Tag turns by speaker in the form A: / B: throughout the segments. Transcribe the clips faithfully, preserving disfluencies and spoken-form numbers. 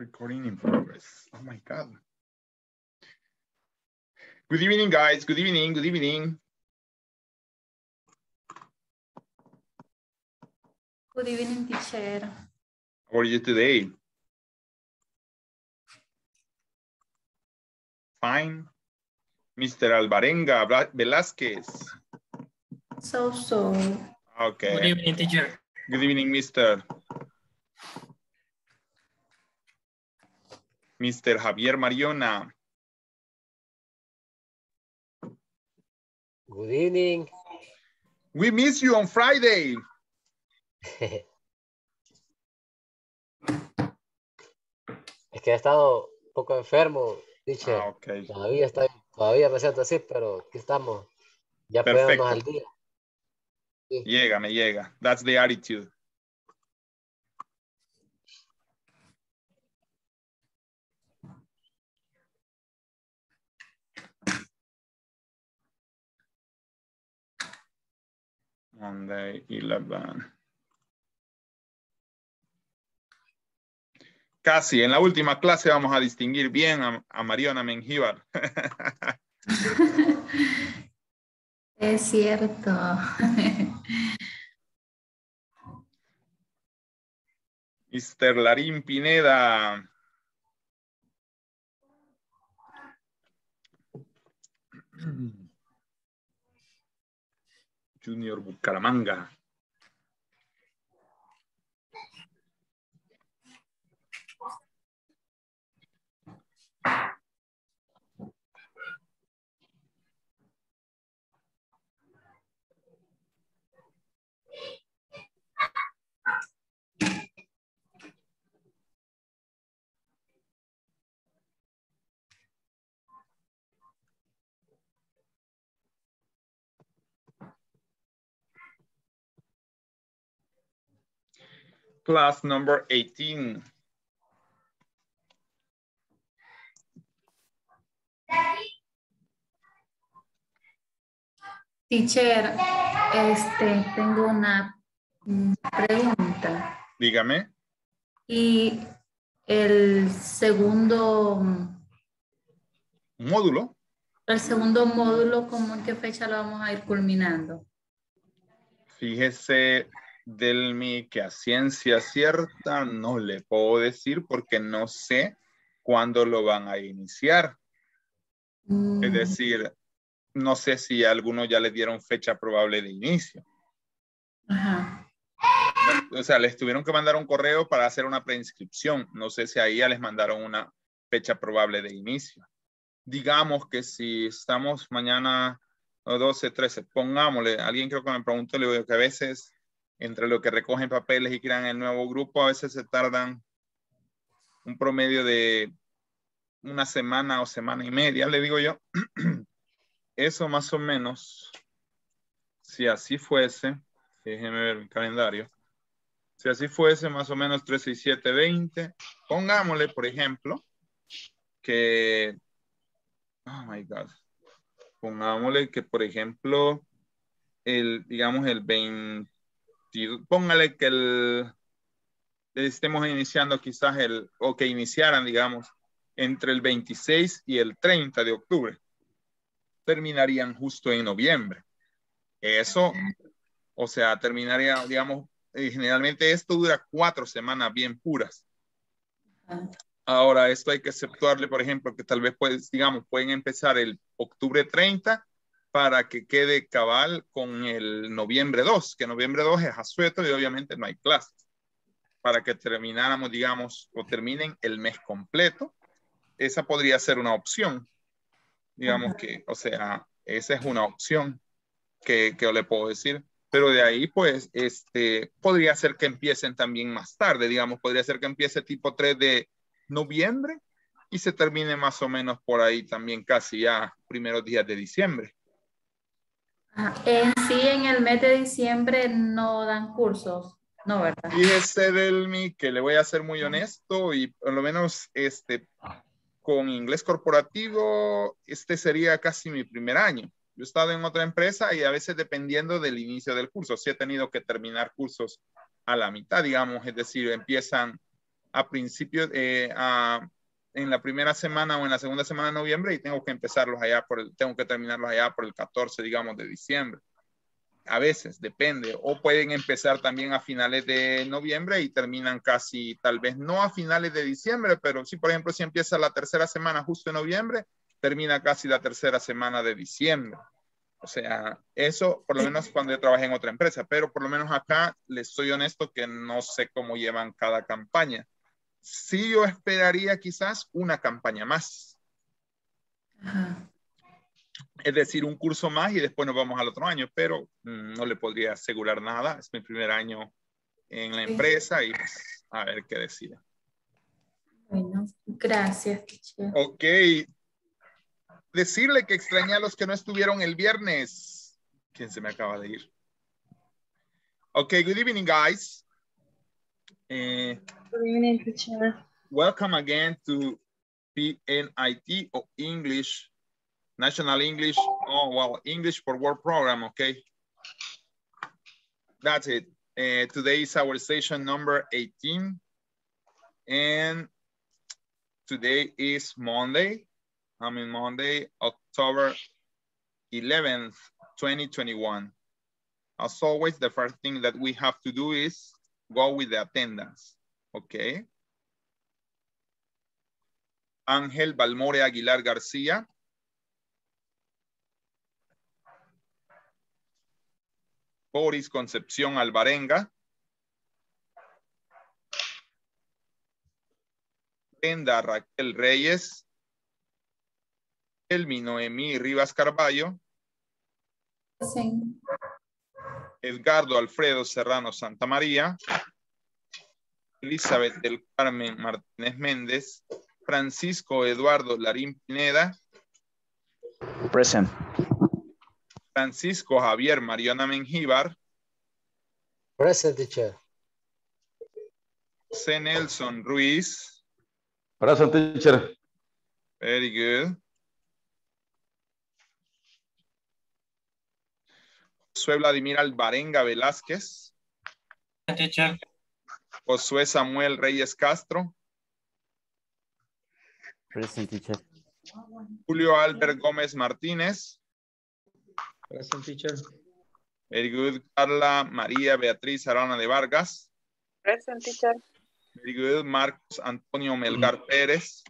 A: Recording in progress. Oh my God. Good evening, guys. Good evening. Good evening.
B: Good evening, teacher.
A: How are you today? Fine. Mister Alvarenga Velázquez.
B: So, so.
A: Okay.
C: Good evening, teacher.
A: Good evening, Mister Mister Javier Mariona.
D: Good evening.
A: We miss you on Friday.
D: Es que he estado un poco enfermo, teacher.
A: Ah, okay.
D: Todavía estoy, todavía me siento así, pero aquí estamos. Ya
A: Perfecto.
D: ponemos al día. Sí.
A: Llega, me llega. That's the attitude. Monday eleven. Casi, en la última clase vamos a distinguir bien a, a Mariona Mengíbar.
B: Es cierto.
A: Mister Larín Pineda. Junior Bucaramanga. Class number eighteen.
B: Teacher, este, tengo una mm, pregunta.
A: Dígame.
B: Y el segundo,
A: Módulo.
B: el segundo módulo, ¿cómo en qué fecha lo vamos a ir culminando?
A: Fíjese, Delmi, que a ciencia cierta no le puedo decir porque no sé cuándo lo van a iniciar.
B: Mm.
A: Es decir, no sé si a algunos ya le dieron fecha probable de inicio.
B: Ajá.
A: O sea, les tuvieron que mandar un correo para hacer una preinscripción. No sé si ahí ya les mandaron una fecha probable de inicio. Digamos que si estamos mañana doce, trece, pongámosle, alguien creo que me preguntó, le digo que a veces entre lo que recogen papeles y crean el nuevo grupo, a veces se tardan un promedio de una semana o semana y media, le digo yo. Eso más o menos, si así fuese, déjeme ver el calendario, si así fuese más o menos tres, seis, siete, veinte, pongámosle, por ejemplo, que, oh my God, pongámosle que, por ejemplo, el, digamos, el veinte, póngale que el, estemos iniciando quizás el, o que iniciaran, digamos, entre el veintiséis y el treinta de octubre. Terminarían justo en noviembre. Eso, o sea, terminaría, digamos, eh, generalmente esto dura cuatro semanas bien puras. Ahora, esto hay que exceptuarle, por ejemplo, que tal vez, pues, digamos, pueden empezar el octubre treinta para que quede cabal con el noviembre dos, que noviembre dos es asueto y obviamente no hay clases. Para que termináramos, digamos, o terminen el mes completo, esa podría ser una opción. Digamos que, o sea, esa es una opción que, que yo le puedo decir. Pero de ahí, pues, este, podría ser que empiecen también más tarde, digamos, podría ser que empiece tipo tres de noviembre y se termine más o menos por ahí también casi ya primeros días de diciembre.
B: Ah, en sí, en el mes de diciembre no dan cursos, no, ¿verdad?
A: Fíjese, Delmi, que le voy a ser muy honesto y por lo menos este, con inglés corporativo, este sería casi mi primer año. Yo he estado en otra empresa y a veces dependiendo del inicio del curso, sí he tenido que terminar cursos a la mitad, digamos, es decir, empiezan a principios, eh, a, en la primera semana o en la segunda semana de noviembre y tengo que empezarlos allá por el, tengo que terminarlos allá por el catorce, digamos, de diciembre. A veces, depende. O pueden empezar también a finales de noviembre y terminan casi, tal vez no a finales de diciembre, pero sí, por ejemplo, si empieza la tercera semana justo en noviembre, termina casi la tercera semana de diciembre. O sea, eso por lo menos cuando yo trabajé en otra empresa, pero por lo menos acá les soy honesto que no sé cómo llevan cada campaña. Sí, yo esperaría quizás una campaña más.
B: Ajá.
A: Es decir, un curso más y después nos vamos al otro año, pero mmm, no le podría asegurar nada. Es mi primer año en la empresa y pues, a ver qué decide.
B: Bueno, gracias, teacher.
A: Ok. Decirle que extrañé a los que no estuvieron el viernes. ¿Quién se me acaba de ir? Ok, good evening, guys. Uh,
C: Good evening, teacher.
A: welcome again to P N I T or English, National English, oh, well, English for Work program, okay? That's it. Uh, today is our session number eighteen. And today is Monday. I mean, Monday, October eleventh, twenty twenty-one. As always, the first thing that we have to do is go with the attendance, okay? Ángel Balmore Aguilar García. Boris Concepción Alvarenga. Brenda Raquel Reyes. Elmi Noemí Rivas Carballo.
B: Sí.
A: Edgardo Alfredo Serrano Santamaría. Elizabeth del Carmen Martínez Méndez. Francisco Eduardo Larín Pineda.
E: Present.
A: Francisco Javier Mariana Mengíbar.
D: Present, teacher.
A: José Nelson Ruiz.
E: Present, teacher.
A: Very good. Josué Vladimir Alvarenga Velázquez.
F: Teacher.
A: Josué Samuel Reyes Castro.
G: Present, teacher.
A: Julio Albert Gómez Martínez.
F: Present, teacher.
A: Very good. Carla María Beatriz Arana de Vargas.
C: Present, teacher.
A: Very good. Marcos Antonio Melgar Pérez.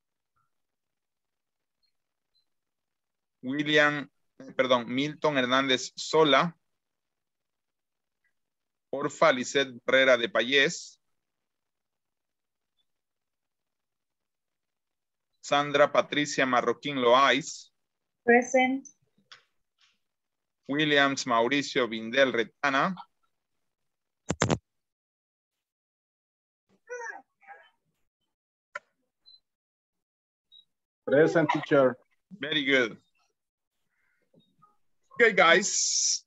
A: William, perdón, Milton Hernández Sola. Porfa Lisset Herrera de Payés. Sandra Patricia Marroquín Loaiz.
C: Present.
A: Williams Mauricio Vindel Retana.
E: Present, teacher.
A: Very good. Okay, guys.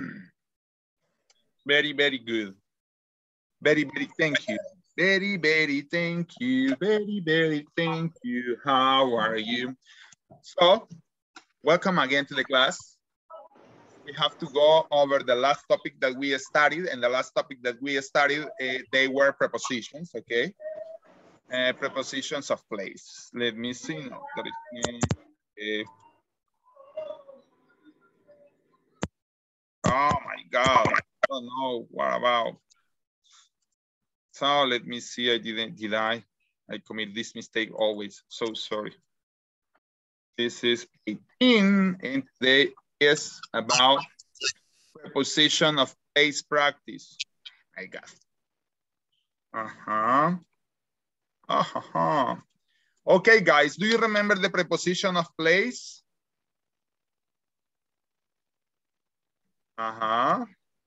A: Very, very good. Very, very thank you. Very, very thank you. Very, very thank you. How are you? So, welcome again to the class. We have to go over the last topic that we studied, and the last topic that we studied, uh, they were prepositions, okay? Uh, prepositions of place. Let me see. No, that is, uh, oh my God, I don't know what about. So let me see, I didn't, did I? I commit this mistake always, so sorry. This is eighteen, and today is about preposition of place practice. I guess. Uh-huh. Uh-huh. Okay, guys, do you remember the preposition of place? Uh-huh.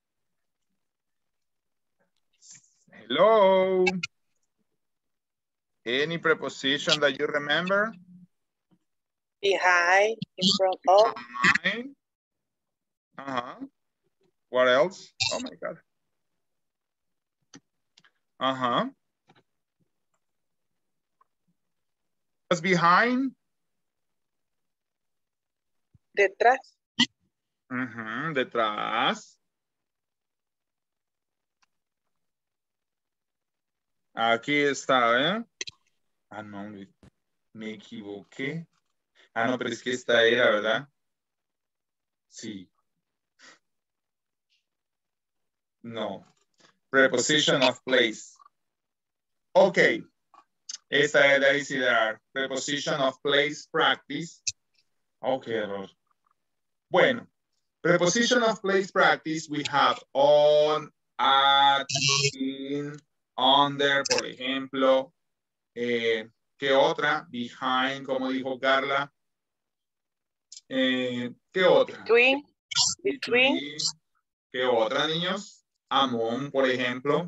A: Hello. Any preposition that you remember?
C: Behind, in front of.
A: Behind. Uh-huh. What else? Oh my God. Uh-huh. What's behind?
C: Detrás.
A: Uh-huh. Detrás. Aquí está, ¿eh? Ah, no, me, me equivoqué. Ah, no, pero es que esta era, ¿verdad? Sí. No. Preposition of place. Ok. Esta es la easy there. Preposition of place practice. Ok, error. Bueno. Preposition of place practice, we have on, at, in, under, por ejemplo. Eh, ¿Qué otra? Behind, como dijo Carla. Eh, ¿Qué otra?
C: Between. Between.
A: Between. ¿Qué otra, niños? Among, por ejemplo.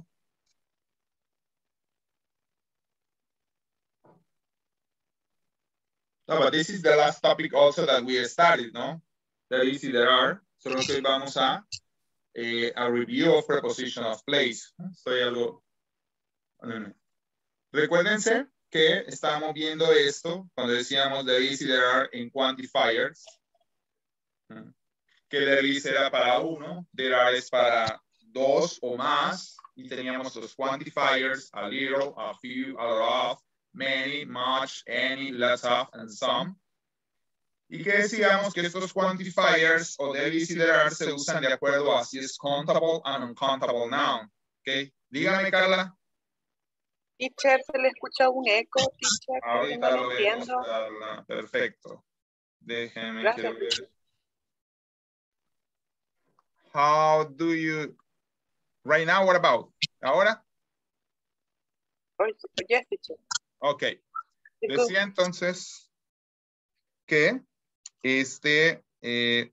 A: No, but this is the last topic also that we started, ¿no? There is, there are. Solo que vamos a eh, a review of preposition of place. Estoy algo... No, no. Recuérdense que estábamos viendo esto cuando decíamos there is, there are en quantifiers. Que there is era para uno, there are es para dos o más. Y teníamos los quantifiers, a little, a few, a lot of, many, much, any, lots of, and some. Y que decíamos que estos quantifiers o there is y there are se usan de acuerdo a si es countable and uncountable noun. ¿Ok? Dígame, Carla.
C: Teacher, se le escucha un eco, teacher.
A: Ahorita
C: No
A: lo
C: lo
A: vemos,
C: entiendo.
A: Carla. Perfecto. Déjeme,
C: Gracias.
A: quiero ver. How do you... Right now, what about? ¿Ahora?
C: Yes, teacher.
A: Ok. Decía entonces que este... Eh,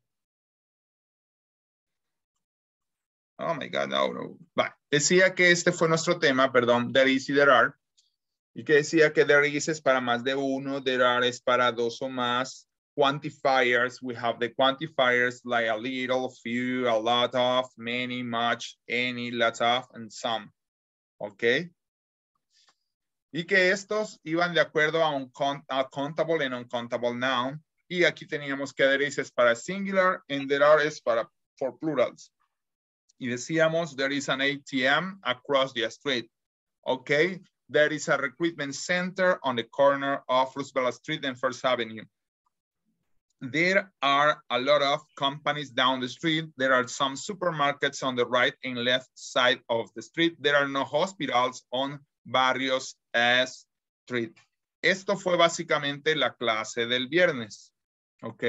A: oh my God, no, no. Va. Decía que este fue nuestro tema, perdón, there is y there are. Y que decía que there is es para más de uno, there are es para dos o más. Quantifiers, we have the quantifiers like a little, few, a lot of, many, much, any, lots of, and some. ¿Ok? Y que estos iban de acuerdo a un a countable and uncountable noun. Y aquí teníamos que there is es para singular and there are es para for plurals. Y decíamos there is an A T M across the street. ¿Ok? There is a recruitment center on the corner of Roosevelt Street and First Avenue. There are a lot of companies down the street. There are some supermarkets on the right and left side of the street. There are no hospitals on Barrios Street. Esto fue básicamente la clase del viernes. ¿Ok?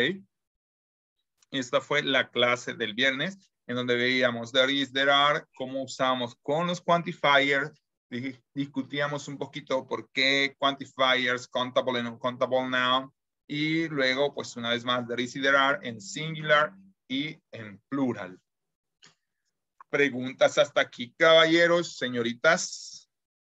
A: Esta fue la clase del viernes en donde veíamos there is, there are, cómo usamos con los quantifiers. Discutíamos un poquito por qué quantifiers, countable and uncountable noun. Y luego, pues una vez más, there is y there are en singular y en plural. Preguntas hasta aquí, caballeros, señoritas.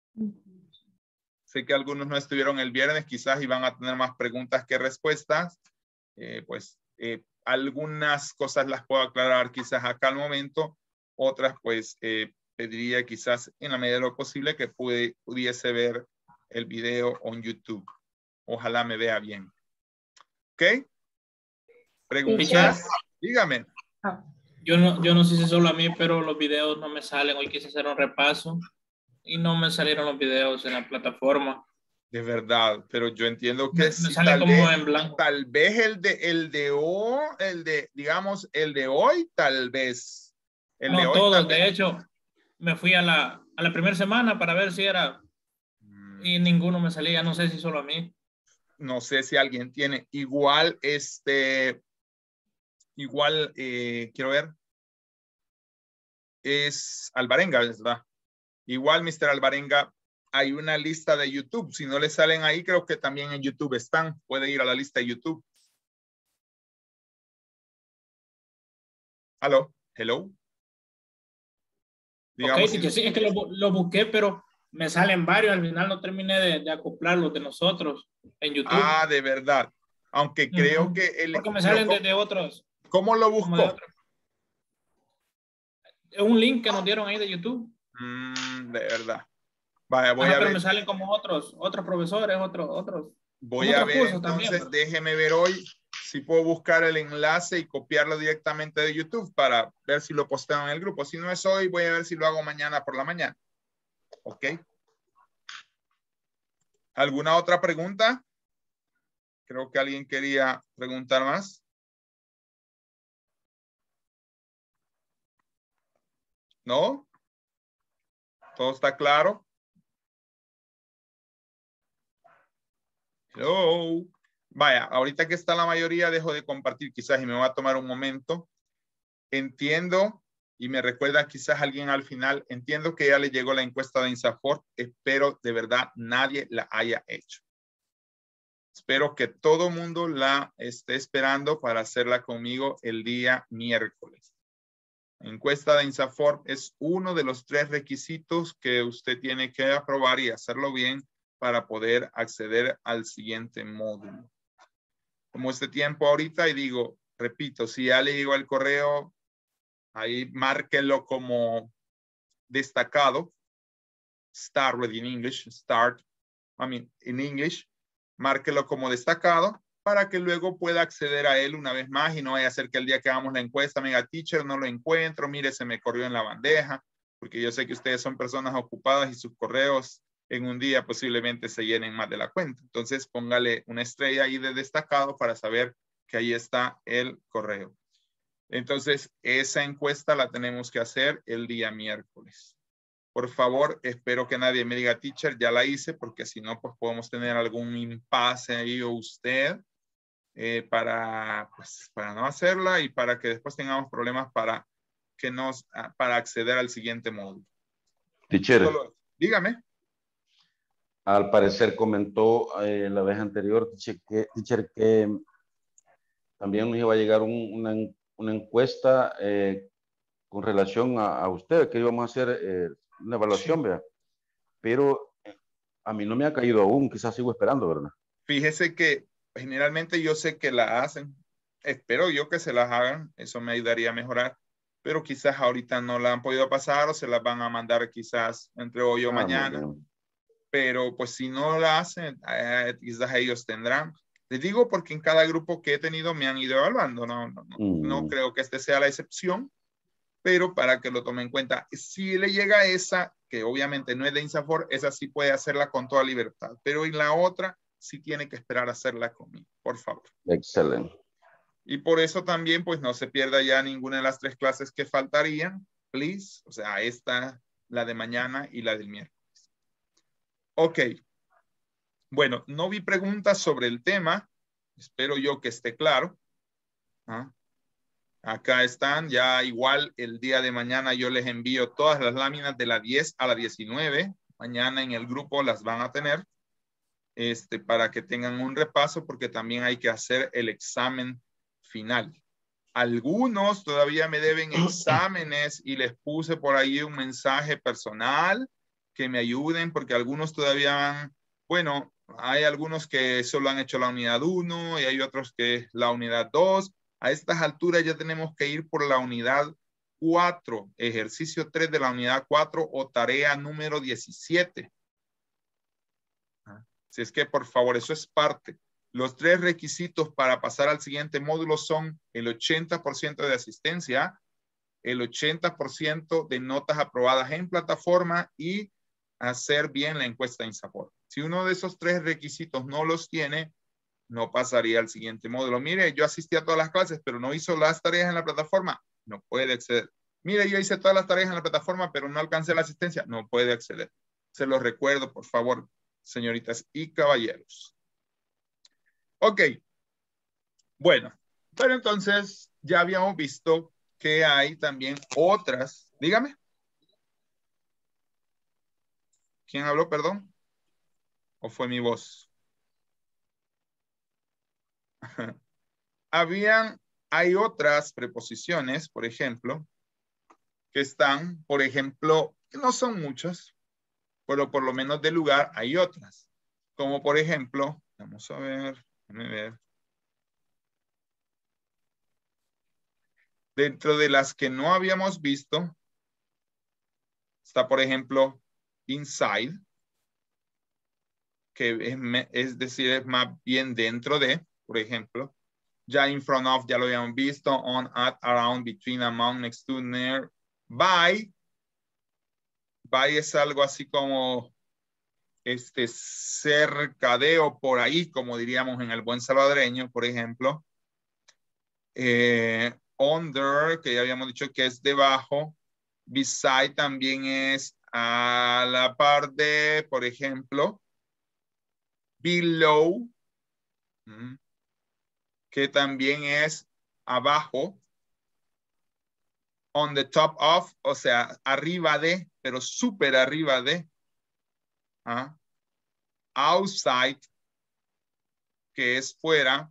A: Sé que algunos no estuvieron el viernes, quizás iban a tener más preguntas que respuestas. Eh, pues eh, algunas cosas las puedo aclarar quizás acá al momento. Otras, pues, eh, pediría quizás en la medida de lo posible que pude, pudiese ver el video en YouTube. Ojalá me vea bien. ¿Ok? ¿Preguntas? Dígame.
F: Yo no, yo no sé si solo a mí, pero los videos no me salen. Hoy quise hacer un repaso y no me salieron los videos en la plataforma.
A: De verdad, pero yo entiendo que
F: me,
A: sí,
F: me sale
A: tal,
F: como
A: vez,
F: en blanco.
A: Tal vez el de, el de hoy, el de, digamos, el de hoy, tal vez. El
F: no,
A: de hoy,
F: todos.
A: tal
F: de
A: vez.
F: hecho, me fui a la, a la primera semana para ver si era
A: Mm.
F: y ninguno me salía. No sé si solo a mí.
A: No sé si alguien tiene igual, este, igual, eh, quiero ver, es Alvarenga, ¿verdad? Igual, mister Alvarenga, hay una lista de YouTube. Si no le salen ahí, creo que también en YouTube están. Puede ir a la lista de YouTube. ¿Aló? ¿Hello? Digamos,
F: Ok, si... sí, es que lo, lo busqué, pero me salen varios. Al final no terminé de, de acoplar los de nosotros en YouTube.
A: Ah, de verdad. Aunque creo
F: uh-huh.
A: que... El,
F: Porque me salen
A: ¿cómo,
F: de, de otros.
A: ¿Cómo lo buscó?
F: Es un link que nos dieron ahí de YouTube.
A: Mm, de verdad. Vaya, voy
F: Ajá,
A: a
F: pero
A: ver.
F: me salen como otros, otros profesores, otros, otros.
A: Voy a
F: otros
A: ver
F: cursos
A: entonces,
F: también,
A: déjeme ver hoy si puedo buscar el enlace y copiarlo directamente de YouTube para ver si lo posteo en el grupo. Si no es hoy, voy a ver si lo hago mañana por la mañana. ¿Ok? ¿Alguna otra pregunta? Creo que alguien quería preguntar más. ¿No? ¿Todo está claro? Hello. Vaya, ahorita que está la mayoría, dejo de compartir quizás y me voy a tomar un momento. Entiendo y me recuerda quizás alguien al final, entiendo que ya le llegó la encuesta de INSAFORP, espero de verdad nadie la haya hecho. Espero que todo mundo la esté esperando para hacerla conmigo el día miércoles. La encuesta de INSAFORP es uno de los tres requisitos que usted tiene que aprobar y hacerlo bien para poder acceder al siguiente módulo. Como este tiempo ahorita, y digo, repito, si ya le llegó el correo, ahí márquelo como destacado. Start ready in English. Start, I mean, in English. Márquelo como destacado para que luego pueda acceder a él una vez más y no vaya a ser que el día que hagamos la encuesta me diga, teacher, no lo encuentro, mire, se me corrió en la bandeja, porque yo sé que ustedes son personas ocupadas y sus correos en un día posiblemente se llenen más de la cuenta. Entonces póngale una estrella ahí de destacado para saber que ahí está el correo. Entonces esa encuesta la tenemos que hacer el día miércoles. Por favor, espero que nadie me diga, teacher, ya la hice, porque si no, pues podemos tener algún impasse ahí o usted eh, para, pues, para no hacerla y para que después tengamos problemas para, que nos, para acceder al siguiente módulo.
E: Teacher.
A: Solo, dígame.
E: Al parecer comentó eh, la vez anterior, teacher, que, teacher, que también nos iba a llegar un, una, una encuesta eh, con relación a, a usted, que íbamos a hacer eh, una evaluación, sí. Vea. Pero eh, a mí no me ha caído aún, quizás sigo esperando, ¿verdad?
A: Fíjese que generalmente yo sé que la hacen, espero yo que se las hagan, eso me ayudaría a mejorar, pero quizás ahorita no la han podido pasar o se las van a mandar quizás entre hoy o ah, mañana. Pero pues si no la hacen, eh, quizás ellos tendrán. Les digo porque en cada grupo que he tenido me han ido evaluando, no, no, no, mm. no creo que este sea la excepción, pero para que lo tomen en cuenta. Si le llega esa, que obviamente no es de INSAFORP, esa sí puede hacerla con toda libertad, pero en la otra sí tiene que esperar a hacerla conmigo, por favor.
E: Excelente.
A: Y por eso también pues no se pierda ya ninguna de las tres clases que faltarían, please, o sea, esta, la de mañana y la del miércoles. Ok, bueno, no vi preguntas sobre el tema, espero yo que esté claro. ¿Ah? Acá están, ya igual el día de mañana yo les envío todas las láminas de la diez a la diecinueve, mañana en el grupo las van a tener, este, para que tengan un repaso porque también hay que hacer el examen final. Algunos todavía me deben exámenes y les puse por ahí un mensaje personal que me ayuden porque algunos todavía van. Bueno, hay algunos que solo han hecho la unidad uno y hay otros que la unidad dos. A estas alturas ya tenemos que ir por la unidad cuatro, ejercicio tres de la unidad cuatro o tarea número diecisiete. Si es que, por favor, eso es parte. Los tres requisitos para pasar al siguiente módulo son el ochenta por ciento de asistencia, el ochenta por ciento de notas aprobadas en plataforma y hacer bien la encuesta INSAFORP. Si uno de esos tres requisitos no los tiene, no pasaría al siguiente módulo. Mire, yo asistí a todas las clases, pero no hizo las tareas en la plataforma. No puede acceder. Mire, yo hice todas las tareas en la plataforma, pero no alcancé la asistencia. No puede acceder. Se los recuerdo, por favor, señoritas y caballeros. Ok. Bueno, pero entonces ya habíamos visto que hay también otras. Dígame. ¿Quién habló, perdón? ¿O fue mi voz? Habían, hay otras preposiciones, por ejemplo, que están, por ejemplo, que no son muchas, pero por lo menos de lugar hay otras. Como por ejemplo, vamos a ver, déjame ver. Dentro de las que no habíamos visto, está por ejemplo, inside, que es, es decir, es más bien dentro de, por ejemplo. Ya in front of, ya lo habíamos visto. On, at, around, between, among, next to, near. By. By es algo así como este, cerca de o por ahí, como diríamos en el buen salvadoreño, por ejemplo. Eh, under, que ya habíamos dicho que es debajo. Beside también es a la par de, por ejemplo. Below, que también es abajo. On the top of, o sea, arriba de, pero súper arriba de. ¿Ah? Outside, que es fuera.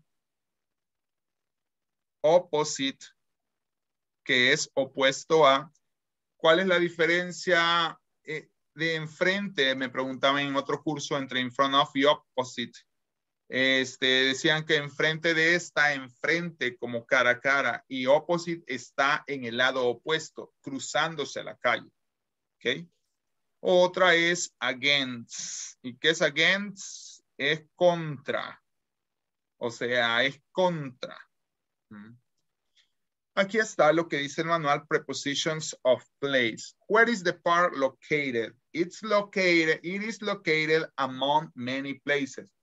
A: Opposite, que es opuesto a. ¿Cuál es la diferencia eh, de enfrente? Me preguntaban en otro curso entre in front of y opposite. Este, decían que enfrente de está enfrente como cara a cara y opposite está en el lado opuesto, cruzándose la calle. ¿Ok? Otra es against. ¿Y qué es against? Es contra. O sea, es contra. ¿Mm? Aquí está lo que dice el manual, prepositions of place. Where is the park located? It's located, it is located among many places.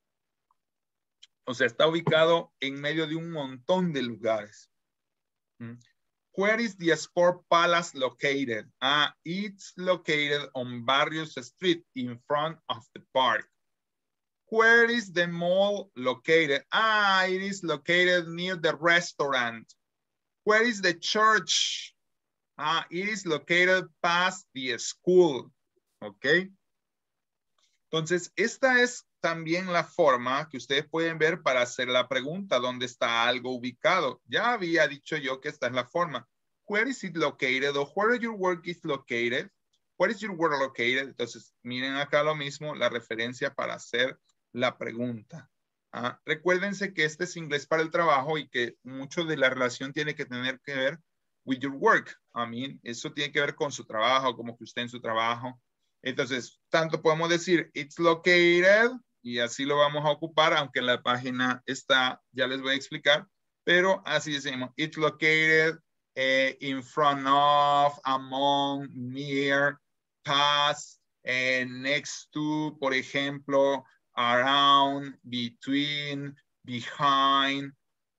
A: O sea, está ubicado en medio de un montón de lugares. ¿Mm? Where is the Sport Palace located? Ah, it's located on Barrios Street in front of the park. Where is the mall located? Ah, it is located near the restaurant. Where is the church? Ah, it is located past the school. ¿Ok? Entonces, esta es también la forma que ustedes pueden ver para hacer la pregunta, ¿dónde está algo ubicado? Ya había dicho yo que esta es la forma. Where is it located? O where your work is located? Where is your work located? Entonces, miren acá lo mismo, la referencia para hacer la pregunta. Ah, recuérdense que este es inglés para el trabajo y que mucho de la relación tiene que tener que ver with your work. I mean, eso tiene que ver con su trabajo, como que usted en su trabajo. Entonces, tanto podemos decir it's located y así lo vamos a ocupar, aunque en la página está, ya les voy a explicar, pero así decimos, it's located eh, in front of, among, near, past, eh, next to, por ejemplo, around, between, behind,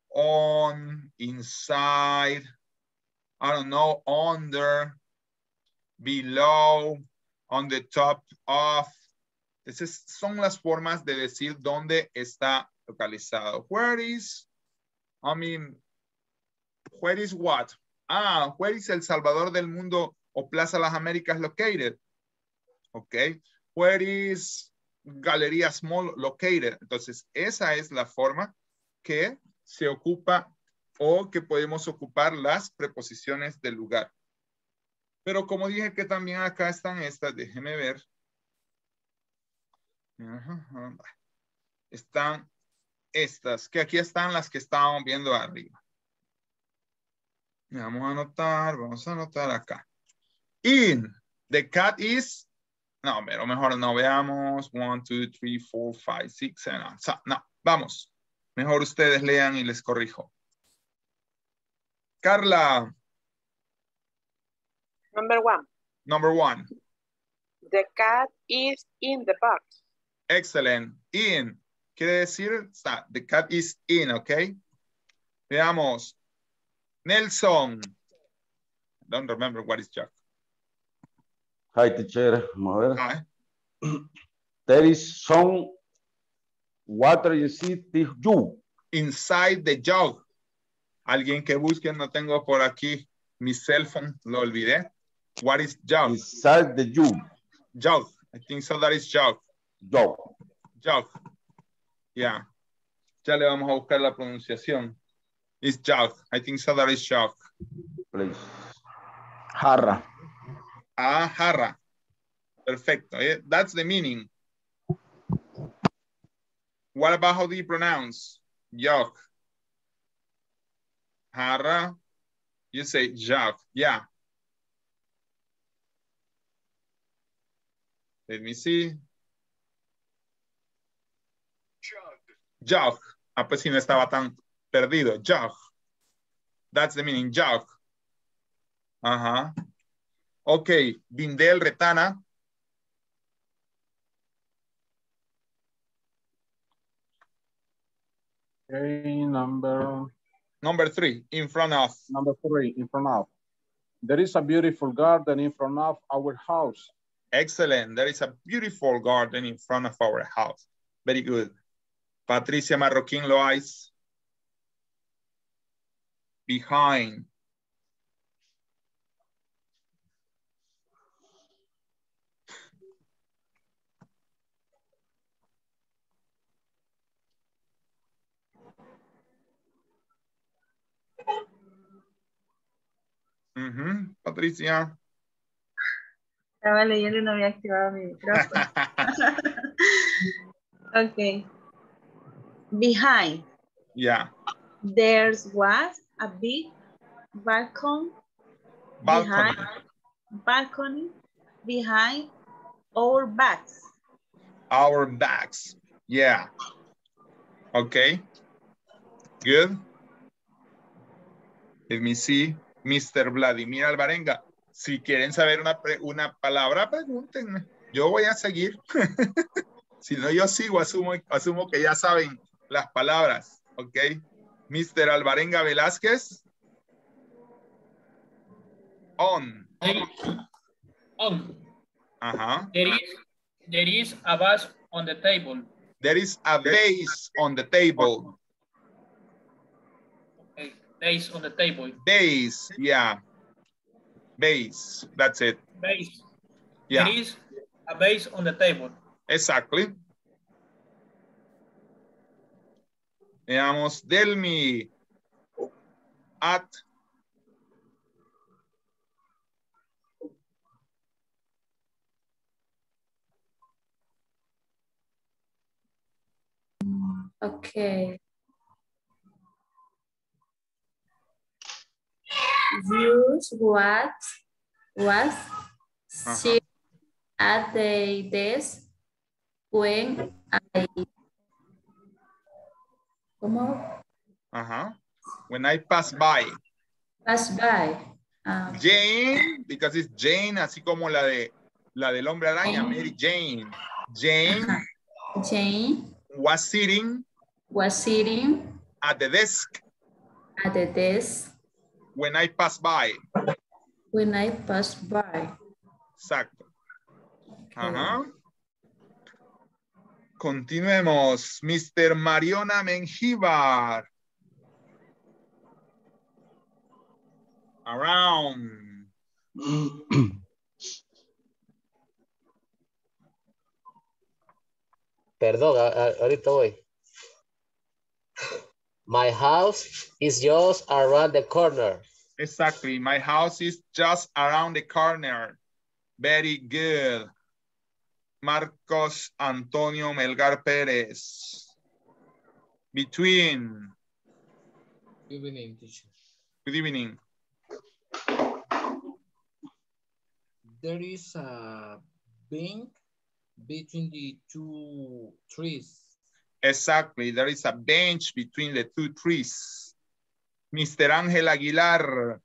A: on, inside, I don't know, under, below, on the top of. Esas son las formas de decir dónde está localizado. Where is, I mean, where is what? Ah, where is El Salvador del Mundo o Plaza Las Américas located? Ok. Where is Galerías Mall located? Entonces, esa es la forma que se ocupa o que podemos ocupar las preposiciones del lugar. Pero como dije que también acá están estas, déjenme ver. Uh-huh. Están estas, que aquí están las que estábamos viendo arriba. Vamos a anotar, vamos a anotar acá. In, the cat is, no, pero mejor no, veamos. One, two, three, four, five, six, seven, eight. No, vamos. Mejor ustedes lean y les corrijo. Carla.
C: Number one.
A: Number one.
C: The cat is in the box.
A: Excellent. In. Quiere decir, está, the cat is in, ¿ok? Veamos. Nelson. Don't remember what is Jack.
E: Hi, teacher. Vamos a ver.
A: Ah, eh.
E: There is some water you see you.
A: Inside the jug. Alguien que busque, no tengo por aquí mi cell phone, lo olvidé. What is jug?
E: Inside the jug.
A: Jug. I think so that is jug.
E: Jug.
A: Jug. Yeah. Ya le vamos a buscar la pronunciación. It's jug. I think so that is jug.
E: Please.
G: Jarra.
A: Ah, jarra. Perfecto. That's the meaning. What about how do you pronounce? Jug. Jarra. You say jug. Yeah. Let me see. Jug. Jug. Ah, pues si no estaba tan perdido. Jug. That's the meaning. Jug. Ajá. Ok. Vindel Retana.
G: Okay, number
A: Number three, in front of.
G: number three, in front of. There is a beautiful garden in front of our house.
A: Excellent. There is a beautiful garden in front of our house. Very good. Patricia Marroquín Loaiz. Behind. Uh-huh. Patricia.
H: Estaba leyendo y no había activado mi micrófono. Okay. Behind.
A: Yeah.
H: There was a big balcony.
A: Balcony.
H: Behind, balcony behind our backs.
A: Our backs. Yeah. Okay. Good. Let me see. mister Vladimir Alvarenga. Si quieren saber una, una palabra, pregúntenme. Yo voy a seguir. Si no, yo sigo. Asumo, asumo que ya saben las palabras. Ok. mister Alvarenga Velázquez. On.
F: On.
A: Ajá.
F: There is, there is a vase on the table.
A: There is a vase on the table.
F: Okay. Vase on the table.
A: Vase, yeah. Vase, that's it.
F: Vase.
A: Yeah.
F: There is a vase on the table.
A: Exactly. Veamos, Delmi. At.
B: Okay. Use what was she at the desk when I ¿Cómo?
A: Uh-huh. When I pass by.
B: Pass by. Ah.
A: Jane, because it's Jane, así como la de la del hombre araña, Mary Jane. Jane.
B: Uh-huh. Jane
A: was sitting.
B: Was sitting.
A: At the desk.
B: At the desk.
A: When I pass by.
B: When I pass by.
A: Exacto. Okay. Ajá. Continuemos. mister Mariona Mengíbar. Around.
D: Perdón, a, a, ahorita voy. My house is just around the corner.
A: Exactly. My house is just around the corner. Very good. Marcos Antonio Melgar Pérez. Between.
I: Good evening, teacher.
A: Good evening.
I: There is a bank between the two trees.
A: Exactly. There is a bench between the two trees. mister Ángel Aguilar.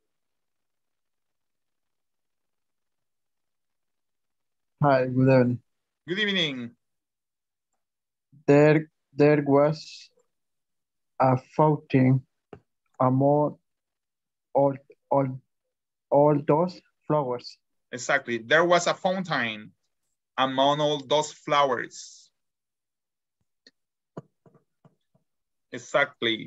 G: Hi, good evening.
A: Good evening.
G: There, there was a fountain among all, all, all those flowers.
A: Exactly. There was a fountain among all those flowers. Exactly.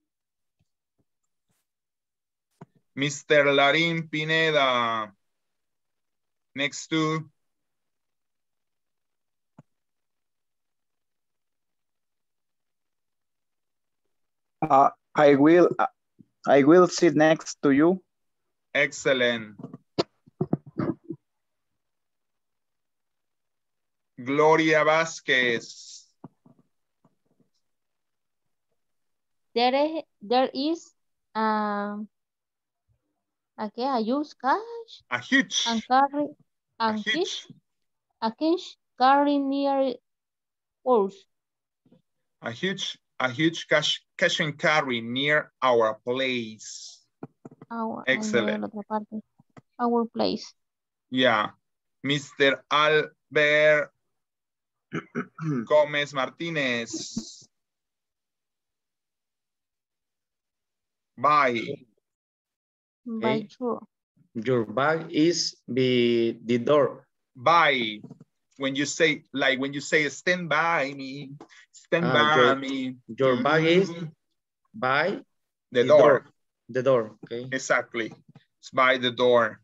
A: mister Larín Pineda. Next to.
G: Uh, I will, uh, I will sit next to you.
A: Excellent. Gloria Vázquez.
J: There is, there is um, okay, a use cash.
A: A huge.
J: And carry, and
A: a huge.
J: Fish, a cash carry near us.
A: A huge, a huge cash, cash and carry near our place.
J: Our,
A: Excellent.
J: Our place.
A: Yeah. mister Albert Gómez Martínez. By.
J: By your.
K: Your bag is by the door.
A: By. When you say, like when you say, stand by me, stand
K: Uh,
A: by
K: your,
A: me.
K: your bag is by
A: the, the
K: door.
A: door.
K: The door, okay.
A: Exactly. It's by the door.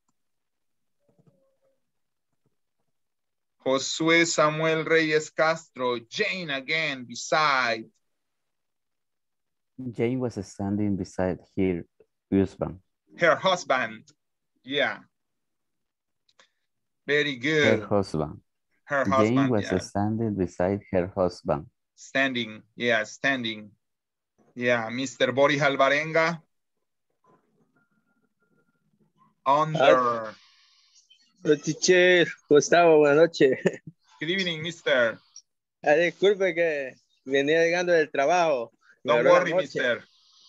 A: Josué Samuel Reyes Castro, Jane again, beside.
L: Jane was standing beside her husband.
A: Her husband. Yeah. Very good.
L: Her husband.
A: Her
L: Jane
A: husband,
L: was
A: yeah.
L: standing beside her husband.
A: Standing, yeah, standing. Yeah, Mister Boris Alvarenga. Under.
M: Hola, teacher. Gustavo, buenas noches.
A: Good evening, mister.
M: Ah, disculpe que venía llegando del trabajo. Me
A: Don't
M: agarró la
A: worry,
M: noche.
A: mister.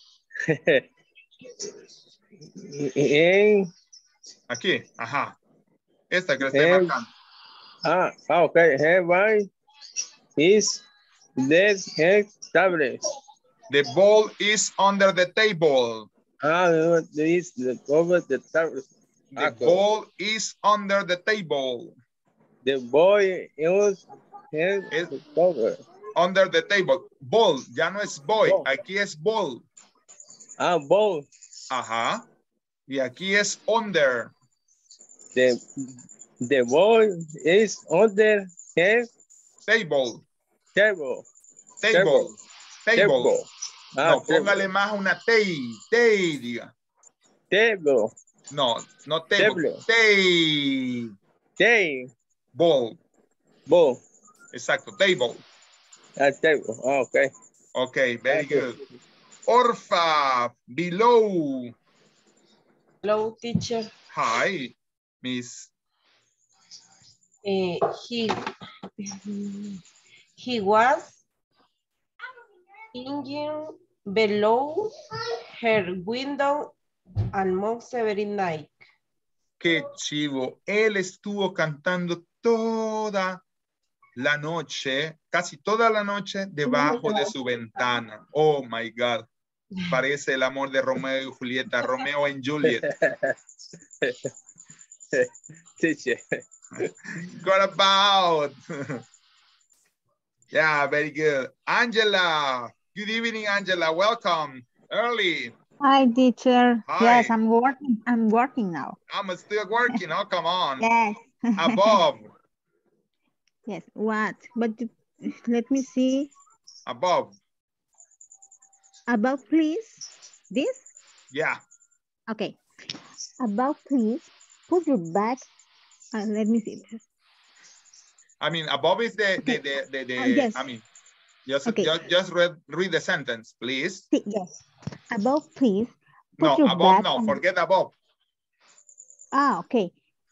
M: En,
A: Aquí, ajá. Esta que le estoy
M: en,
A: marcando.
M: ah, ah, ok. Hereby is dead head tablet.
A: The ball is under the table.
M: Ah, no, is the over the tablet.
A: The
M: Ah,
A: ball is under the table.
M: The boy is head
A: Es
M: cover.
A: under the table. Ball, ya no es boy,
M: Ball.
A: aquí es ball.
M: Ah, ball.
A: Ajá. Y aquí es under.
M: The, the boy is under head
A: Table.
M: table.
A: Table. Table.
M: Table. Ah,
A: No, póngale más una T. T, diga.
M: Table.
A: No, no table. T.
M: Table.
A: Ball.
M: Ball.
A: Exacto, table.
M: Ah, table. Ah, okay.
A: Okay, very
M: Okay.
A: good. Orfa, below.
N: Hello, teacher.
A: Hi, Miss.
N: Uh, he he was hanging below her window almost every night.
A: Qué chivo. Él estuvo cantando toda la noche, casi toda la noche, debajo de su ventana. Oh my God. Parece el amor de Romeo y Julieta. Romeo and Juliet.
M: Teacher.
A: What about? Yeah, very good. Angela. Good evening, Angela. Welcome. Early.
O: Hi, teacher.
A: Hi.
O: Yes, I'm working. I'm working now.
A: I'm still working. Oh, come on.
O: Yes.
A: Above.
O: Yes. What? But let me see.
A: Above.
O: Above, please. This?
A: Yeah.
O: Okay. Above, please. Put your back. Uh, let me see.
A: I mean, above is the, the, the, the, the
O: Uh, yes.
A: I mean, just,
O: Okay.
A: just, just read, read the sentence, please.
O: Sí, yes. Above, please. Put
A: No,
O: your
A: above,
O: back
A: no,
O: on-
A: forget above.
O: Ah, ok.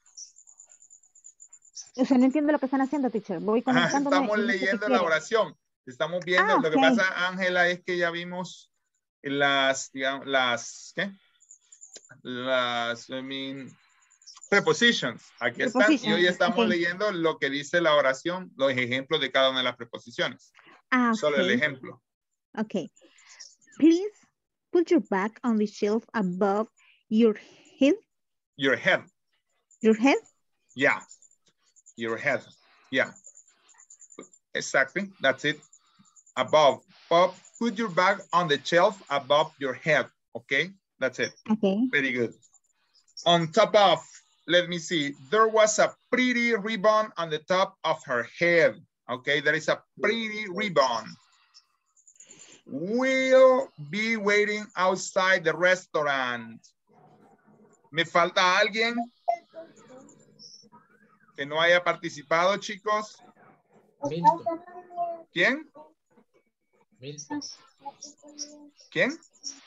O: O sea, no entiendo lo que están haciendo, teacher. Voy conectándome.
A: Estamos
O: y no sé qué
A: leyendo la
O: quieren.
A: oración. Estamos viendo.
O: Ah,
A: Lo que
O: ok.
A: pasa, Ángela, es que ya vimos las, digamos, las, ¿qué? Las, I mean, prepositions. Aquí están. Y hoy
O: Prepositions,
A: estamos
O: ok.
A: leyendo lo que dice la oración, los ejemplos de cada una de las preposiciones.
O: Ah,
A: Solo el
O: ok.
A: ejemplo.
O: Okay. Please put your back on the shelf above your head.
A: Your head.
O: Your head?
A: Yeah. Your head. Yeah. Exactly. That's it. Above. Pop, put your bag on the shelf above your head. Okay. That's it.
O: Okay.
A: Very good. On top of, let me see. There was a pretty ribbon on the top of her head. Okay. There is a pretty ribbon. We'll be waiting outside the restaurant. ¿Me falta alguien que no haya participado, chicos?
I: Milton.
A: ¿Quién?
I: Milton.
A: ¿Quién?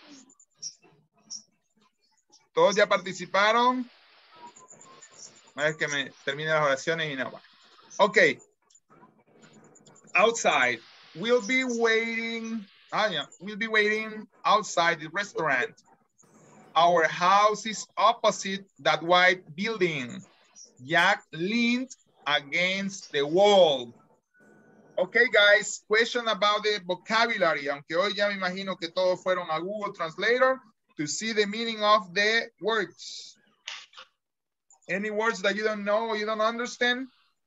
A: ¿Todos ya participaron? A ver que me termine las oraciones y no va. Ok. Outside. We'll be waiting. Ah, yeah. We'll be waiting outside the restaurant. Our house is opposite that white building. Jack leaned against the wall. Okay, guys, question about the vocabulary. Aunque hoy ya me imagino que todos fueron a Google Translator to see the meaning of the words. Any words that you don't know or you don't understand?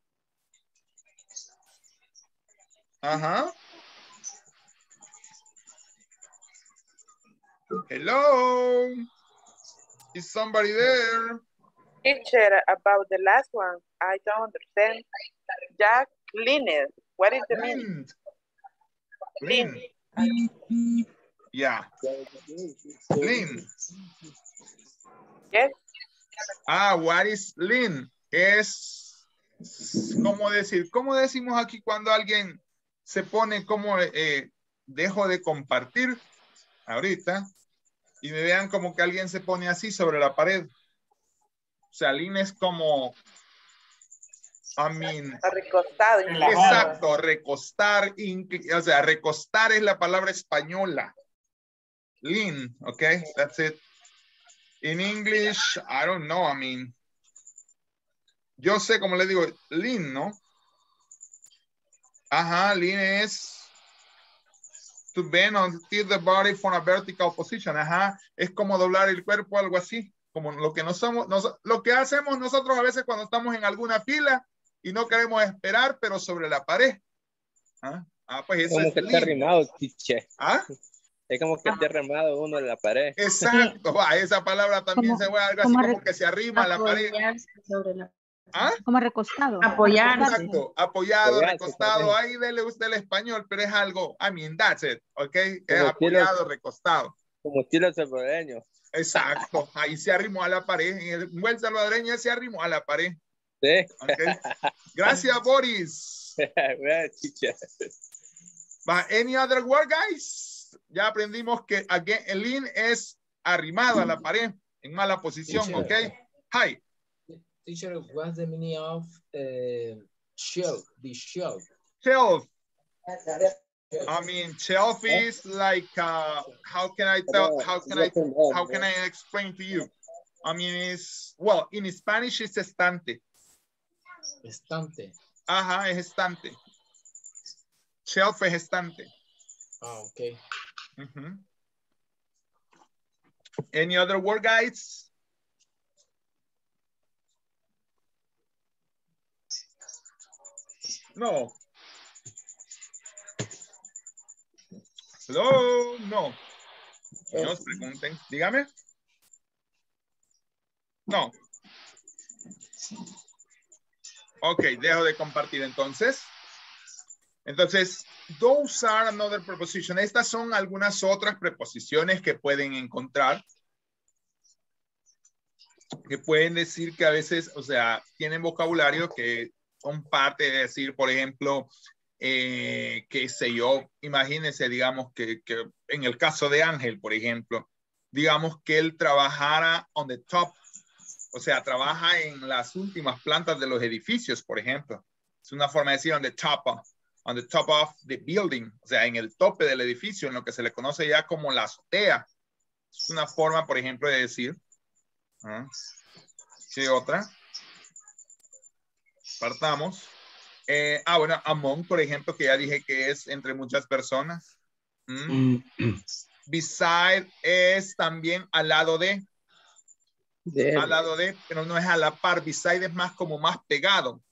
A: Uh-huh. Hello? Is somebody there?
C: Teacher, about the last one, I don't understand. Jack Linnell. What is the meaning?
A: Lean. Lean. Yeah. Lean.
C: Yes.
A: Ah, what is lean? Es, ¿cómo decir? ¿Cómo decimos aquí cuando alguien se pone como eh, dejo de compartir ahorita y me vean como que alguien se pone así sobre la pared? O sea, lean es como, I mean,
C: recostado.
A: Exacto, recostar, o sea, recostar es la palabra española. Lean, okay, that's it. In English, I don't know, I mean, yo sé, como le digo, lean, ¿no? Ajá, lean es to bend or tilt the body from a vertical position. Ajá, es como doblar el cuerpo, algo así. Como lo que no somos, nos, lo que hacemos nosotros a veces cuando estamos en alguna fila y no queremos esperar, pero sobre la pared. Ah, ah pues eso
M: como
A: es
M: que
A: lean.
M: está arrimado, teacher.
A: ¿Ah?
M: Es como que está arrimado uno en la pared.
A: Exacto, va, esa palabra también
O: Como-
A: se ve algo así
O: como
A: como
O: re-
A: que se arrima a la pared.
B: Apoyarse sobre la...
A: ¿Ah?
O: Como recostado.
B: Apoyarse.
A: Exacto, apoyado,
M: Apoyarse,
A: recostado,
M: también.
A: ahí dele usted el español, pero es algo, I mean, that's it, ok, es
M: Como
A: apoyado,
M: estilo-
A: recostado.
M: Como estilo salvadoreño.
A: Exacto, ahí se arrimó a la pared, en el buen salvadoreño se arrimó a la pared.
M: Sí.
A: Okay. Gracias, Boris.
M: Well, teacher.
A: But any other word, guys? Ya aprendimos que again, el lean es arrimado a la pared, en mala posición,
I: Teacher.
A: ok. Hi.
I: Teacher, what's the meaning of uh, shelf? The shelf.
A: Shelf. I mean, shelf is like, uh, how can I tell, how can I, how can I explain to you? I mean, it's, well, in Spanish it's estante.
I: Estante.
A: Ajá, es estante. Shelf es estante.
I: Ah, okay.
A: Uh-huh. Any other word, guys? No. Hello, no. Que nos pregunten. Dígame. No. Ok, dejo de compartir entonces. Entonces, those are another preposition. Estas son algunas otras preposiciones que pueden encontrar. Que pueden decir que a veces, o sea, tienen vocabulario que son parte de decir, por ejemplo, eh, qué sé yo, imagínense, digamos, que, que en el caso de Ángel, por ejemplo, digamos que él trabajara on the top, o sea, trabaja en las últimas plantas de los edificios, por ejemplo. Es una forma de decir on the top, on the top of the building, o sea, en el tope del edificio, en lo que se le conoce ya como la azotea. Es una forma, por ejemplo, de decir. ¿Ah? ¿Qué otra? Partamos. Eh, ah, bueno, among, por ejemplo, que ya dije que es entre muchas personas. ¿Mm? Beside es también al lado de.
M: De-
A: Al lado de, pero no es a la par. Beside es más como más pegado.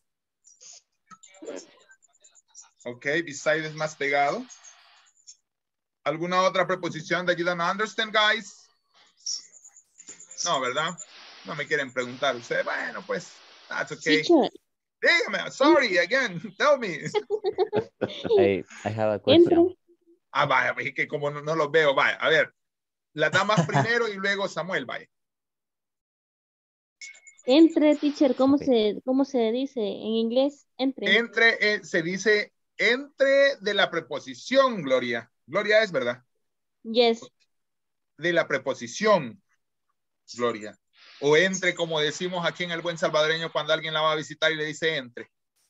A: Ok, beside es más pegado. ¿Alguna otra preposición that you don't understand, guys? No, ¿verdad? No me quieren preguntar ustedes. Bueno, pues, that's okay.
J: Teacher,
A: Dígame, sorry, again, tell me.
L: I, I have a question.
J: entre,
A: Ah, vaya, es que como no, no los veo, vaya. A ver, las damas primero y luego Samuel, vaya.
J: entre, teacher, ¿cómo
L: Ok.
J: se, cómo se dice en inglés? Entre.
A: Entre, eh, se dice entre de la preposición, Gloria. Gloria es, ¿verdad?
J: Yes.
A: De la preposición, Gloria. O entre, como decimos aquí en el buen salvadoreño cuando alguien la va a visitar y le dice entre.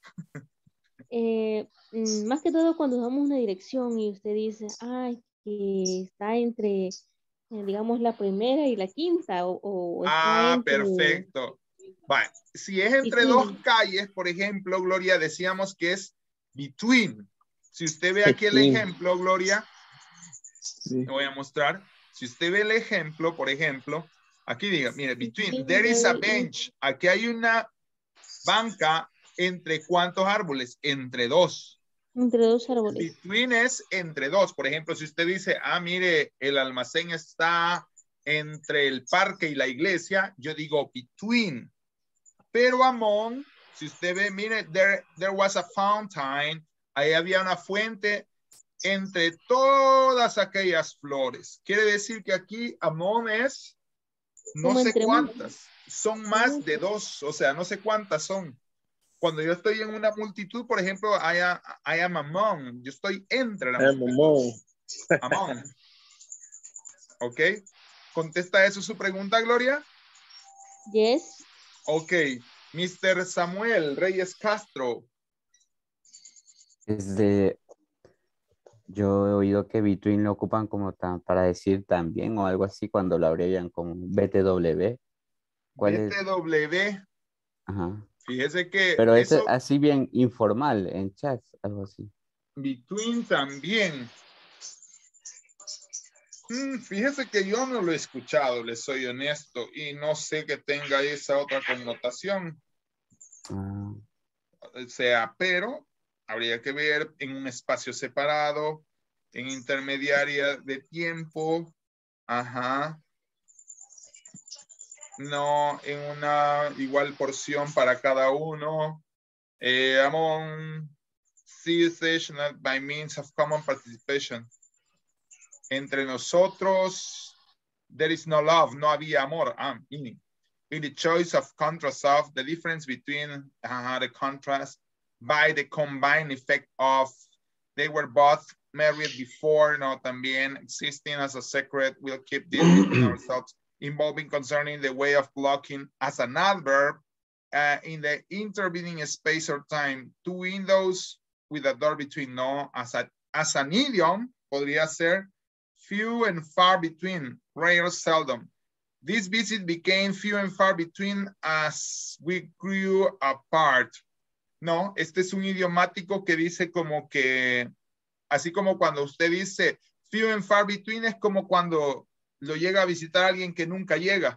J: Eh, mm, más que todo cuando damos una dirección y usted dice, ay, que está entre, eh, digamos, la primera y la quinta, o, o está
A: Ah,
J: entre...
A: perfecto. Vale. Si es entre
J: Between.
A: dos calles, por ejemplo, Gloria, decíamos que es between. Si usted ve aquí el
K: Sí.
A: ejemplo, Gloria,
K: Sí.
A: le voy a mostrar. Si usted ve el ejemplo, por ejemplo, aquí diga, mire, between, there is a bench. Aquí hay una banca entre ¿cuántos árboles? Entre dos.
J: Entre dos árboles.
A: Between es entre dos. Por ejemplo, si usted dice, ah, mire, el almacén está entre el parque y la iglesia, yo digo between. Pero among, si usted ve, mire, there, there was a fountain. Ahí había una fuente entre todas aquellas flores. Quiere decir que aquí among es no
J: Como
A: sé
J: entre
A: cuántas. Son más
J: muchos.
A: de dos. O sea, no sé cuántas son. Cuando yo estoy en una multitud, por ejemplo, I am, I am among. Yo estoy entre la
K: I'm
A: multitud.
K: among.
A: Among. ¿Ok? ¿Contesta eso su pregunta, Gloria?
J: Yes.
A: Ok. mister Samuel Reyes Castro.
L: Desde, yo he oído que between lo ocupan como tan, para decir también o algo así cuando lo abrevian como B T W. ¿Cuál es?
A: B T W.
L: Ajá.
A: Fíjese que
L: Pero ese
A: eso,
L: así bien informal en chats, algo así.
A: between también. Mm, fíjese que yo no lo he escuchado, le soy honesto, y no sé que tenga esa otra connotación.
L: Ah,
A: O sea, pero habría que ver en un espacio separado, en intermediaria de tiempo, ajá. No en una igual porción para cada uno. Eh, among civilization by means of common participation. Entre nosotros, there is no love, no había amor. Ah, meaning. In the choice of contrast of the difference between uh, the contrast by the combined effect of they were both married before, no, también existing as a secret, we'll keep this between ourselves, involving concerning the way of blocking as an adverb uh, in the intervening space or time, two windows with a door between, no, as, a, as an idiom, podría ser few and far between, rare, seldom. This visit became few and far between as we grew apart. No, este es un idiomático que dice como que, así como cuando usted dice few and far between, es como cuando lo llega a visitar alguien que nunca llega.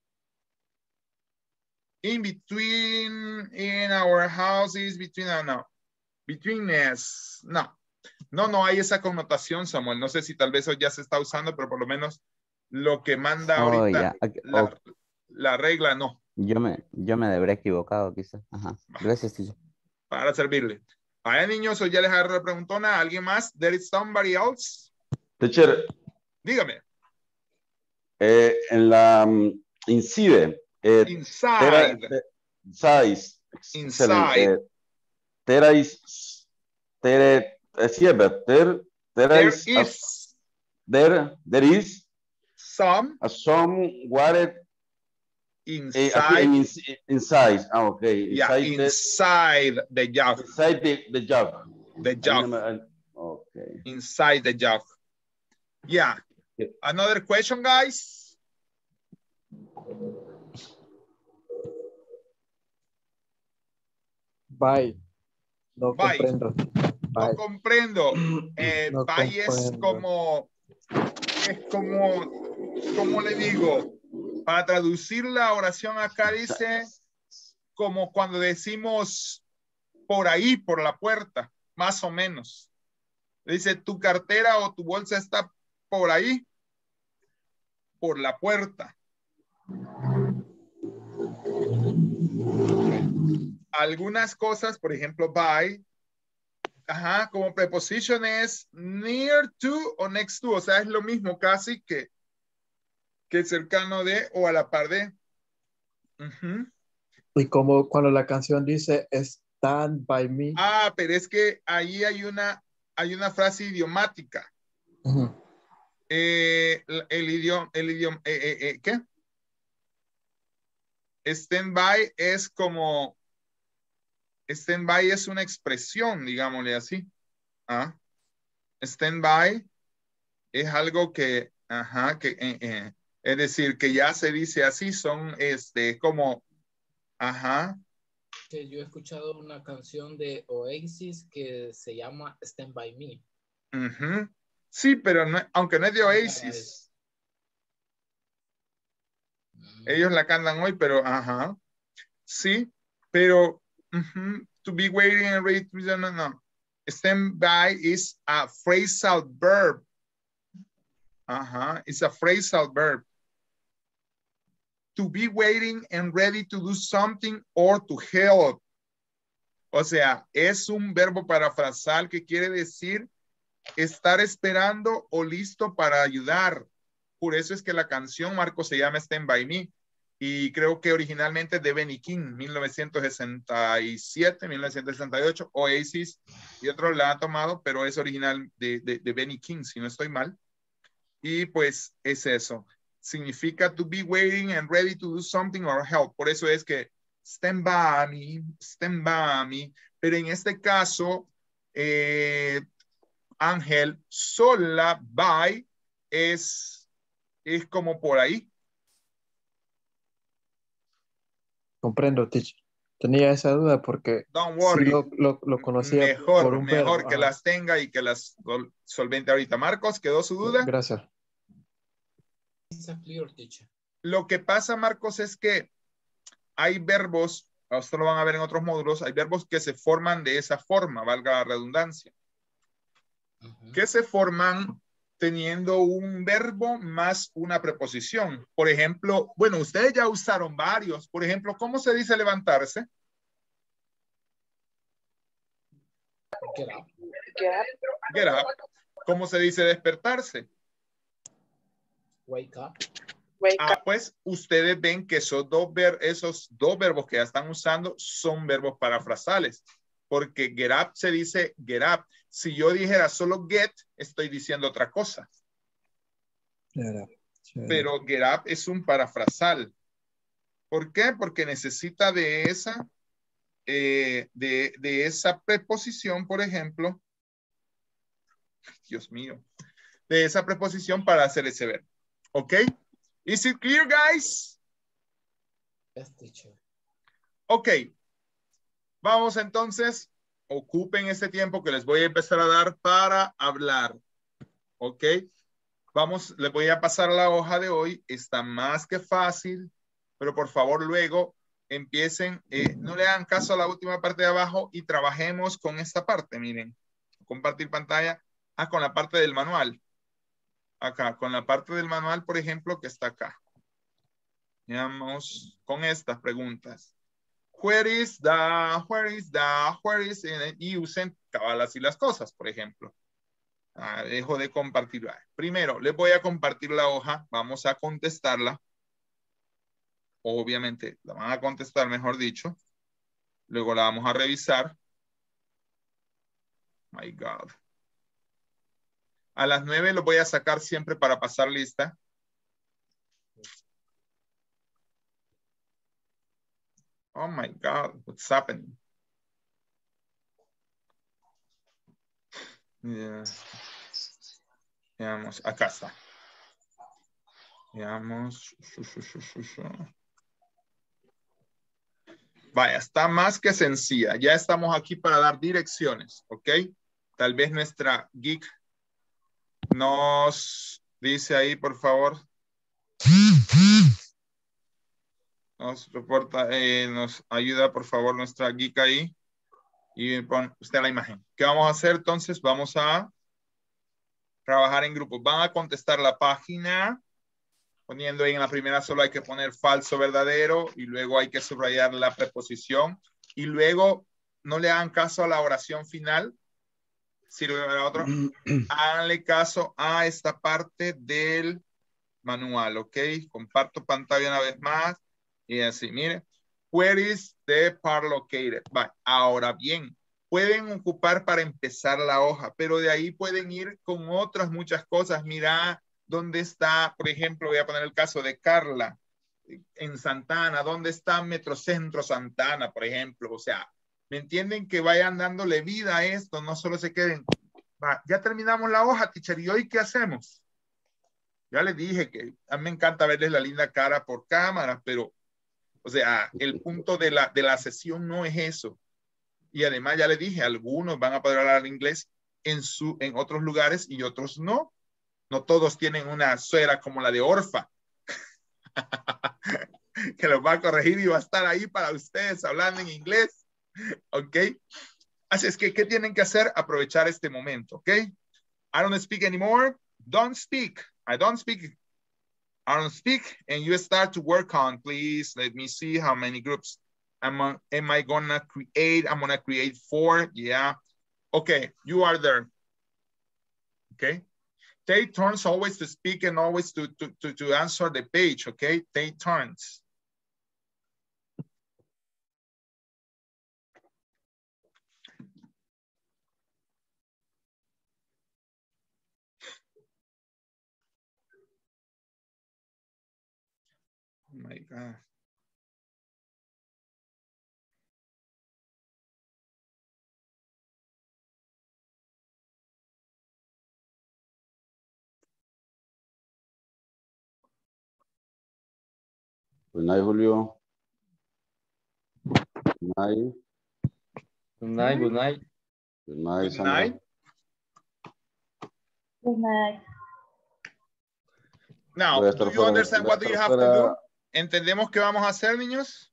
A: In between, in our houses, between, no, no. Between us, no. No, no hay esa connotación, Samuel. No sé si tal vez hoy ya se está usando, pero por lo menos lo que manda
L: oh,
A: ahorita
L: ya. Okay.
A: la,
L: Oh,
A: la regla, no.
L: yo me, yo me debería equivocado, quizás. Ajá. Gracias, teacher.
A: Para servirle. Vaya, niños, hoy ya les agarré la preguntona. ¿Alguien más? There is somebody else?
E: Teacher,
A: Dígame.
E: eh, en la um, incide. Eh,
A: Inside.
E: Tera, te, size.
A: Inside.
E: Eh, tera is. Tere. There, there,
A: There
E: is.
A: is.
E: A, there, there is.
A: Some.
E: A some water.
A: Inside.
E: Eh, in, inside. Ah, okay.
A: Inside, yeah, inside the, the jug.
E: Inside the, the jug.
A: The jug.
E: Okay.
A: Inside the jug. Yeah. yeah. Another question, guys?
K: Bye. No
A: Bye.
K: comprendo. Bye.
A: No comprendo. Eh,
K: no
A: bye
K: comprendo.
A: es como, es como, ¿cómo le digo? Para traducir la oración acá dice como cuando decimos por ahí, por la puerta, más o menos. Dice tu cartera o tu bolsa está por ahí, por la puerta. Algunas cosas, por ejemplo, by, ajá, como preposition es near to o next to, o sea, es lo mismo casi que que cercano de o a la par de. Uh-huh.
K: Y como cuando la canción dice stand by me.
A: Ah, pero es que ahí hay una, hay una frase idiomática.
K: Uh-huh.
A: eh, el idioma, el idioma, eh, eh, eh, ¿qué? Stand by es como, stand by es una expresión, digámosle así. ¿Ah? Stand by es algo que, ajá, que, eh, eh, es decir, que ya se dice así, son este, como, ajá,
I: Que yo he escuchado una canción de Oasis que se llama Stand By Me.
A: Ujú. Sí, pero no, aunque no es de Oasis. Ellos la cantan hoy, pero ajá. Sí, pero ujú, to be waiting and ready to no, no, no. Stand by is a phrasal verb. Ajá, it's a phrasal verb. To be waiting and ready to do something or to help. O sea, es un verbo parafrasal que quiere decir estar esperando o listo para ayudar. Por eso es que la canción, Marco, se llama Stand By Me. Y creo que originalmente es de Benny King, mil novecientos sesenta y siete, mil novecientos sesenta y ocho. Oasis y otros la han tomado, pero es original de, de, de Benny King, si no estoy mal. Y pues es eso. Significa to be waiting and ready to do something or help. Por eso es que stand by me, stand by me. Pero en este caso, eh, Ángel, sola by es, es como por ahí.
P: Comprendo, teacher. Tenía esa duda porque
A: Don't worry.
P: sí lo, lo, lo conocía
A: Mejor,
P: por un
A: mejor
P: verbo.
A: que
P: Ajá.
A: las tenga y que las sol- solvente ahorita. Marcos, ¿quedó su duda?
P: Gracias.
I: It's a clear, teacher.
A: Lo que pasa, Marcos, es que hay verbos, esto lo van a ver en otros módulos, hay verbos que se forman de esa forma, valga la redundancia. Uh-huh. Que se forman teniendo un verbo más una preposición. Por ejemplo, bueno, ustedes ya usaron varios. Por ejemplo, ¿cómo se dice levantarse?
I: Get up.
C: Get up.
A: Get up. ¿Cómo se dice despertarse?
I: Wake up.
C: Wake
A: ah,
C: up.
A: pues ustedes ven que esos dos, ver, esos dos verbos que ya están usando son verbos parafrasales. Porque get up se dice get up. Si yo dijera solo get, estoy diciendo otra cosa.
P: Get up. Get
A: Pero get up es un parafrasal. ¿Por qué? Porque necesita de esa, eh, de, de esa preposición, por ejemplo. Dios mío. De esa preposición para hacer ese verbo. ¿Ok? Is it clear, guys?
I: Yes, teacher.
A: Ok. Vamos entonces, ocupen este tiempo que les voy a empezar a dar para hablar. ¿Ok? Vamos, les voy a pasar la hoja de hoy. Está más que fácil, pero por favor luego empiecen, eh, no le hagan caso a la última parte de abajo y trabajemos con esta parte. Miren, compartir pantalla. Ah, con la parte del manual. Acá, con la parte del manual, por ejemplo, que está acá. Veamos con estas preguntas. Where is the, where is the, where is it? Y usen cabal así las cosas, por ejemplo. Ah, dejo de compartir. Primero, les voy a compartir la hoja. Vamos a contestarla. Obviamente, la van a contestar, mejor dicho. Luego la vamos a revisar. My God. A las nueve lo voy a sacar siempre para pasar lista. Oh my God, what's happening? Yeah. Veamos, acá está. Veamos. Vaya, está más que sencilla. Ya estamos aquí para dar direcciones, ¿ok? Tal vez nuestra geek nos dice ahí, por favor. Nos reporta, eh, nos ayuda, por favor, nuestra geek ahí. Y pon usted la imagen. ¿Qué vamos a hacer entonces? Vamos a trabajar en grupos. Van a contestar la página. Poniendo ahí en la primera solo hay que poner falso, verdadero. Y luego hay que subrayar la preposición. Y luego no le hagan caso a la oración final. Sirve para otro. Háganle caso a esta parte del manual, ¿ok? Comparto pantalla una vez más. Y así, mire. Where is the part located? Vale. Ahora bien, pueden ocupar para empezar la hoja, pero de ahí pueden ir con otras muchas cosas. Mira, ¿dónde está? Por ejemplo, voy a poner el caso de Carla en Santana. ¿Dónde está Metrocentro Santana, por ejemplo? O sea, ¿me entienden? Que vayan dándole vida a esto, no solo se queden. Va, ya terminamos la hoja, teacher, ¿y hoy qué hacemos? Ya les dije que a mí me encanta verles la linda cara por cámara, pero O sea, el punto de la, de la sesión no es eso. Y además ya le dije, algunos van a poder hablar inglés en, su, en otros lugares y otros no. No todos tienen una suegra como la de Orfa, que los va a corregir y va a estar ahí para ustedes hablando en inglés. ¿Ok? Así es que, ¿qué tienen que hacer? Aprovechar este momento. ¿Ok? I don't speak anymore. Don't speak. I don't speak. I don't speak. And you start to work on, please. Let me see how many groups am I, am I gonna create? I'm gonna create four. Yeah. Okay, you are there. Okay. Take turns always to speak and always to, to, to, to answer the page, okay? Take turns. Oh my God.
E: Good night, Julio. Good night.
K: Good night, good night.
E: Good night,
A: Good night.
B: Good night.
A: Now,
E: Voy a
A: do
E: estar
A: you
E: fuera-
A: understand
E: voy a
A: what do you
E: estar
A: have to do?
E: fuera.
A: ¿Entendemos qué vamos a hacer, niños?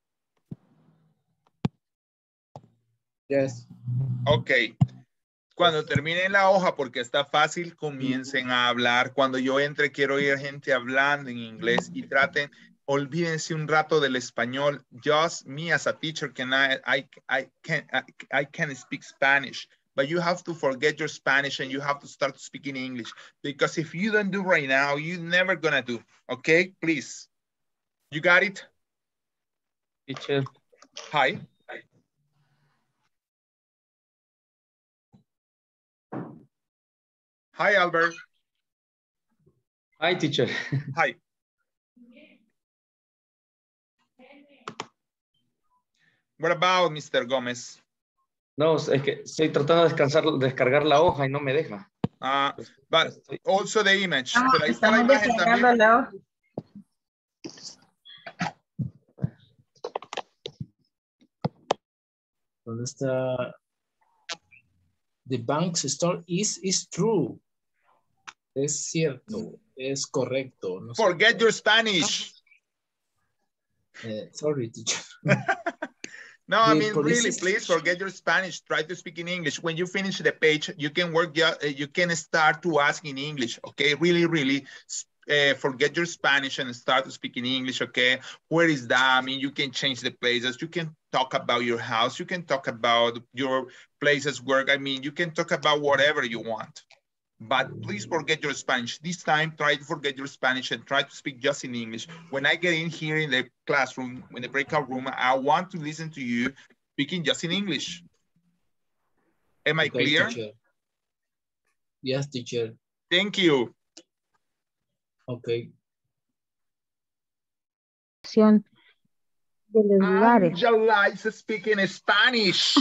P: Yes.
A: Ok. Cuando terminen la hoja, porque está fácil, comiencen a hablar. Cuando yo entre, quiero oír gente hablando en inglés y traten, olvídense un rato del español. Just me as a teacher, can I, I, I, can, I, I can speak Spanish. But you have to forget your Spanish and you have to start speaking English. Because if you don't do right now, you're never gonna do. Okay, please. You got it?
K: Teacher.
A: Hi. Hi, Albert.
K: Hi, teacher.
A: Hi. What about Mister Gómez?
K: No, es que estoy tratando de descansar, descargar la hoja y no me deja.
A: Uh, but also the image.
H: Estamos,
A: Pero ahí está la
H: estamos
A: imagen
H: descargando
A: también.
H: la hoja.
I: ¿Dónde está? The bank's store is, is true. Es cierto, es correcto. No sé.
A: Forget your Spanish.
I: Eh, sorry, teacher.
A: No, I
I: The
A: mean,
I: police
A: really,
I: is-
A: please forget your Spanish. Try to speak in English. When you finish the page, you can work, uh, you can start to ask in English, okay? Really, really uh, forget your Spanish and start to speak in English, okay? Where is that? I mean, you can change the places. You can talk about your house. You can talk about your places work. I mean, you can talk about whatever you want. But please forget your Spanish. This time, try to forget your Spanish and try to speak just in English. When I get in here in the classroom, in the breakout room, I want to listen to you speaking just in English. Am I
I: Okay,
A: clear?
I: teacher. Yes, teacher.
A: Thank you.
I: Okay.
O: De los lugares.
A: Angela is speaking Spanish.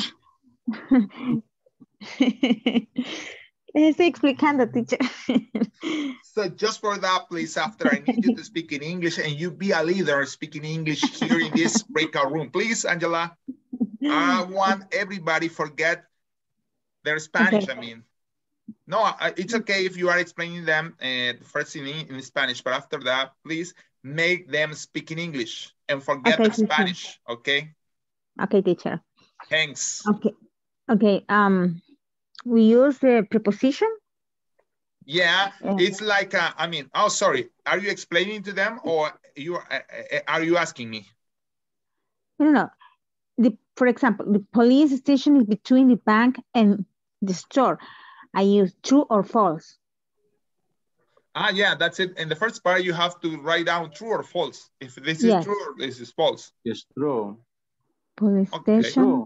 O: Les estoy explicando, teacher.
A: So just for that, please, after I need you to speak in English and you be a leader speaking English here in this breakout room. Please, Angela, I want everybody forget their Spanish,
O: Okay.
A: I mean. No, I- it's okay if you are explaining them uh, first in, in Spanish, but after that, please make them speak in English and forget
O: Okay,
A: the
O: teacher.
A: Spanish, okay?
O: Okay, teacher.
A: Thanks.
O: Okay. Okay. Um, we use the preposition.
A: Yeah,
O: Yeah.
A: it's like, uh, I mean, oh, sorry. Are you explaining to them or you are, uh, are you asking me?
O: No, no, no. The, for example, the police station is between the bank and the store. I use true or false.
A: Ah, yeah, that's it. In the first part, you have to write down true or false. If this is
O: Yes.
A: true or this is false.
G: It's true.
O: Police
A: Okay.
O: station
G: True.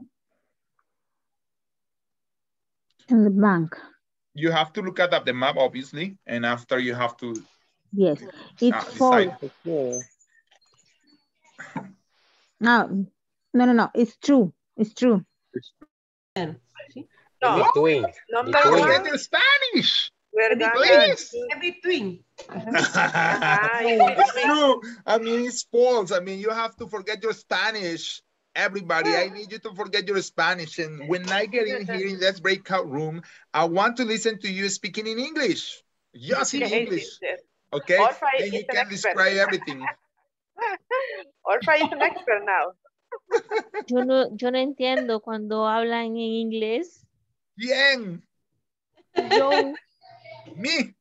O: and the bank.
A: You have to look at the map, obviously, and after you have to
O: Yes, it's
A: uh,
O: false.
A: decide.
O: No, no, no, no. It's true. It's true.
C: No,
D: Between.
C: number
D: Between.
A: Forget
C: one,
A: your Spanish.
C: We're gonna
A: Please.
C: do-
N: In between.
C: Ajá, in
A: It's
C: between.
A: true. I mean, it's false. I mean, you have to forget your Spanish. Everybody, I need you to forget your Spanish. And when I get in here in this breakout room, I want to listen to you speaking in English. Just in
C: Okay,
A: English.
C: sister.
A: Okay?
C: Orfa
A: Then
C: is
A: you
C: an
A: can
C: expert.
A: describe everything.
C: Orfa is an expert now.
J: Yo no, yo no entiendo cuando hablan en inglés.
A: Bien.
J: Yo,
A: Me.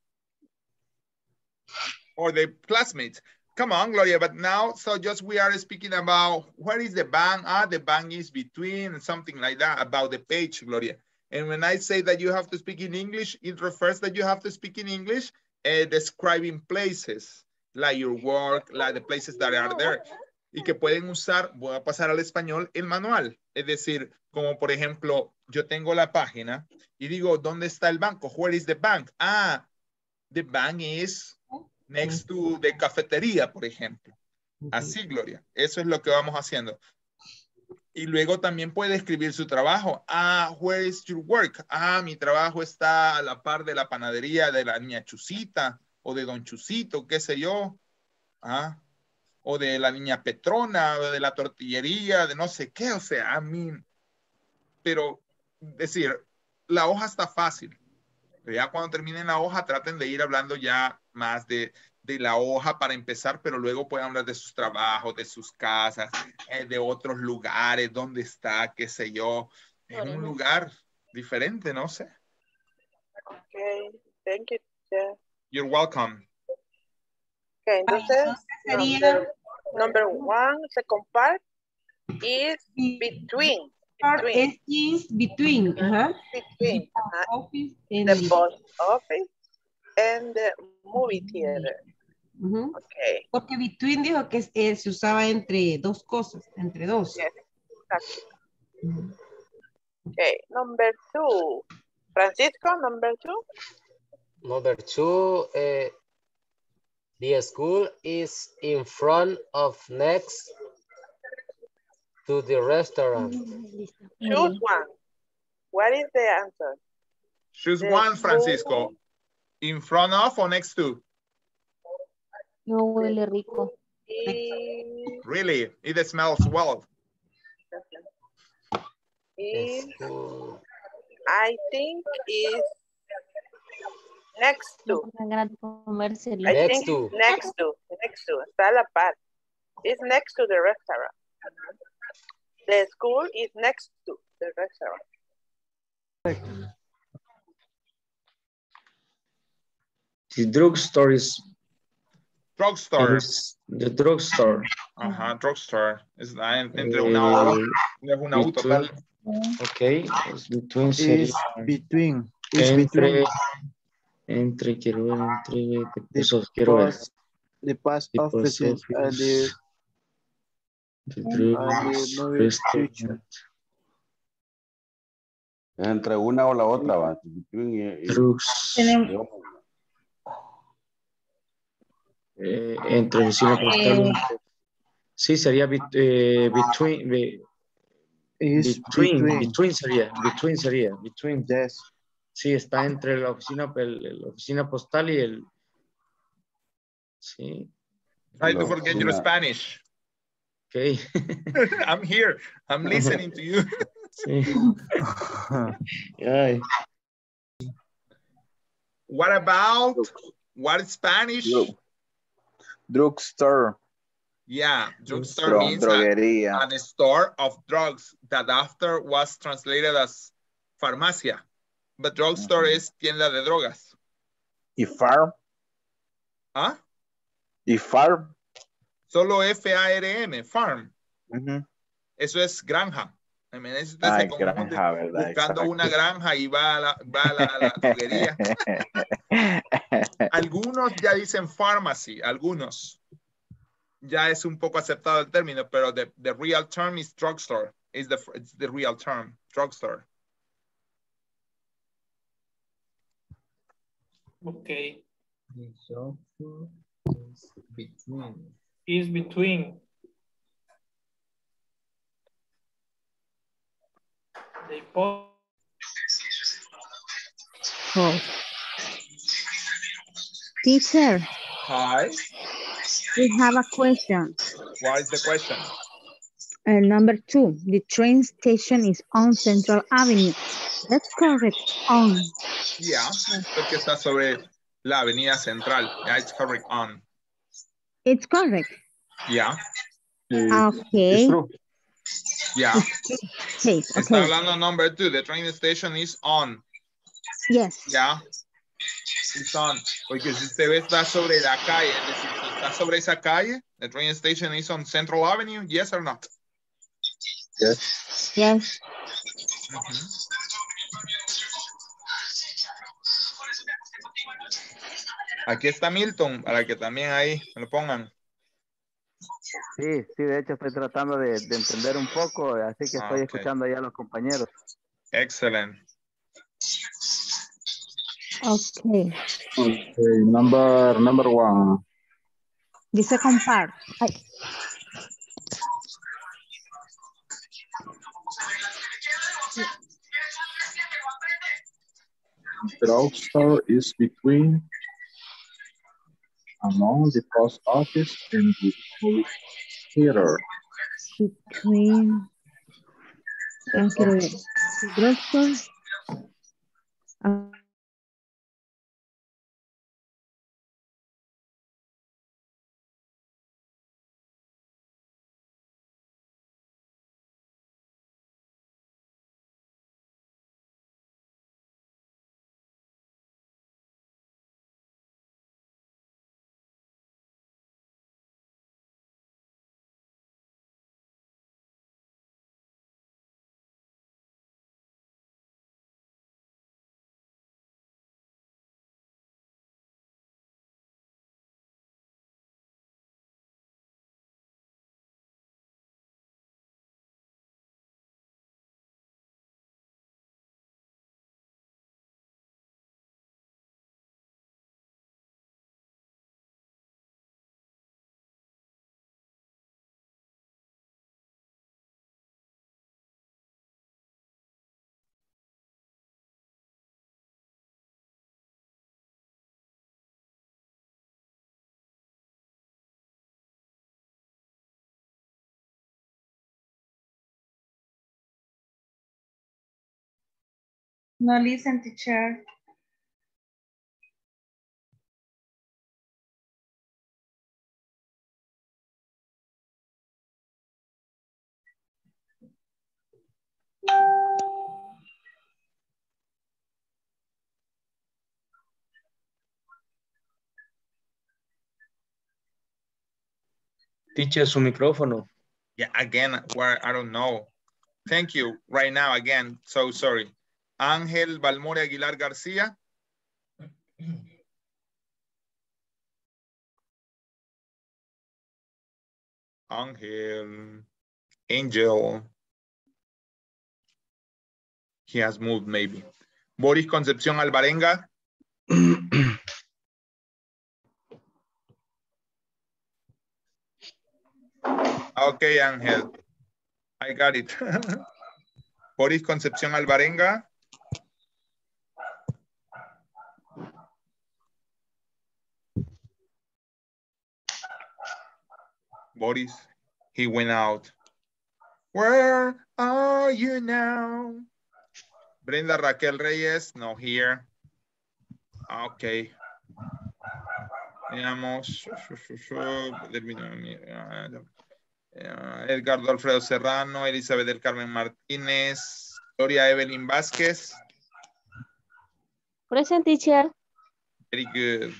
A: Or the classmates. Come on, Gloria, but now, so just we are speaking about where is the bank? Ah, the bank is between, something like that, about the page, Gloria. And when I say that you have to speak in English, it refers that you have to speak in English, uh, describing places, like your work, like the places that are there. Y que pueden usar, voy a pasar al español, el manual. Es decir, como por ejemplo, yo tengo la página y digo, ¿dónde está el banco? Where is the bank? Ah, the bank is next to the cafetería, por ejemplo. Así, Gloria. Eso es lo que vamos haciendo. Y luego también puede escribir su trabajo. Ah, where is your work? Ah, mi trabajo está a la par de la panadería de la niña Chusita o de don Chusito, qué sé yo. Ah, o de la niña Petrona, o de la tortillería, de no sé qué. O sea, a mí, pero decir, la hoja está fácil. Pero ya cuando terminen la hoja, traten de ir hablando ya más de, de la hoja para empezar, pero luego pueden hablar de sus trabajos, de sus casas, eh, de otros lugares, dónde está, qué sé yo, en un lugar diferente, no sé.
C: Okay, thank you, teacher.
A: You're welcome.
C: Okay, entonces,
N: sería-
C: number, number one, second part is between.
N: Part is is between. Ajá.
C: Between. Ajá.
N: Office and
C: The post office and the movie theater.
N: Ujú.
C: Okay.
N: Porque between dijo que eh, se usaba entre dos cosas, entre dos.
C: Yes, exactly. Okay, number two. Francisco, number two.
D: Number two, uh, the school is in front of next to the restaurant.
C: Choose one. What is the answer?
A: Choose
C: The
A: one,
C: school-
A: Francisco. In front of or next to?
J: no huele rico.
C: Is,
A: Really? It smells well.
C: is,
D: School.
C: I think is next to.
J: Tan ganas de comérselo.
C: I
D: Next
C: think
D: to.
C: next to. Next to. Está a la par. It's next to the restaurant. The school is next to the restaurant.
K: The drugstore is,
A: Drugstore.
K: is the drugstore.
A: Ajá, drugstore. Es la en- entre una O,
K: Eh,
A: es una U total.
K: Ok, es between
P: Is
K: sería
P: between. Is
K: entre,
P: between
K: entre, quiero ver, entre,
P: the
K: eso quiero ver.
P: post, the post
K: The post
P: offices and the,
K: office, the
P: and the
K: drugs,
P: movie
K: restaurant.
P: theater.
E: Es entre una o la otra, va. Between y- y-
K: Drugs,
H: Tenemos-
K: eh, entre oficina postal.
H: Eh,
K: Sí, sería bet- eh, between, be-
P: Is
K: between,
P: between.
K: between sería, between sería, between.
P: Yes.
K: Sí, está entre la oficina, el- la oficina postal y el, sí,
A: Try to
E: La
A: forget your
E: oficina.
A: Spanish.
K: ok.
A: I'm here. I'm listening to you.
K: Sí. Ay,
A: What about, what is Spanish?
P: Drug- Drugstore.
A: Yeah, drugstore
P: Dro-
A: means a,
P: droguería.
A: an store of drugs that after was translated as farmacia. But drugstore
P: Ujú.
A: es tienda de drogas.
P: Y farm.
A: ¿Ah?
P: Y farm.
A: Solo F A R M, farm.
P: Ujú.
A: Eso es granja. I mean, eso usted
P: Ah,
A: se
P: es
A: confunde
P: granja, ¿verdad?
A: buscando
P: Exacto.
A: una granja y va a la, va a la, a la droguería. Algunos ya dicen pharmacy, algunos. Ya es un poco aceptado el término, pero the, the real term is drugstore. Is the, it's the real term, drugstore.
F: Okay.
I: The drugstore is between.
F: Is between. The po-
O: Oh. Teacher,
A: Hi.
O: we have a question.
A: What is the question?
O: Uh, number two, the train station is on Central Avenue. That's correct. On.
A: Yeah, porque está sobre la avenida central. Yeah, it's correct on.
O: It's correct.
A: Yeah.
O: Okay.
G: It's true.
A: Yeah.
O: Okay.
A: Está
O: Okay.
A: hablando number two. The train station is on.
O: Yes.
A: Yeah. It's on. Porque si usted ve está sobre la calle, es decir, si está sobre esa calle, the train station is on Central Avenue, yes or not?
G: Yes.
O: Yes.
A: Uh-huh. Aquí está Milton, para que también ahí me lo pongan.
Q: Sí, sí, de hecho estoy tratando de, de entender un poco, así que estoy
A: Okay.
Q: escuchando ya a los compañeros.
A: Excellent.
O: Okay.
G: Okay, number number one.
O: The second part. I,
G: The drugstore is between among the post office and the movie theater.
O: between. Ah, quiero ver. The drugstore. Ah,
H: No listen, teacher.
K: Teacher, su micrófono.
A: Yeah, again, where I don't know. Thank you. Right now, again, so sorry. Ángel Balmore Aguilar García. Ángel. Angel. He has moved maybe. Boris Concepción Alvarenga. Okay, Ángel. I got it. Boris Concepción Alvarenga. Boris, he went out. Where are you now? Brenda Raquel Reyes, no here. Okay. Veamos. Edgardo Alfredo Serrano, Elizabeth del Carmen Martínez, Gloria Evelyn Vázquez.
J: Present, teacher.
A: Very good.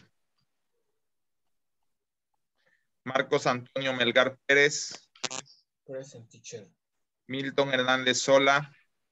A: Marcos Antonio Melgar Pérez.
I: Present, teacher.
A: Milton Hernández Sola.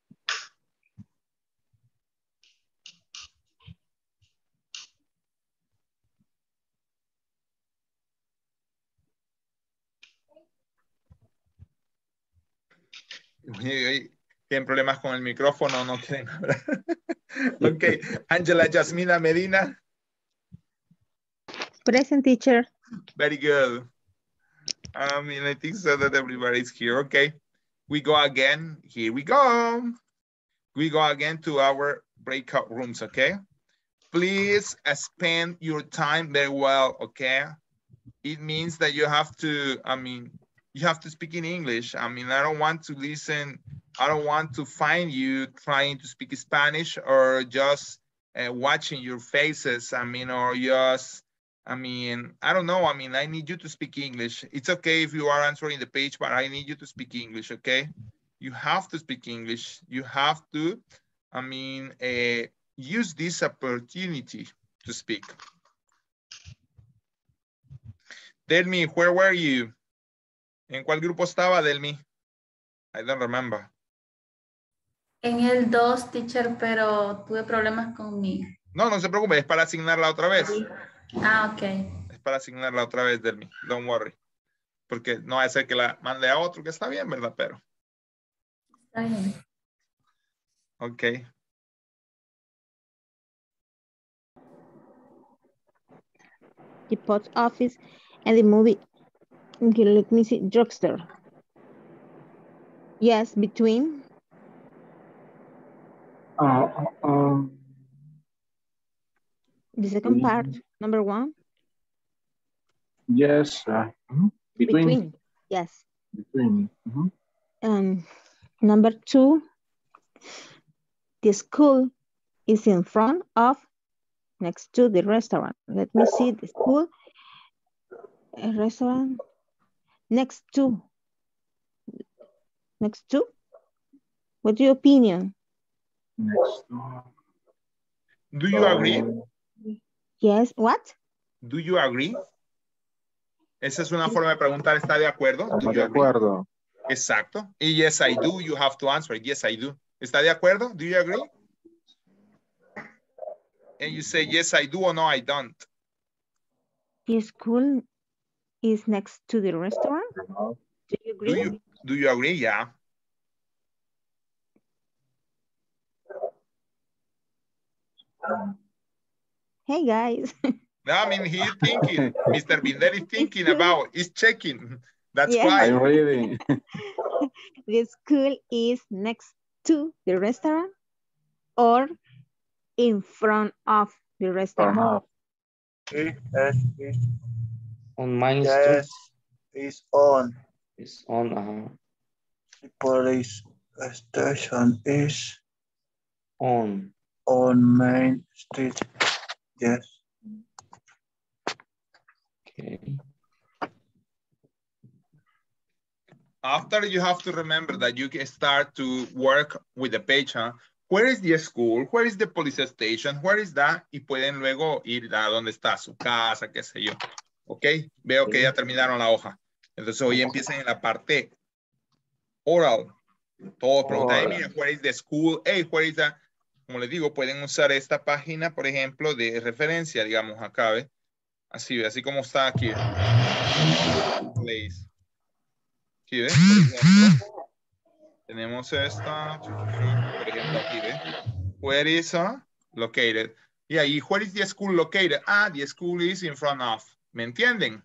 A: Tienen problemas con el micrófono, no quieren hablar. Ok, Angela Yasmina Medina.
O: present, teacher.
A: Very good. I mean, I think so that everybody's here. Okay, we go again. Here we go. We go again to our breakout rooms, okay? please spend your time very well, okay? It means that you have to, I mean, you have to speak in English. I mean, I don't want to listen, I don't want to find you trying to speak Spanish or just uh, watching your faces, I mean, or just, I mean, I don't know. I mean, I need you to speak English. It's okay if you are answering the page, but I need you to speak English, okay? You have to speak English. You have to, I mean, uh, use this opportunity to speak. Delmi, where were you? ¿En cuál grupo estaba, Delmi? I don't remember.
B: En el dos, teacher, pero tuve problemas con mi...
A: No, no se preocupe, es para asignarla otra vez.
B: Ah, ok.
A: Es para asignarla otra vez, Delmi. Don't worry. Porque no va a ser que la mande a otro, que está bien, ¿verdad? Pero.
B: Está bien.
A: Ok.
O: The post office and the movie. Okay, let me see. Drugstore. Yes, between.
G: Uh, uh, um,
O: The second
G: Mm.
O: part, number one.
G: yes. Uh, mhm. Between.
O: Between. Yes.
G: Between. Mhm.
O: Um, number two. The school is in front of, next to the restaurant. Let me see the school. A restaurant. Next to. Next to. What's your opinion?
G: Next door.
A: Do you agree?
O: Yes, what?
A: Do you agree? Esa es una forma de preguntar, ¿está de acuerdo? Do
G: Estamos
A: you
G: de
A: agree?
G: acuerdo.
A: Exacto. Y yes, I do. You have to answer. Yes, I do. ¿Está de acuerdo? Do you agree? And you say, yes, I do or no, I don't.
O: The school is next to the restaurant. Do you agree?
A: Do you, do you agree? Yeah.
O: Hey guys.
A: No, I mean, he's thinking. Mister Binder is thinking about, he's checking. That's
O: Yeah.
A: why.
G: I'm reading.
O: The school is next to the restaurant or in front of the restaurant.
G: Enough.
M: It, yes, it,
K: On mine
M: yes, it's on.
K: is on. Uh,
M: The police station is
K: on.
M: on Main Street. Yes.
K: Okay.
A: After you have to remember that you can start to work with the page, huh? Where is the school? Where is the police station? Where is that? Y pueden luego ir a dónde está su casa, qué sé yo. Ok, veo que ya terminaron la hoja. Entonces hoy empiezan en la parte oral. Todos preguntan, hey, mira, where is the school? Hey, where is the... Como les digo, pueden usar esta página, por ejemplo, de referencia, digamos, acá, ¿ve? Así, así como está aquí. Place. Aquí, ¿ve? Por ejemplo, tenemos esta, por ejemplo, aquí, ¿ve? Where is uh, located? Y ahí, where is the school located? Ah, the school is in front of. ¿Me entienden?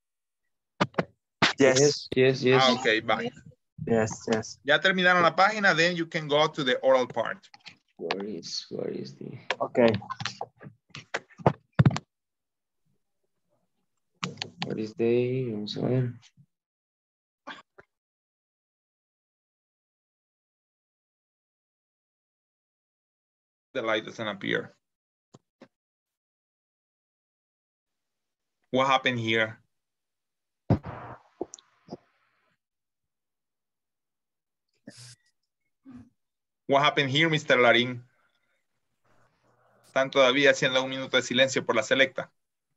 M: Yes.
K: Yes, yes.
A: Ah, ok, bye.
M: Yes, yes.
A: Ya terminaron la página, then you can go to the oral part.
K: Where is, where is the...
M: Okay.
K: Where is the... Vamos a ver.
A: The light doesn't appear. What happened here? What happened here, Mister Larín? Están todavía haciendo un minuto de silencio por la selecta.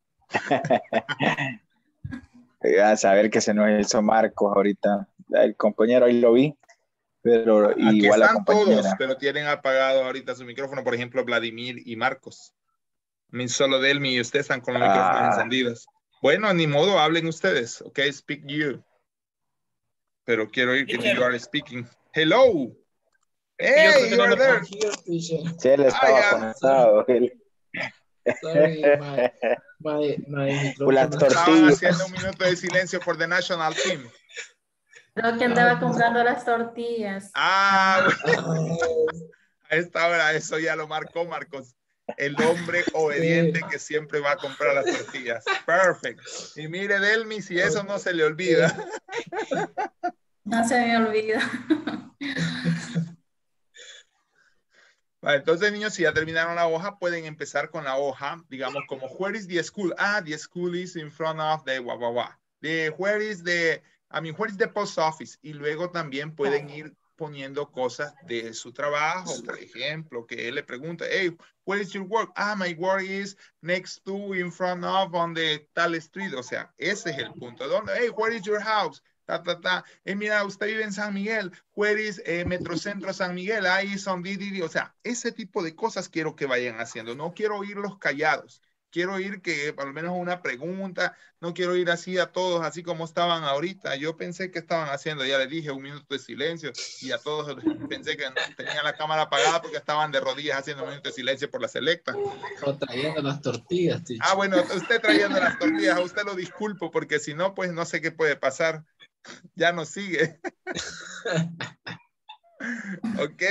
R: A saber que se nos hizo Marcos ahorita. El compañero ahí lo vi, pero
A: Aquí
R: igual la
A: están todos,
R: compañera.
A: pero tienen apagado ahorita su micrófono, por ejemplo, Vladimir y Marcos. Mi solo Delmi y usted están con los micrófonos
R: Ah.
A: encendidos. Bueno, ni modo, hablen ustedes, ok, speak you. Pero quiero oír que you are speaking. Hello. Hey, you are there.
R: Sí, él estaba
A: Ah, ya.
R: conectado. él.
I: Sorry, my, my, my
R: Por las
I: microphone-
A: Estaban
R: tortillas.
A: haciendo un minuto de silencio por the national team.
B: Creo que andaba comprando las tortillas.
A: Ah, bueno. A esta hora eso ya lo marcó Marcos. El hombre obediente que siempre va a comprar las tortillas. Perfect. Y mire, Delmi, si eso no se le olvida.
B: No se me olvida.
A: Vale, entonces, niños, si ya terminaron la hoja, pueden empezar con la hoja, digamos, como, where is the school? Ah, the school is in front of the, blah, blah, blah. The, where is the, I mean, where is the post office? Y luego también pueden ir poniendo cosas de su trabajo, por ejemplo, que él le pregunta, hey, where is your work? Ah, my work is next to, in front of, on the tal street. O sea, ese es el punto. ¿Dónde? Hey, where is your house? Ta, ta, ta. Eh, mira, usted vive en San Miguel. Where is eh, Metrocentro San Miguel? Ahí son D D D. O sea, ese tipo de cosas quiero que vayan haciendo. No quiero oírlos callados. Quiero oír que al menos una pregunta. No quiero ir así a todos, así como estaban ahorita. Yo pensé que estaban haciendo, ya les dije, un minuto de silencio. Y a todos pensé que no, tenían la cámara apagada porque estaban de rodillas haciendo un minuto de silencio por la selecta.
I: O trayendo las tortillas, teacher.
A: Ah, bueno, usted trayendo las tortillas. A usted lo disculpo porque si no, pues no sé qué puede pasar. Ya no sigue. Ok.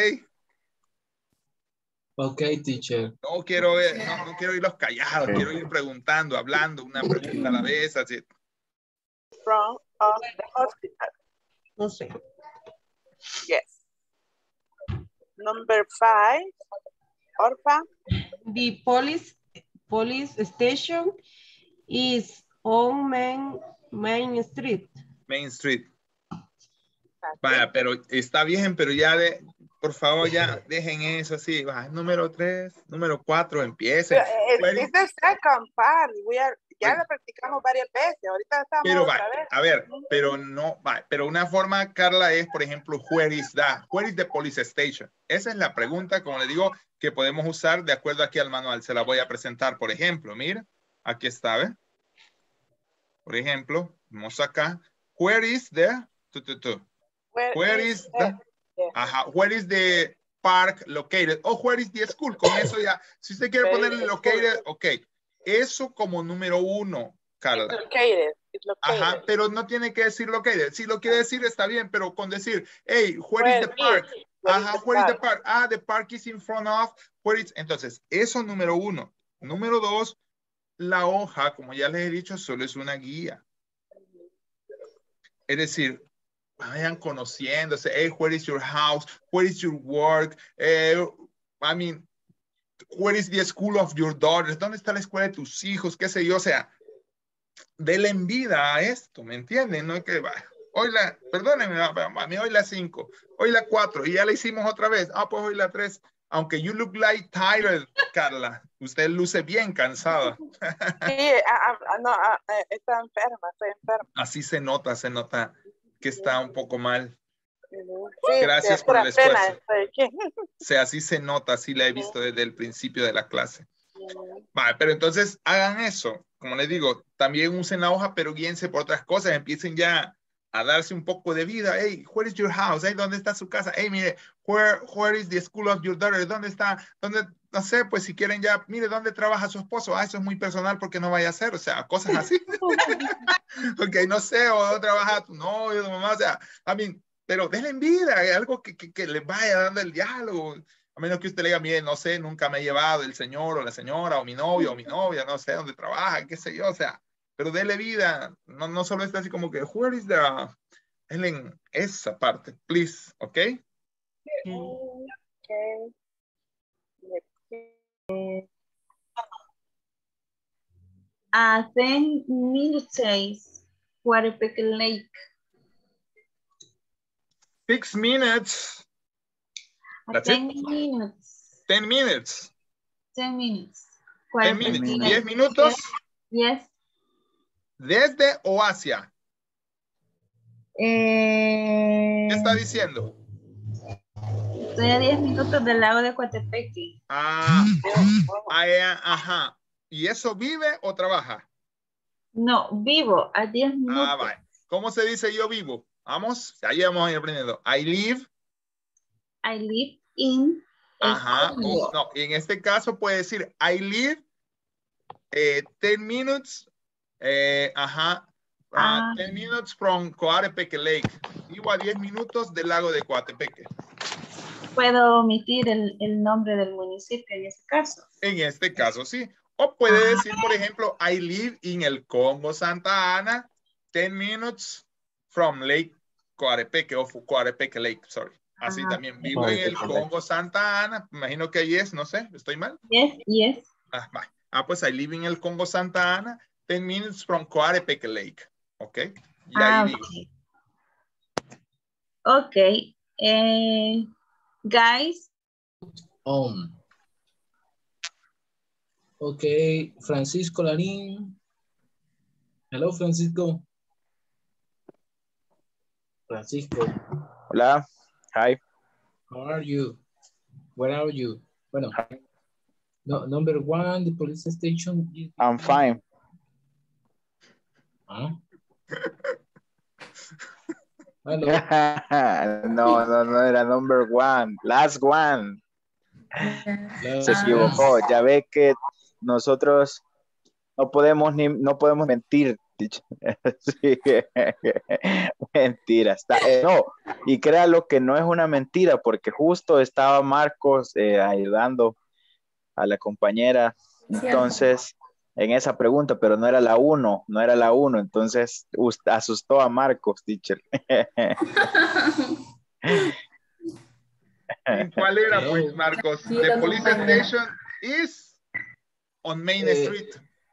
I: Ok, teacher.
A: No quiero, ver, no, no quiero irlos callados, okay. Quiero ir preguntando, hablando, una pregunta a la vez, así.
C: From of the hospital.
N: No sé.
C: Yes. Number five. Orfa.
N: The police police station is on Main, Main Street.
A: Main Street. Vaya, pero está bien, pero ya de, por favor, ya dejen eso así. Va, número tres, número cuatro, empiecen.
C: Es the second part. We are, ya lo practicamos varias veces. Ahorita estamos
A: pero
C: otra
A: va,
C: vez.
A: a ver, pero no, va, pero una forma, Carla, es, por ejemplo, where is that? Where is the police station? Esa es la pregunta, como le digo, que podemos usar de acuerdo aquí al manual. Se la voy a presentar, por ejemplo. Mira, aquí está, ¿ve? Por ejemplo, vamos acá. Where is the... Tu, tu, tu. Where, where is, is the, the ajá, where is the park located? O oh, where is the school? Con eso ya, si usted quiere ponerle located, ok. Eso como número uno, Carla.
C: It's located. It's located.
A: Ajá, pero no tiene que decir located. Si lo quiere decir está bien, pero con decir, hey, where, where is the park? Is, ajá, is the where park? is the park? Ah, the park is in front of, where is, entonces, eso número uno. Número dos, la hoja, como ya les he dicho, solo es una guía. Es decir, vayan conociéndose. Hey, where is your house? Where is your work? Eh, I mean, where is the school of your daughters? ¿Dónde está la escuela de tus hijos? ¿Qué sé yo? O sea, denle en vida a esto, ¿me entienden? No es que va. Hoy la, perdónenme, a mí hoy la cinco, hoy la cuatro, y ya la hicimos otra vez. Ah, pues hoy la tres. Aunque you look like tired, Carla. Usted luce bien cansada.
C: Sí, a, a, no, a, está enferma, estoy enferma.
A: Así se nota, se nota que está un poco mal.
C: Sí,
A: gracias por el esfuerzo.
C: Pena,
A: o sea, así se nota, así la he visto desde el principio de la clase. Vale, pero entonces hagan eso. Como les digo, también usen la hoja, pero guíense por otras cosas. Empiecen ya a darse un poco de vida. Hey, where is your house? Hey, ¿dónde está su casa? Hey, mire, where, where is the school of your daughter? ¿Dónde está? ¿Dónde? No sé, pues si quieren ya, mire, ¿dónde trabaja su esposo? Ah, eso es muy personal porque no vaya a ser. O sea, cosas así. Ok, no sé, o ¿dónde trabaja tu novio, tu mamá? O sea, I mean, pero denle en vida, algo que, que, que les vaya dando el diálogo. A menos que usted le diga, mire, no sé, nunca me he llevado el señor o la señora o mi novio o mi novia, no sé dónde trabaja, qué sé yo, o sea, pero dele vida, no, no solo está así como que, where is the, en esa parte, please, ¿ok?
C: Okay.
H: A ten minutes, Guatepeque Lake.
A: Six minutes. That's
H: ten
A: it.
H: minutes.
A: Ten minutes.
H: Ten minutes.
A: Ten minutes. Diez minutos.
H: Yes.
A: ¿Desde o hacia?
H: Eh,
A: ¿Qué está diciendo?
H: Estoy a diez minutos del lago de Coatepeque.
A: Ah, ah, ajá. ¿Y eso vive o trabaja?
H: No, vivo a diez minutos.
A: Ah, vale. ¿Cómo se dice yo vivo? Vamos, ahí vamos a ir aprendiendo. I live.
H: I live in.
A: Ajá. O, no, en este caso puede decir I live eh, ten minutes. Eh, ajá. Uh,
H: ah.
A: ten minutes from Coatepeque Lake. Vivo a diez minutos del lago de Coatepeque.
H: puedo omitir el, el nombre del municipio en ese caso.
A: En este caso, sí. O puede decir, por ejemplo, I live in el Congo Santa Ana, ten minutes from Lake Coatepeque, o Coatepeque Lake, sorry. Así
H: Ah,
A: también, vivo en el Congo Santa Ana, me imagino que ahí es, no sé, ¿estoy mal?
H: Yes, yes.
A: Ah, va. Ah, pues I live in el Congo Santa Ana, ten minutes from Coatepeque Lake, ¿ok? Y
H: Ah,
A: ahí digo.
H: Ok. Eh, guys.
I: On. Okay, Francisco Larín. Hello, Francisco. Francisco.
R: Hola. Hi.
I: How are you? Where are you? Bueno. No, number one, the police station. Is...
R: I'm fine.
I: ¿Ah? Hello.
R: no, no, no era number one. Last one.
I: Last
R: Se equivocó.
I: one.
R: Ya ve que nosotros no podemos ni no podemos mentir. Sí. Mentira. Está, eh, no, y créalo que no es una mentira, porque justo estaba Marcos eh, ayudando a la compañera. Entonces, en esa pregunta, pero no era la uno, no era la uno. Entonces, usted asustó a Marcos, teacher.
A: ¿Cuál era, pues, Marcos? The police station is on Main
I: Eh,
A: Street.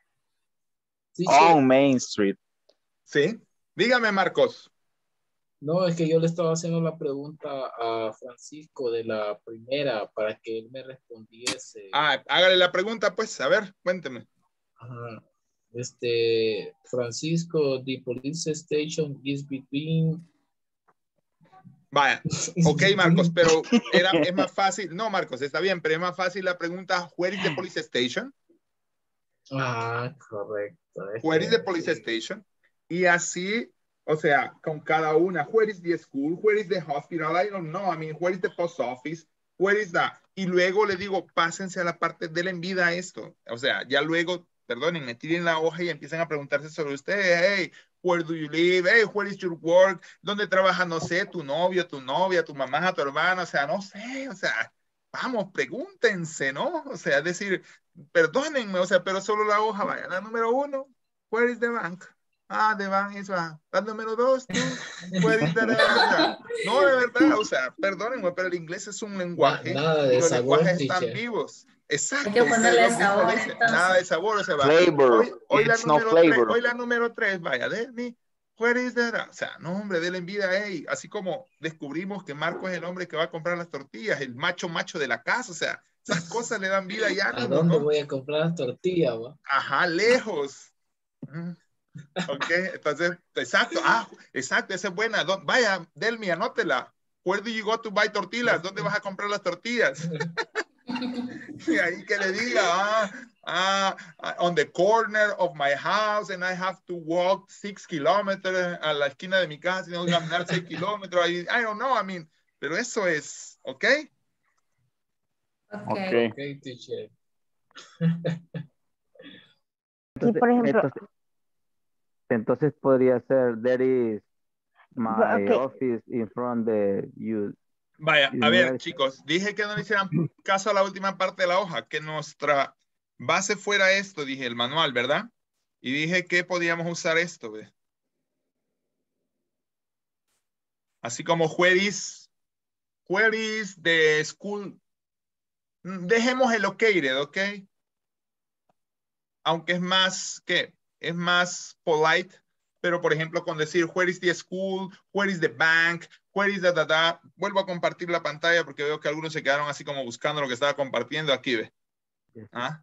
R: On Main Street.
A: Sí. Dígame, Marcos.
I: No, es que yo le estaba haciendo la pregunta a Francisco de la primera para que él me respondiese.
A: Ah, hágale la pregunta, pues. A ver, cuénteme.
I: Ajá. Este, Francisco, the police station is between...
A: Vaya, ok, Marcos, pero era, es más fácil. No, Marcos, está bien, pero es más fácil la pregunta, where is the police station?
I: Ah, correcto.
A: Where is the police station? Y así, o sea, con cada una, where is the school? Where is the hospital? I don't know. I mean, where is the post office? Where is that? Y luego le digo, pásense a la parte de la envida esto. O sea, ya luego, perdonen, me tiren la hoja y empiezan a preguntarse sobre usted. Hey, where do you live? Hey, where is your work? ¿Dónde trabaja? No sé, tu novio, tu novia, tu mamá, tu hermana. O sea, no sé, o sea, vamos, pregúntense, ¿no? O sea, decir, perdónenme, o sea, pero solo la hoja, vaya, la número uno, where is the bank? Ah, the bank is one. La número dos, tú, where is the... O sea, no, de verdad, o sea, perdónenme, pero el inglés es un lenguaje
I: Nada
A: y
I: de
A: los
I: sabor,
A: lenguajes están
I: teacher.
A: vivos. Exacto.
B: Hay que ponerle
A: Usted lo mismo
B: sabor,
A: dice,
B: entonces.
A: nada de sabor, o sea, va.
R: Flavor.
A: Hoy, hoy la
R: It's no
A: número tres,
R: flavor.
A: hoy la número tres, vaya, de mí. Where is the... O sea, no, hombre, denle vida a él. Así como descubrimos que Marco es el hombre que va a comprar las tortillas, el macho macho de la casa, o sea, esas cosas le dan vida y
I: ¿A
A: ánimo,
I: dónde
A: ¿no?
I: voy a comprar las tortillas, va?
A: Ajá, lejos. Mm. Ok, entonces, exacto, ah, exacto, esa es buena. Do- Vaya, Delmi, anótela. Where do you go to buy tortillas? ¿Dónde vas a comprar las tortillas? Y ahí que le diga, ah, ah, ah, on the corner of my house and I have to walk six kilometers a la esquina de mi casa y tengo que caminar seis kilómetros. I, I don't know, I mean, pero eso es, ¿ok?
B: Ok.
R: Ok.
I: Ok, teacher.
O: Y por ejemplo,
Q: entonces, entonces podría ser, there is my
O: ok,
Q: office in front de you.
A: Vaya, a ver,
Q: University.
A: chicos, dije que no le hicieran caso a la última parte de la hoja, que nuestra base fuera esto, dije, el manual, ¿verdad? Y dije que podíamos usar esto, ¿ve? Así como where is, where is the school. Mm, Dejemos el located, ¿ok? Aunque es más, ¿qué? Es más polite, pero por ejemplo con decir where is the school, where is the bank, where is the data. Vuelvo a compartir la pantalla porque veo que algunos se quedaron así como buscando lo que estaba compartiendo aquí, ¿ve? ¿Ah?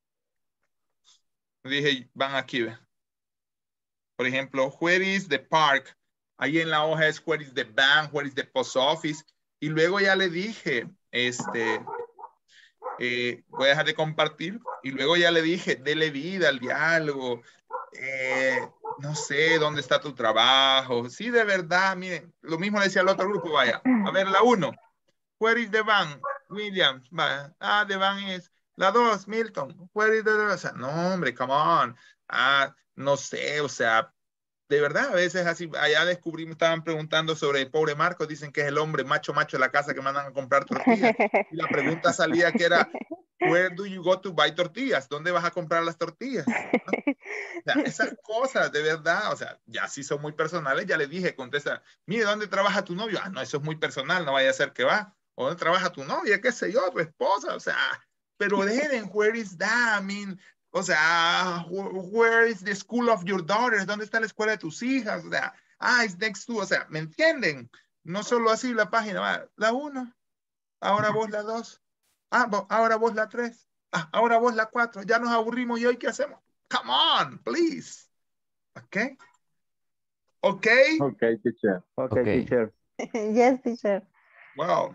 A: Dije, van aquí, ¿ve? Por ejemplo, where is the park? Ahí en la hoja es where is the bank, where is the post office. Y luego ya le dije, este, eh, voy a dejar de compartir. Y luego ya le dije, dele vida al diálogo. Eh, no sé, ¿dónde está tu trabajo? Sí, de verdad, miren, lo mismo le decía al otro grupo, vaya. A ver, la uno. Where is the bank? Williams. Vaya. Ah, the bank is. La dos, Milton. Where is the... O sea, no, hombre, come on. Ah, no sé, o sea, De verdad, a veces así, allá descubrimos, estaban preguntando sobre el pobre Marcos, dicen que es el hombre macho macho de la casa que mandan a comprar tortillas. Y la pregunta salía que era, where do you go to buy tortillas? ¿Dónde vas a comprar las tortillas? ¿No? O sea, esas cosas, de verdad, o sea, ya sí son muy personales, ya le dije, contesta, mire, ¿dónde trabaja tu novio? Ah, no, eso es muy personal, no vaya a ser que va. ¿O dónde trabaja tu novia? ¿Qué sé yo? Tu esposa, o sea, pero dejen, where is that? I mean, o sea, where is the school of your daughters? ¿Dónde está la escuela de tus hijas? O sea, ah, it's next to, o sea, ¿me entienden? No solo así la página, va, la uno, ahora vos la dos, ah, bo- ahora vos la tres, ah, ahora vos la cuatro, ya nos aburrimos y hoy ¿qué hacemos? Come on, please. ¿Ok? ¿Ok?
G: Okay, teacher.
Q: Okay,
L: Okay.
Q: teacher.
O: Yes, teacher.
A: Wow.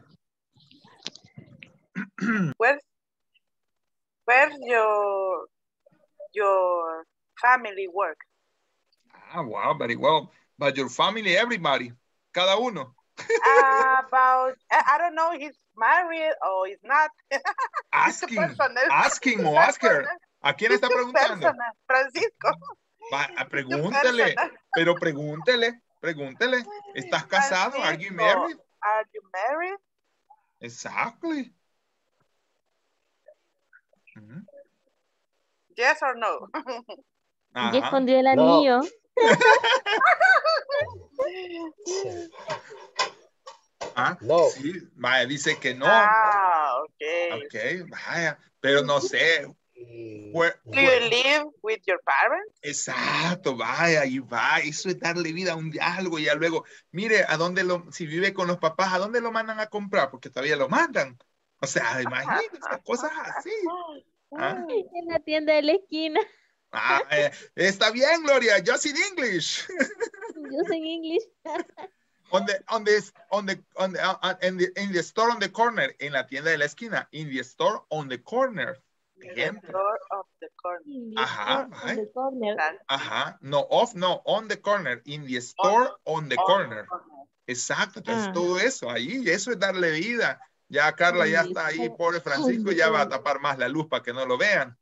C: Where's, where's your, your family work?
A: Ah, wow, very well. But your family, everybody, cada uno.
C: Uh, about, I, I don't know, he's married or he's not.
A: Ask him,
C: Personal.
A: ask him o ask her. ¿A quién está preguntando?
C: Personal. Francisco.
A: Va, a pregúntele, pero pregúntele, pregúntele. ¿Estás casado? Are you married?
C: Are you married?
A: Exactly. Ujú.
C: Yes or no?
O: Ya
A: Ajá.
O: escondió el
D: No.
O: anillo.
A: Ah,
D: No.
A: sí, vaya, dice que no.
C: Ah, okay.
A: Ok, vaya, pero no sé. Where-
C: Do you live with your parents?
A: Exacto, vaya, y va, eso es darle vida a un diálogo y ya luego, mire, a dónde lo, si vive con los papás, ¿a dónde lo mandan a comprar? Porque todavía lo mandan. O sea, imagínense, cosas así. ¿Ah?
O: En la tienda de la esquina.
A: Ah, eh, está bien, Gloria, just in English.
O: Yo sé en English.
A: on the, on the, on the, on the, uh, in the, in the store on the corner, en la tienda de la esquina, in the store on the corner. Ejemplo.
C: Door of the corner.
O: In the
A: Ajá,
O: store,
A: ajá.
O: on the corner.
A: Ajá, no off, no, on the corner, in the store, on the corner. Exacto, entonces
O: Ah.
A: todo eso ahí, eso es darle vida. Ya Carla ya está ahí, pobre Francisco, ya va a tapar más la luz para que no lo vean.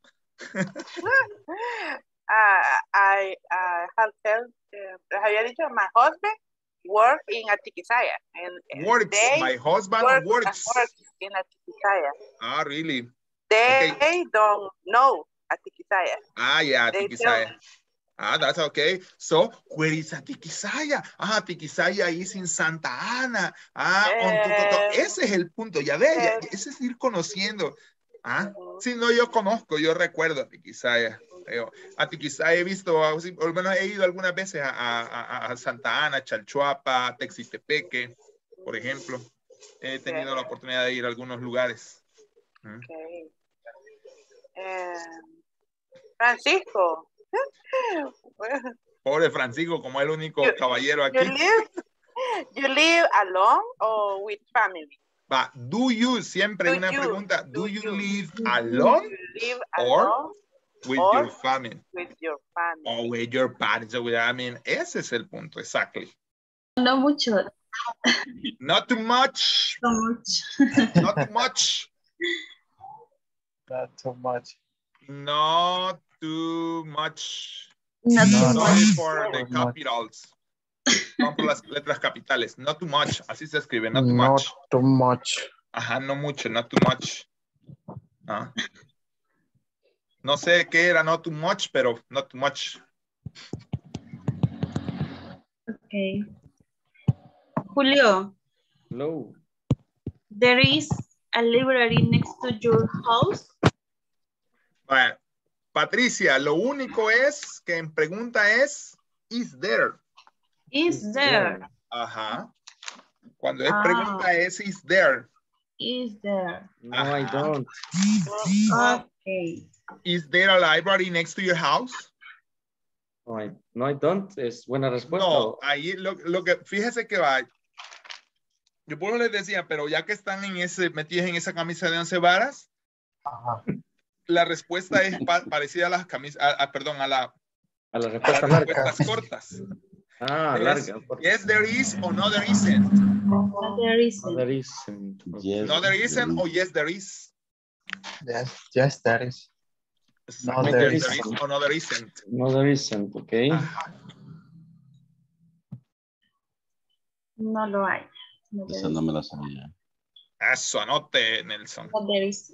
C: Uh, I uh, have told, uh, les había dicho, my husband work in Atiquizaya. And, and
A: Works,
C: they
A: my husband
C: work,
A: works.
C: works in Atiquizaya.
A: Ah, really?
C: They
A: Okay.
C: don't know Atiquizaya.
A: Ah, yeah,
C: They
A: Atiquizaya. Ah, that's okay. So, where is Atiquizaya? Ah, Atiquizaya is in Santa Ana. Ah, on to, to, to.
C: Eh,
A: Ese es el punto, ya ve, ya-
C: eh,
A: ese es ir conociendo. Ah, si no, yo conozco, yo recuerdo Atiquizaya. Yo, Atiquizaya he visto, así, al menos he ido algunas veces a, a- a Santa Ana, Chalchuapa, Texitepeque, por ejemplo. He tenido la oportunidad de ir a algunos lugares. ¿Mm?
C: Okay. Eh, Francisco.
A: Pobre Francisco, como el único
C: You-
A: caballero
C: You
A: aquí.
C: live, you live alone or with family?
A: Va, do you, siempre
C: Do
A: una
C: you-
A: pregunta, do,
C: do
A: you,
C: you-
A: live
C: Do
A: alone
C: you live
A: or
C: alone
A: with
C: or
A: your family?
C: with your family?
A: Or with your parents? So, I mean, ese es el punto, exactly.
H: No mucho.
A: Not too much,
H: No mucho.
A: not too much,
P: Not too much.
A: not too much.
H: Not too
A: Sorry
H: much.
A: for the
P: Too much.
A: capitals. Son por las letras capitales. Not too much, así se escribe, not too
P: Not
A: much.
P: too much.
A: Ajá, no mucho, not too much. Ah. No sé qué era not too much, pero not too much.
H: Okay. Julio,
K: Hello.
H: there is a library next to your house.
A: Vaya, Patricia, lo único es que en pregunta es is there.
H: Is there?
A: Ajá. Cuando es
H: Ah.
A: pregunta es is there.
H: Is there?
K: No, I don't.
H: Okay.
A: Is there a library next to your house?
K: No, I, no, I don't. Es buena respuesta.
A: No, ahí lo, lo que, fíjese que va. Yo por eso les decía, pero ya que están en ese, metidos en esa camisa de once varas, la respuesta es pa- parecida a las camisas, a, a- perdón, a, la,
K: A la
A: a las
K: respuesta larga.
A: respuestas cortas.
K: Ah,
A: Es,
K: larga.
A: yes, there is o no, there isn't.
H: No, there isn't.
K: No, there isn't.
E: Yes,
A: No, there isn't o yes, there is.
P: Yes, yes, that is. No,
A: Exactly,
P: there
A: yes, there
K: isn't.
A: is o no, there isn't.
K: No, there isn't. Ok.
A: Ajá.
H: No lo hay. No
E: Esa no me la sabía.
A: Eso, anote, Nelson.
H: Oh, there is.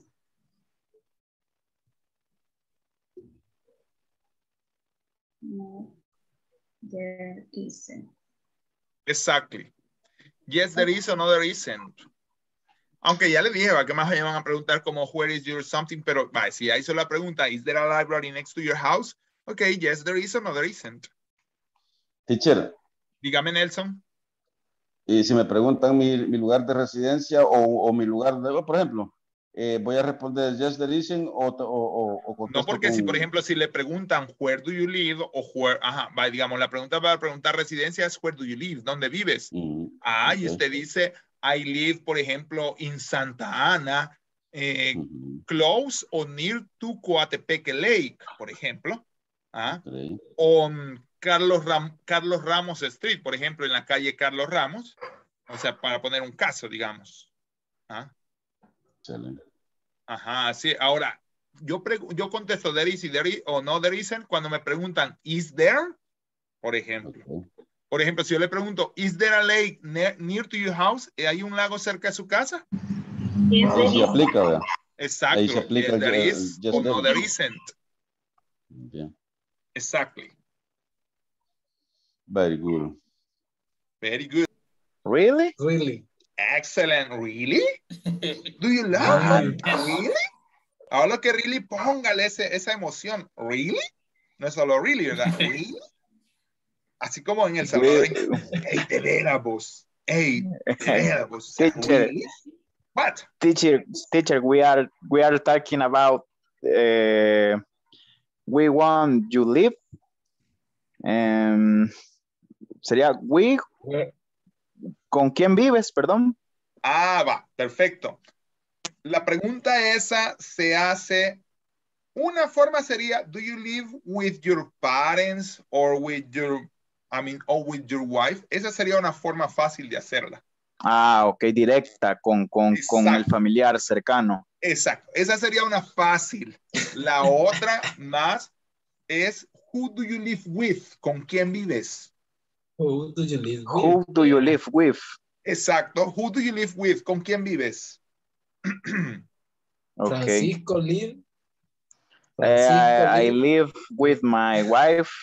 H: No, there isn't.
A: Exactly. Yes, there is or no, there isn't. Aunque ya le dije, ¿va? Que más allá van a preguntar como, where is your something? Pero, va, si ya hizo la pregunta, is there a library next to your house? Okay, yes, there is or no, there isn't.
E: Teacher,
A: Dígame, Nelson.
E: y si me preguntan mi, mi lugar de residencia o, o mi lugar de, por ejemplo, eh, voy a responder yes, there isn't o, o, o, o contesto
A: No, porque
E: con...
A: si, por ejemplo, si le preguntan where do you live o where, ajá, va, digamos, la pregunta para preguntar residencia es where do you live, ¿dónde vives?
E: Mm,
A: ah,
E: okay.
A: Y usted dice I live, por ejemplo, in Santa Ana, eh,
E: Mm-hmm.
A: close or near to Coatepeque Lake, por ejemplo. ¿Ah?
E: Okay.
A: O Carlos, Ram Carlos Ramos Street, por ejemplo, en la calle Carlos Ramos. O sea, para poner un caso, digamos. ¿Ah?
E: Excelente.
A: Ajá, sí. Ahora, yo, yo contesto there is, there is o no there isn't cuando me preguntan is there, por ejemplo.
E: Okay.
A: Por ejemplo, si yo le pregunto, is there a lake near, near to your house? ¿Hay un lago cerca de su casa?
H: Yes,
E: Ahí se aplica, ¿verdad?
A: Exacto.
E: Ahí se aplica
A: yes, there
E: el,
A: is
E: el,
A: o
E: yes,
A: no
E: there.
A: there isn't.
E: Bien.
A: Exactly.
E: Very good.
A: Very good.
R: Really?
I: Really?
A: Excellent. Really? Do you love
I: Really?
A: that? Really? Ahora que really, póngale ese, esa emoción. Really? No es solo really, ¿verdad? Really? Así como en El Salvador. Hey, de veras vos. Hey, de veras vos.
R: Teacher,
A: Really? What?
R: teacher, teacher, we are we are talking about uh, we want you live. Um, sería we. ¿Con quién vives? Perdón.
A: Ah, va, perfecto. La pregunta esa se hace. Una forma sería, do you live with your parents or with your, I mean, or with your wife? Esa sería una forma fácil de hacerla.
R: Ah, ok, directa, con, con, con el familiar cercano.
A: Exacto, esa sería una fácil. La otra más es, who do you live with? ¿Con quién vives?
I: Who do you live with?
R: Who do you live with?
A: Exacto, who do you live with? ¿Con quién vives?
R: Okay.
I: Francisco live.
R: Uh, I, I live with my wife.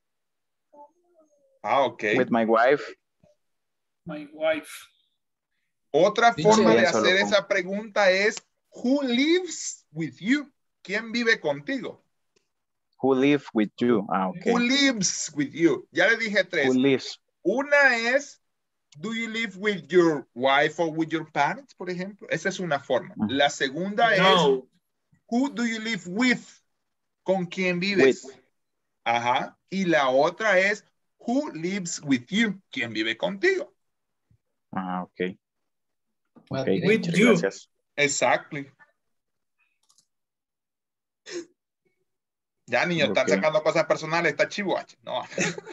A: Ah, okay.
R: With my wife.
F: My wife.
A: Otra forma de
R: Piénsalo
A: hacer
R: con-
A: esa pregunta es, who lives with you? ¿Quién vive contigo?
R: Who live with you? Ah, okay.
A: Who lives with you? Ya le dije tres.
R: Who lives?
A: Una es, do you live with your wife or with your parents, por ejemplo? Esa es una forma. La segunda
F: No.
A: es, who do you live with? ¿Con quién vives?
R: With.
A: Ajá. Y la otra es, who lives with you? ¿Quién vive contigo?
R: Ah, ok.
I: What
R: Okay,
F: with
R: teacher,
F: you.
R: gracias.
A: Exactly. Ya, niños, están
R: Ok.
A: sacando cosas personales, está chivo. No.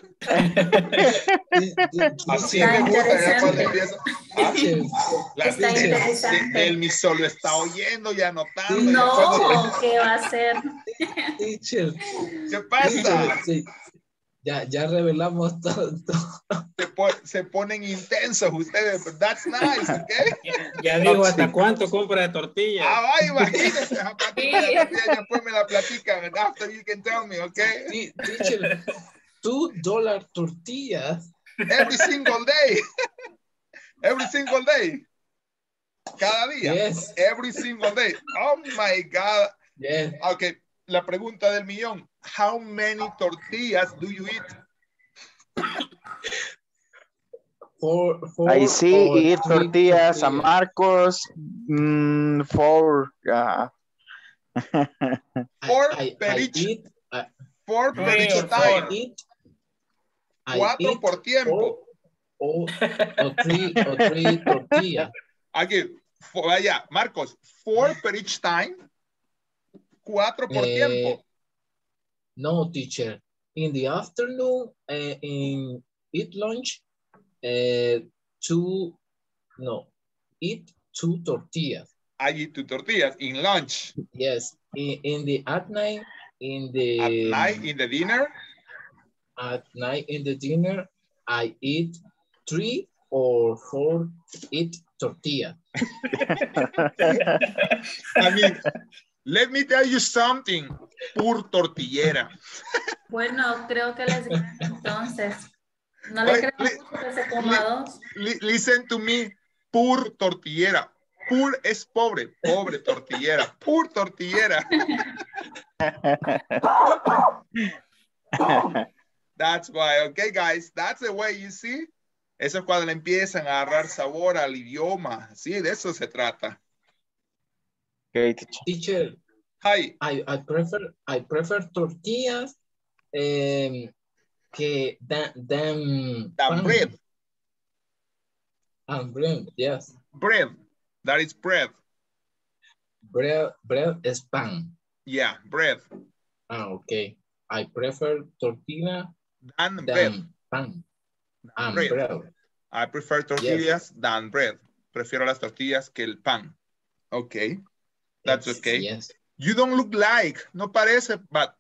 A: Así
B: Está
A: me gusta ya cuando
B: interesante.
A: empieza. Ah, la-
B: Está
A: el-
B: interesante.
A: el- mi solo está oyendo y anotando. y
B: No,
A: después-
B: ¿qué va a hacer?
I: Teacher.
A: ¿Qué pasa?
I: Sí. Ya, ya revelamos todo. todo.
A: Se, po- se ponen intensos ustedes, but that's nice, ¿ok?
F: Ya, ya digo hasta cuánto compra de tortilla.
A: Ah, va, imagínense, esa platica de tortilla, y después me la platican, after you can tell me, ¿ok?
I: Te- Teacher, two dollar tortillas.
A: Every single day. Every single day. Cada día.
I: Yes.
A: Every single day. Oh my God.
I: Yes.
A: Ok, la pregunta del millón. How many tortillas do you eat?
I: Four, four
R: I see
I: or
R: eat
I: three
R: tortillas a
I: tortillas.
R: Marcos. Mm, four. ah.
A: Four
I: I,
A: per
I: I
A: each.
I: eat, I,
A: Four per
F: Three
A: each
F: or
A: time.
F: four.
I: eat, I
A: Cuatro
I: eat
A: por tiempo.
I: or, or three or three tortillas.
A: Aquí, fo- vaya, Marcos, four per each time. Cuatro por
I: Eh,
A: tiempo.
I: No, teacher. In the afternoon, uh, in eat lunch, uh, two, no, eat two tortillas.
A: I eat two tortillas in lunch.
I: Yes. In, in the at night, in the
A: At night, in the dinner,
I: at night in the dinner, I eat three or for eat tortilla?
A: I mean, let me tell you something. Pur tortillera.
B: Bueno, creo que les ganan entonces. No le creo mucho que se coma dos.
A: Li- listen to me. Pur tortillera. Pur es pobre. Pobre tortillera. Pur tortillera. That's why. Okay, guys. That's the way, you see. Eso es cuando le empiezan a agarrar sabor al idioma. Sí, de eso se trata.
R: Okay, teacher.
I: Teacher.
A: Hi.
I: I, I prefer I prefer tortillas um, que than than,
A: than bread.
I: And bread, yes.
A: Bread. That is bread.
I: Bread bread is pan.
A: Yeah, bread.
I: Ah, okay. I prefer tortilla
A: than,
I: than
A: bread.
I: pan.
A: Than
I: And
A: bread.
I: bread.
A: I prefer tortillas
I: Yes.
A: than bread. Prefiero las tortillas que el pan. Okay. That's
I: Yes,
A: okay.
I: Yes.
A: You don't look like. No parece, but.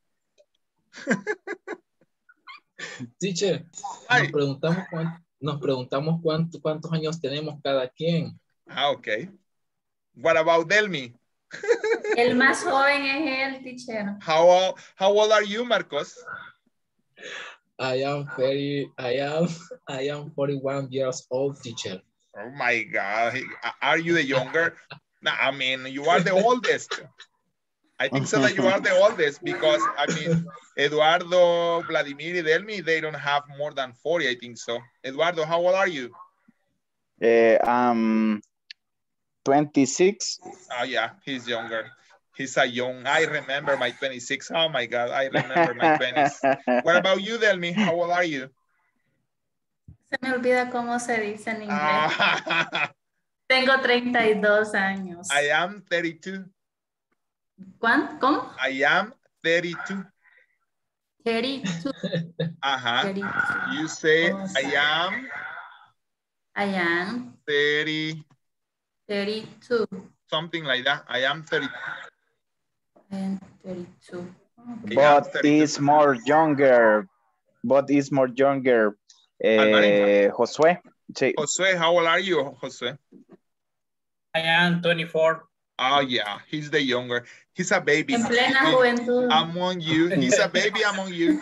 I: Teacher, nos preguntamos, cuánto, nos preguntamos cuánto, cuántos años tenemos cada quien.
A: Ah, okay. What about Delmi?
B: El más joven es el teacher.
A: How old, how old are you, Marcos?
I: I am very, I am, I am forty-one years old, teacher.
A: Oh my God. Are you the younger? Nah, I mean, you are the oldest. I think so that you are the oldest because, I mean, Eduardo, Vladimir, y Delmi, they don't have more than forty, I think so. Eduardo, how old are you?
R: Uh, um, twenty-six.
A: Oh, yeah, he's younger. He's a young, I remember my twenty-six. Oh my God, I remember my twenties. What about you, Delmi? How old are you?
B: Se me olvida cómo se dice en inglés. Tengo treinta y dos años.
A: I am thirty-two.
B: ¿Cuánto? ¿Cómo?
A: I am thirty-two.
B: thirty-two.
A: Uh-huh.
B: thirty-two.
A: You say,
B: Oh,
A: I am.
B: I am.
A: thirty.
B: thirty-two.
A: Something like that. I am thirty.
B: I am thirty-two. Okay.
R: But is more younger. But is more younger. Eh, Josué. Sí.
A: Josué, how old are you, Josué?
F: I am twenty-four.
A: Oh, yeah, he's the younger. He's a baby.
B: En plena juventud.
A: Among you. He's a baby among you.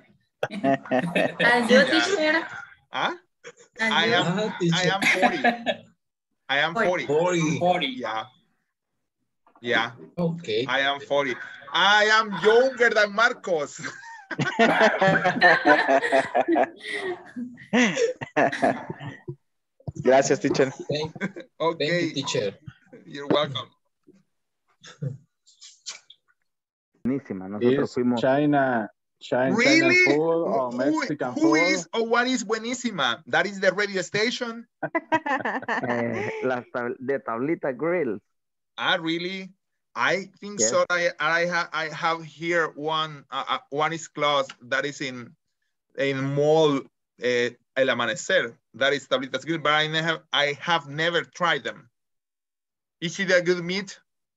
B: And you, teacher?
A: Huh?
B: And
A: I
B: you?
A: am,
I: Ah,
A: I am forty. I am forty.
I: forty.
F: forty.
A: Yeah. Yeah.
I: Okay.
A: I am forty. I am younger than Marcos.
R: Gracias, teacher.
I: Thank,
A: Okay.
I: thank you, teacher.
A: You're welcome.
Q: Buenísima. Nosotros
G: Is
Q: fuimos.
G: China, China,
A: Really?
G: China food or
A: Who-
G: Mexican
A: who
G: food?
A: is or what is Buenísima? That is the radio station.
Q: eh, las tab- de Tablita Grill.
A: Ah, really? I think
Q: Yes.
A: so. I I have I have here one. Uh, uh, one is closed. That is in in Mall uh, El Amanecer. That is Tablitas Grill, but I never I have never tried them. Is it a good meat?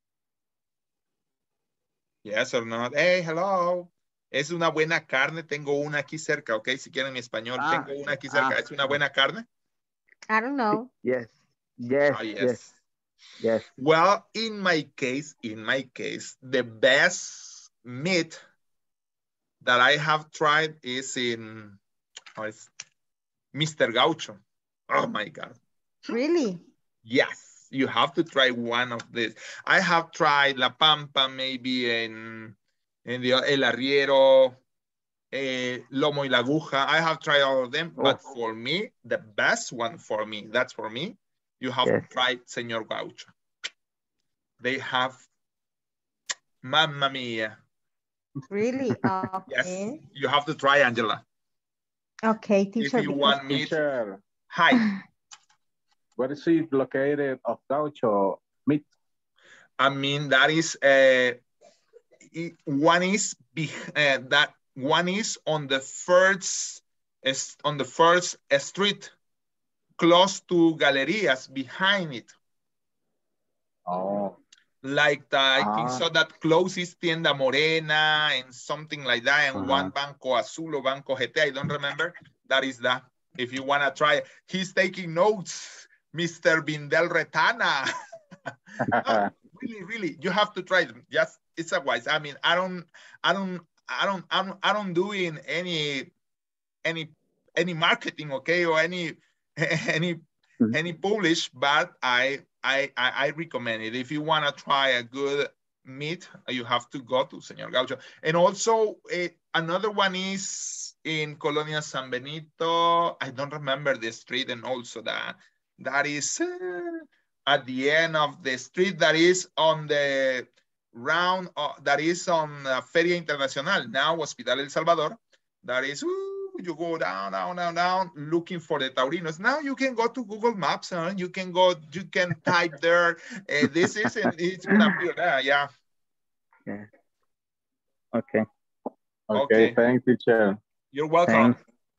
A: Yes or not? Hey, hello. Es una buena carne. Tengo una aquí cerca, ok. Si quieren mi español,
Q: Ah,
A: tengo una aquí cerca.
Q: ah.
A: ¿Es una buena carne?
O: I don't know.
Q: Yes. Yes.
A: Ah, yes.
Q: Yes. Yes.
A: Well, in my case, in my case, the best meat that I have tried is in oh, it's Mister Gaucho. Oh my God.
O: Really?
A: Yes, you have to try one of these. I have tried La Pampa, maybe in, in the El Arriero, eh, Lomo y la Aguja. I have tried all of them, but
Q: Oh.
A: for me, the best one for me, that's for me, you have
Q: Yes.
A: to try Señor Gaucho. They have, mamma mia.
O: Really?
A: Yes,
O: Okay.
A: you have to try, Angela.
O: Okay, teacher.
A: If you
O: because-
A: want meat,
G: Teacher,
A: hi.
G: where is it located of Gaucho meat?
A: I mean, that is, uh, it- one is, be, uh, that one is on the first, is on the first uh, street, close to Galerías, behind it.
G: Oh,
A: Like the, I think
G: Ah.
A: so that closest Tienda Morena and something like that, and
L: Uh-huh.
A: one Banco Azul or Banco G T, I don't remember. That is that. If you want to try, he's taking notes, Mister Bindel Retana. No, really, really, you have to try them. Just it's a wise. I mean, I don't, I don't, I don't, I don't, I don't doing any, any, any marketing, okay, or any, any, mm-hmm. any publish, but I, I, I, I recommend it. If you want to try a good meat, you have to go to Señor Gaucho. And also uh, another one is in Colonia San Benito. I don't remember the street, and also that that is uh, at the end of the street that is on the round uh, that is on uh, Feria Internacional, now Hospital El Salvador. That is, ooh, you go down, down, down, down, looking for the Taurinos. Now you can go to Google Maps, huh? You can go, you can type there, uh, this is, and it's gonna appear there, yeah.
Q: Yeah. Okay.
G: Okay,
A: Okay.
G: thanks, teacher.
A: You're welcome.
Q: Thanks.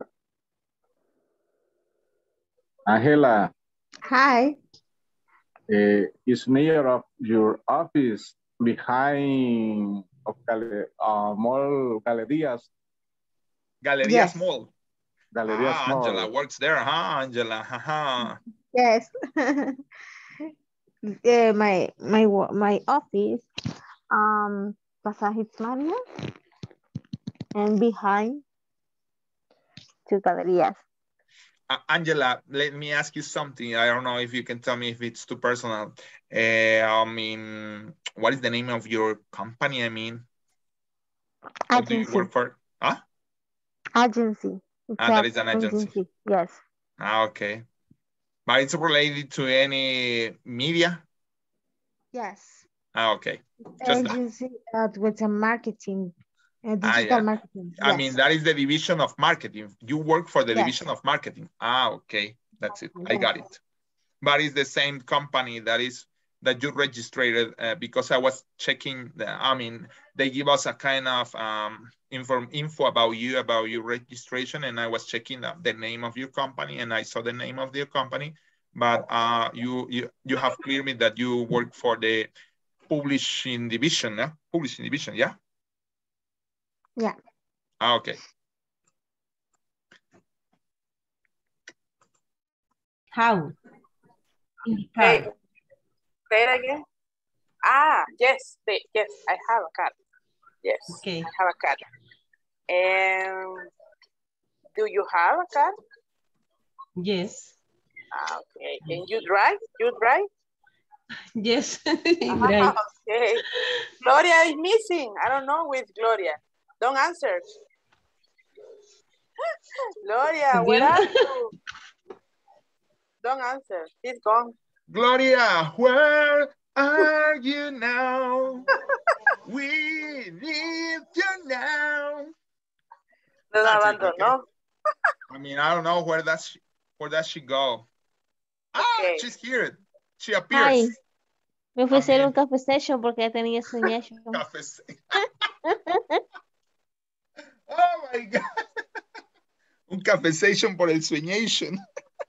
G: Angela,
O: Hi.
G: uh, is near of your office behind of Gal uh, Mall Galerías.
A: Galerías
O: Yes.
A: Mall.
G: Galerías
A: Ah,
G: Mall.
A: Angela works there, huh, Angela? Haha.
O: Yes. uh, my my wo- my office, um, Pasaje Ismaila, and behind two galerías.
A: Uh, Angela, let me ask you something. I don't know if you can tell me if it's too personal. Uh, I mean, what is the name of your company? I mean, what do you
O: Agency.
A: work for? Huh?
O: Agency. It's
A: Ah, that is an agency.
O: Yes.
A: Ah, okay. But it's related to any media?
O: Yes.
A: Ah, okay. Just that.
O: Agency uh, with a marketing, uh,
A: Ah,
O: digital
A: yeah.
O: marketing.
A: I
O: Yes.
A: mean, that is the division of marketing. You work for the
O: Yes.
A: division of marketing. Ah, okay. That's it. I
O: Yes.
A: got it. But it's the same company that is that you registered uh, because I was checking the, I mean, they give us a kind of um, info, info about you, about your registration. And I was checking the, the name of your company, and I saw the name of your company, but uh, you, you, you have cleared me that you work for the publishing division, yeah? Publishing division, yeah?
O: Yeah.
A: Ah, okay.
N: How?
C: Hey, say it again. Ah, yes, they, yes, I have a car. Yes,
N: Okay.
C: I have a car. And do you have a car?
N: Yes.
C: Ah, okay. And you drive? You drive?
N: Yes.
C: Ah,
N: Right.
C: okay. Gloria is missing. I don't know with Gloria. Don't answer. Gloria, where
N: Again?
C: are you? Don't answer. She's gone.
A: Gloria, where are you now? We need you now.
C: Nos
A: That's it,
C: abandonó.
A: I mean, I don't know where does she, where does she go? Ah,
C: Okay.
A: she's here. She
O: Hi.
A: appears.
O: Me fui a hacer
A: También.
O: un café session porque ya tenía sueño.
A: Café se- Oh my God. Un cafecation por el sueñation.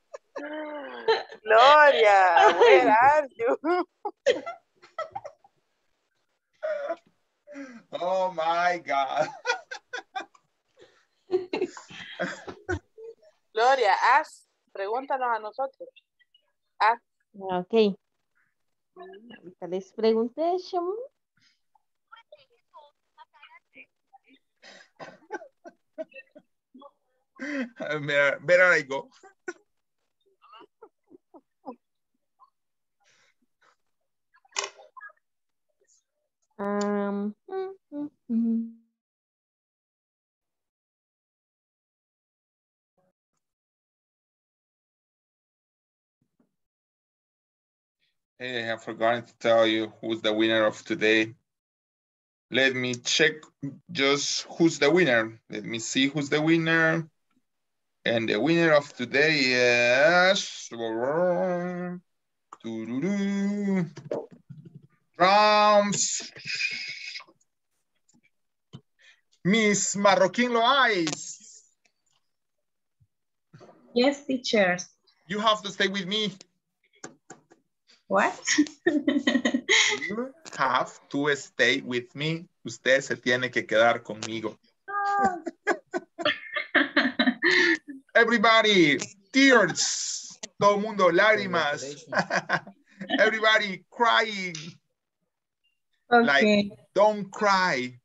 C: Gloria, where are you?
A: Oh my God.
C: Gloria, haz, pregúntanos a nosotros. Haz.
O: Ok. Ahorita les pregunté. Shum.
A: Better, better I go.
O: Um, mm, mm, mm.
A: Hey, I have forgotten to tell you who's the winner of today. Let me check just who's the winner. Let me see who's the winner. And the winner of today is drums. Miss Marroquín Loaiz.
H: Yes, teachers.
A: You have to stay with me.
H: What?
A: You have to stay with me. Usted se tiene que quedar conmigo. Everybody, tears. Todo el mundo, lágrimas. Everybody crying.
H: Okay.
A: Like, don't cry.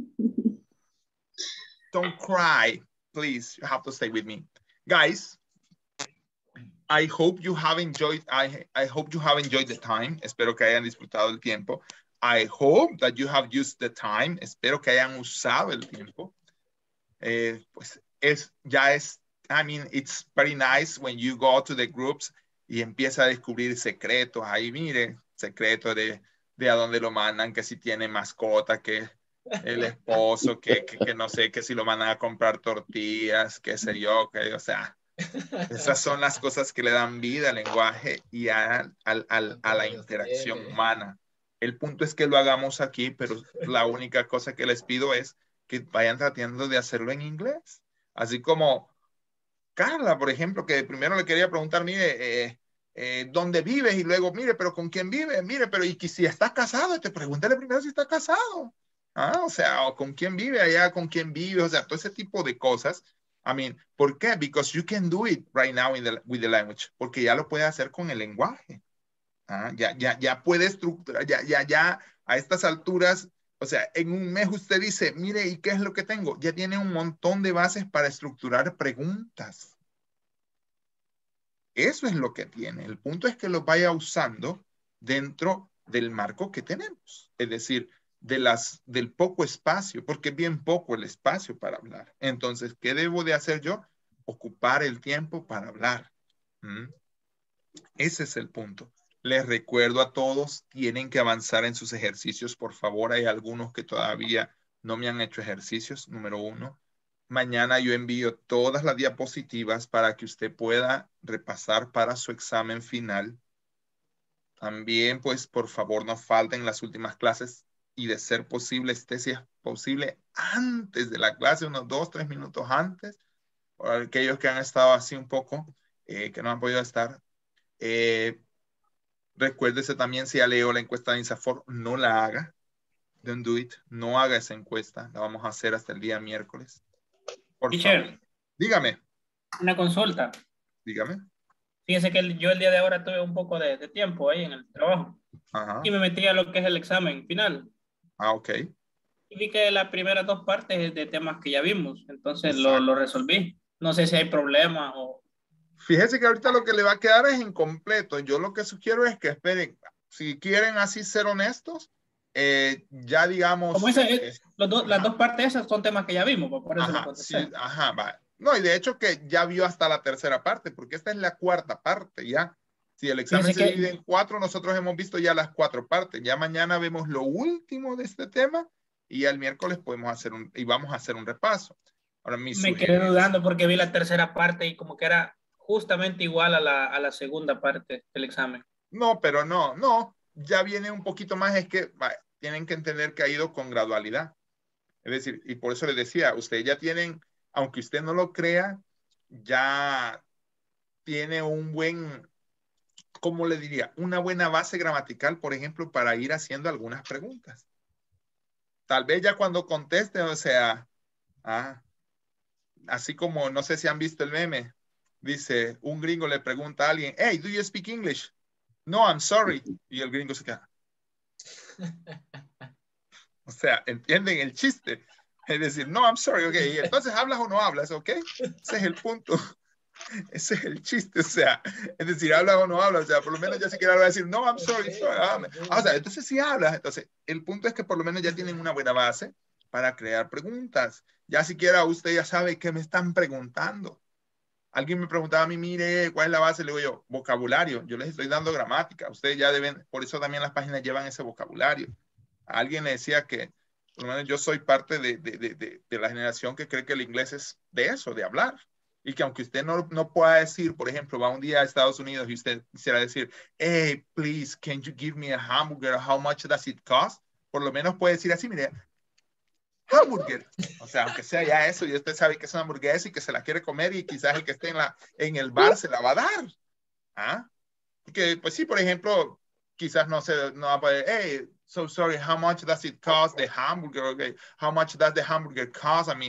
A: Don't cry. Please, you have to stay with me. Guys, I hope you have enjoyed, I, I hope you have enjoyed the time. Espero que hayan disfrutado el tiempo. I hope that you have used the time. Espero que hayan usado el tiempo. Eh, pues es, ya es, I mean, it's very nice when you go to the groups y empieza a descubrir secretos. Ahí, mire, secretos de, de a dónde lo mandan, que si tiene mascota, que el esposo, que, que, que no sé, que si lo mandan a comprar tortillas, qué sé yo, que, o sea, esas son las cosas que le dan vida al lenguaje y a, a, a, a la interacción humana. El punto es que lo hagamos aquí, pero la única cosa que les pido es que vayan tratando de hacerlo en inglés. Así como Carla, por ejemplo, que primero le quería preguntar, mire, eh, eh, ¿dónde vives? Y luego, mire, pero ¿con quién vives? Mire, pero ¿y si estás casado? Te pregúntale primero si estás casado. Ah, o sea, o con quién vive allá, con quién vive, o sea, todo ese tipo de cosas. I mean, ¿por qué? Because you can do it right now in the, with the language. Porque ya lo puede hacer con el lenguaje. Ah, ya, ya, ya puede estructurar, ya, ya, ya a estas alturas, o sea, en un mes usted dice, mire, ¿y qué es lo que tengo? Ya tiene un montón de bases para estructurar preguntas. Eso es lo que tiene. El punto es que lo vaya usando dentro del marco que tenemos. Es decir, de las, del poco espacio, porque es bien poco el espacio para hablar. Entonces, ¿qué debo de hacer yo? Ocupar el tiempo para hablar. ¿Mm? Ese es el punto. Les recuerdo a todos, tienen que avanzar en sus ejercicios, por favor. Hay algunos que todavía no me han hecho ejercicios, número uno. Mañana yo envío todas las diapositivas para que usted pueda repasar para su examen final. También, pues, por favor, no falten las últimas clases y de ser posible, esté si es posible, antes de la clase, unos dos, tres minutos antes, para aquellos que han estado así un poco, eh, que no han podido estar. Eh, recuérdese también, si ya leo la encuesta de INSAFORP, no la haga. Don't do it. No haga esa encuesta. La vamos a hacer hasta el día miércoles. Por
F: Teacher,
A: favor. Dígame.
F: Una consulta.
A: Dígame.
F: Fíjese que el- yo el día de ahora tuve un poco de, de tiempo ahí en el trabajo.
A: Ajá.
F: Y me metí a lo que es el examen final.
A: Ah, ok.
F: Y vi que las primeras dos partes es de temas que ya vimos. Entonces lo, lo resolví. No sé si hay problema o...
A: Fíjese que ahorita lo que le va a quedar es incompleto. Yo lo que sugiero es que esperen. Si quieren así ser honestos, eh, ya digamos...
F: Como esa,
A: eh,
F: es- los dos- las dos partes esas son temas que ya vimos, pues, por eso lo
A: Ajá,
F: contesté.
A: sí, ajá, va. No, y de hecho que ya vio hasta la tercera parte, porque esta es la cuarta parte ya. Si el examen
F: Fíjese
A: se
F: que-
A: divide en cuatro, nosotros hemos visto ya las cuatro partes. Ya mañana vemos lo último de este tema y ya el miércoles podemos hacer un, y vamos a hacer un repaso. Ahora, mi
F: Me quedé
A: sugerencia-
F: dudando porque vi la tercera parte y como que era justamente igual a la, a la segunda parte del examen.
A: No, pero no, no, ya viene un poquito más, es que va, tienen que entender que ha ido con gradualidad. Es decir, y por eso les decía, ustedes ya tienen, aunque usted no lo crea, ya tiene un buen, ¿cómo le diría? Una buena base gramatical, por ejemplo, para ir haciendo algunas preguntas. Tal vez ya cuando conteste, o sea, ah, así como, no sé si han visto el meme, dice, un gringo le pregunta a alguien, hey, do you speak English? No, I'm sorry. Y el gringo se queda. O sea, ¿entienden el chiste? Es decir, no, I'm sorry, ok. Y entonces, ¿hablas o no hablas? Ok. Ese es el punto. Ese es el chiste, o sea, es decir, hablas o no hablas, o sea, por lo menos ya siquiera va a decir, no, I'm sorry, sorry. Ah, o sea, entonces sí hablas. Entonces, el punto es que por lo menos ya tienen una buena base para crear preguntas. Ya siquiera usted ya sabe qué me están preguntando. Alguien me preguntaba a mí, mire, ¿cuál es la base? Le digo yo, vocabulario. Yo les estoy dando gramática. Ustedes ya deben, por eso también las páginas llevan ese vocabulario. A alguien le decía que, por lo menos yo soy parte de, de, de, de, de la generación que cree que el inglés es de eso, de hablar. Y que aunque usted no, no pueda decir, por ejemplo, va un día a Estados Unidos y usted quisiera decir, hey, please, can you give me a hamburger? How much does it cost? Por lo menos puede decir así, mire, hamburger. O sea, aunque sea ya eso, y usted sabe que es una hamburguesa y que se la quiere comer y quizás el que esté en, la, en el bar se la va a dar. ¿Ah? Porque, pues sí, por ejemplo, quizás no se no va a poder, hey, so sorry, how much does it cost the hamburger? Okay, how much does the hamburger cost? I mean,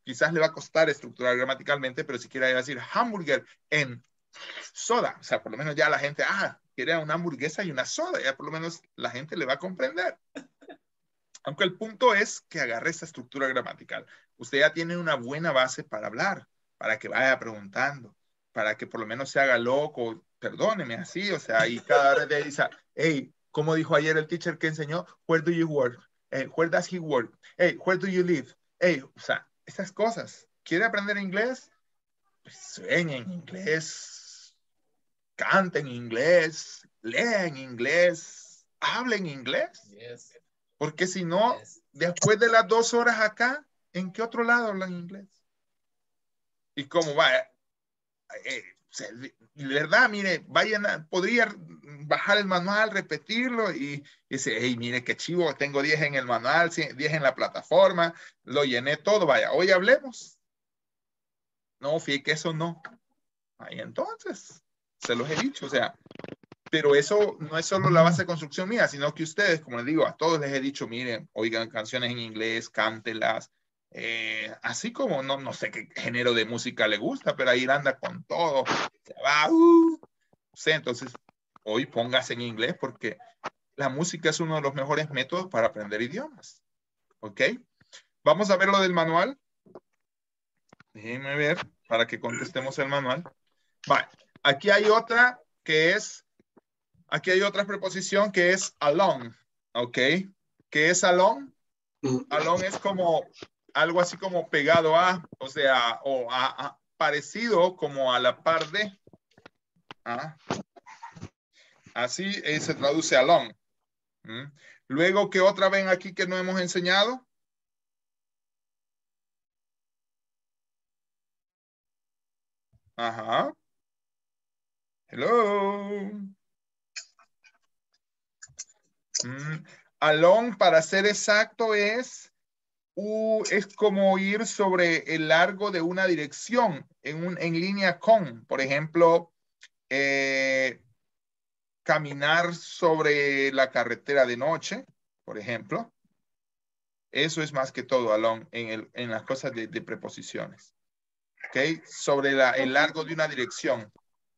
A: quizás le va a costar estructurar gramaticalmente, pero si quiere decir hamburger en soda, o sea, por lo menos ya la gente, ah, quiere una hamburguesa y una soda, ya por lo menos la gente le va a comprender. Aunque el punto es que agarre esta estructura gramatical. Usted ya tiene una buena base para hablar, para que vaya preguntando, para que por lo menos se haga loco, perdóneme así, o sea, y cada vez le dice, hey, como dijo ayer el teacher que enseñó, where do you work? Hey, where does he work? Hey, where do you live? Hey, o sea, estas cosas. ¿Quiere aprender inglés? Pues sueñe en inglés, cante en inglés, lea en inglés, hable en inglés.
I: Yes.
A: Porque si no, yes. Después de las dos horas acá, ¿en qué otro lado hablan inglés? Y como va, eh, de verdad, mire, vayan a, podría bajar el manual, repetirlo y dice, hey, mire qué chivo, tengo diez en el manual, diez en la plataforma, lo llené todo, vaya, hoy hablemos. No, fíjate que eso no. Ahí entonces, se los he dicho, o sea, pero eso no es solo la base de construcción mía, sino que ustedes, como les digo, a todos les he dicho, miren, oigan canciones en inglés, cántelas, eh, así como no, no sé qué género de música le gusta, pero ahí anda con todo, se va, uh, sí, entonces, hoy póngase en inglés porque la música es uno de los mejores métodos para aprender idiomas, ¿ok? Vamos a ver lo del manual. Déjenme ver para que contestemos el manual. Vale, aquí hay otra que es Aquí hay otra preposición que es along, ¿ok? ¿Qué es along? Along es como algo así como pegado a, o sea, o a, a, parecido como a la par de. ¿Ah? Así eh, se traduce along. ¿Mm? Luego, ¿qué otra ven aquí que no hemos enseñado? Ajá. Hello. Mm. Along, para ser exacto, es, uh, es como ir sobre el largo de una dirección en, un, en línea con, por ejemplo, eh, caminar sobre la carretera de noche, por ejemplo. Eso es más que todo along en, el, en las cosas de, de preposiciones. ¿Ok? Sobre la, el largo de una dirección.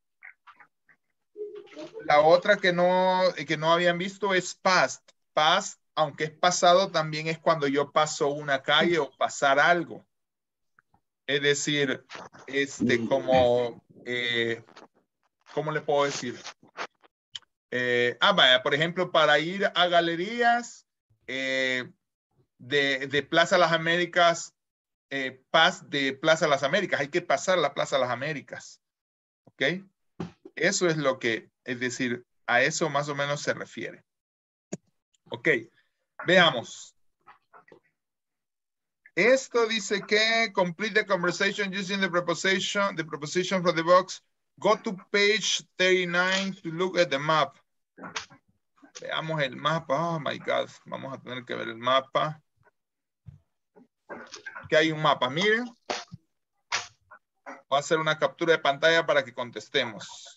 A: La otra que no, que no habían visto es past. Past, aunque es pasado, también es cuando yo paso una calle o pasar algo. Es decir, este, como, eh, ¿cómo le puedo decir? Eh, ah, vaya, por ejemplo, para ir a galerías eh, de, de Plaza Las Américas, eh, pas de Plaza Las Américas, hay que pasar la Plaza Las Américas. ¿Ok? Eso es lo que, es decir, a eso más o menos se refiere. Ok, veamos. Esto dice que complete the conversation using the preposition, the preposition from the box. Go to page thirty-nine to look at the map. Veamos el mapa. Oh my God, vamos a tener que ver el mapa. Que hay un mapa, miren. Voy a hacer una captura de pantalla para que contestemos.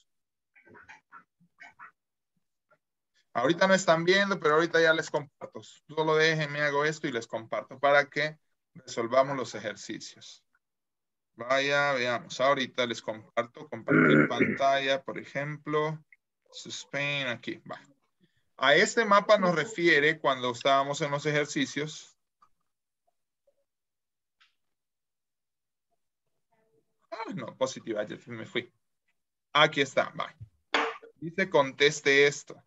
A: Ahorita no están viendo, pero ahorita ya les comparto. Solo déjenme, hago esto y les comparto para que resolvamos los ejercicios. Vaya, veamos. Ahorita les comparto, compartir pantalla, por ejemplo. Sustain, aquí, va. A este mapa nos refiere cuando estábamos en los ejercicios. Ah, no, positiva, ya me fui. Aquí está, va. Dice conteste esto.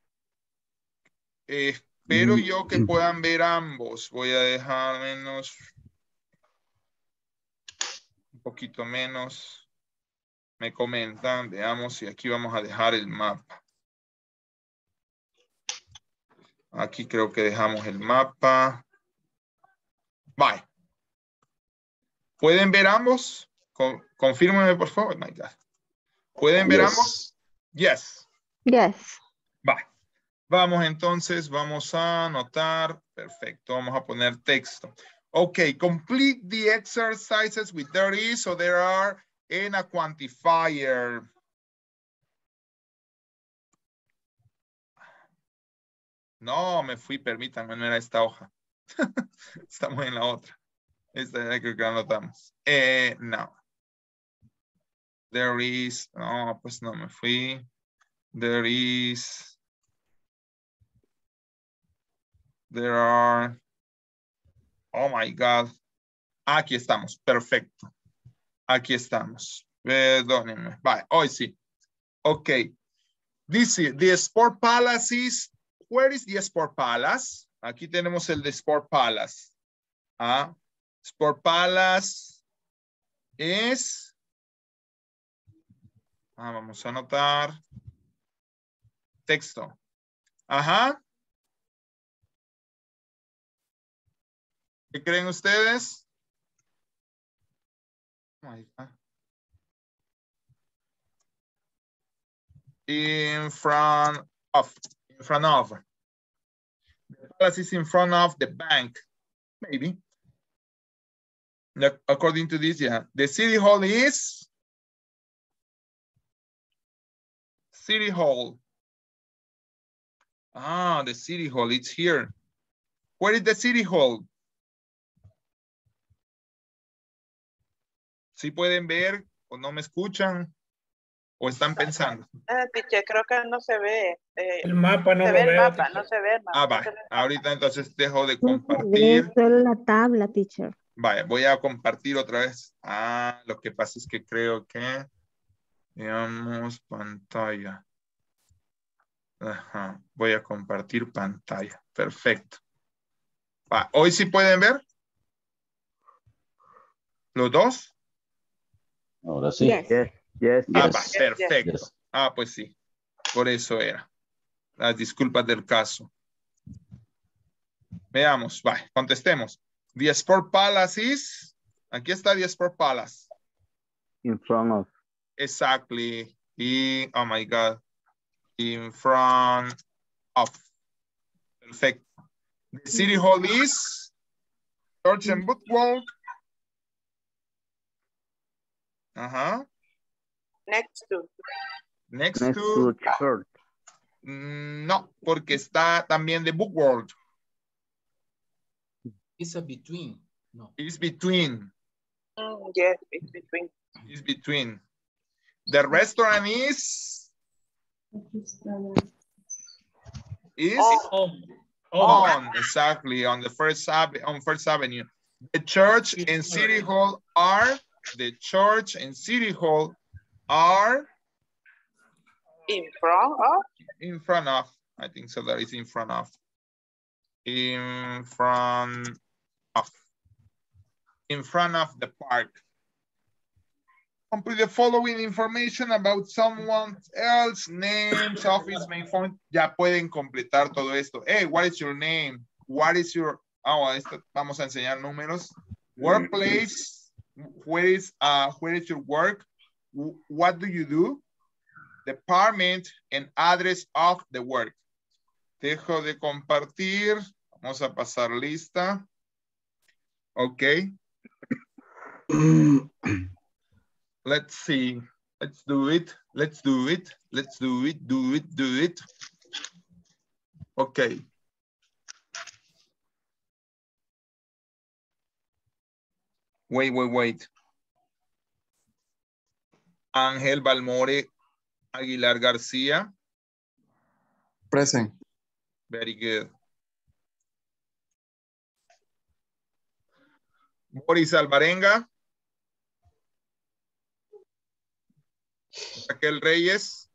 A: Eh, espero yo que puedan ver ambos. Voy a dejar menos, un poquito menos. Me comentan, veamos si aquí vamos a dejar el mapa. Aquí creo que dejamos el mapa. Bye. ¿Pueden ver ambos? Con, confírmenme, por favor. My God. ¿Pueden ver yes. ambos? Yes.
O: Yes.
A: Bye. Vamos entonces, vamos a anotar. Perfecto, vamos a poner texto. Okay, complete the exercises with there is, so there are in a quantifier. No, me fui, permítanme, no era esta hoja. Estamos en la otra. Esta creo que la anotamos. Eh, no. There is, no, pues no me fui. There is, there are, oh my God. Aquí estamos, perfecto. Aquí estamos. Perdónenme. Vale, hoy sí. Ok. Dice, the Sport Palace is, where is the Sport Palace? Aquí tenemos el de Sport Palace. Ah, Sport Palace es, ah, vamos a anotar, texto. Ajá. ¿Qué creen ustedes? Ahí está. In front of, in front of. The palace is in front of the bank. Maybe. According to this, yeah. The city hall is City Hall. Ah, the City Hall, it's here. Where is the City Hall? ¿Sí pueden ver o no me escuchan? ¿O están pensando?
C: Ah, teacher, creo que no se ve. Eh,
F: El mapa no
C: se
F: lo
C: ve el
F: veo,
C: mapa,
F: teacher.
C: no se ve el mapa.
A: Ah,
C: no
A: va.
C: se ve el mapa.
A: Ahorita entonces dejo de
O: De
A: compartir.
O: solo la tabla, teacher.
A: Vaya, voy a compartir otra vez. Ah, lo que pasa es que creo que... Veamos pantalla. Ajá. Voy a compartir pantalla. Perfecto. Va. ¿Hoy sí pueden ver? ¿Los dos?
E: Ahora sí.
O: Yes.
Q: Yes, yes,
A: Ah,
Q: yes.
A: va. Perfecto.
E: Yes.
A: Ah, pues sí. Por eso era. Las disculpas del caso. Veamos. Va. Contestemos. The Sport Palace is... Aquí está the Sport Palace.
Q: In front of.
A: Exactly. Y, oh my God. In front of. Perfecto. The City Hall is Church and Bookworld. Ajá.
C: Next to.
A: Next,
Q: Next
A: to.
Q: to church.
A: Mm, no, porque está también de Bookworld.
I: It's a between. No.
A: It's between.
C: Mm, yes, it's between.
A: It's between. The restaurant is. Is
C: Oh.
F: Oh,
A: on, exactly, on the first ave on First Avenue. The church and City Hall are, the church and City Hall are
C: In front of.
A: in front of, I think so, that is in front of. In front of. In front of the park. Complete the following information about someone else, names, office, main phone. Ya pueden completar todo esto. Hey, what is your name? What is your, oh, esto, vamos a enseñar números. Workplace, where is, uh, where is your work? What do you do? Department and address of the work. Dejo de compartir. Vamos a pasar lista. Ok. Let's see. Let's do it. Let's do it. Let's do it. Do it. Do it. Okay. Wait, wait, wait. Ángel Balmore Aguilar García.
P: Present.
A: Very good. Boris Alvarenga. Raquel Reyes.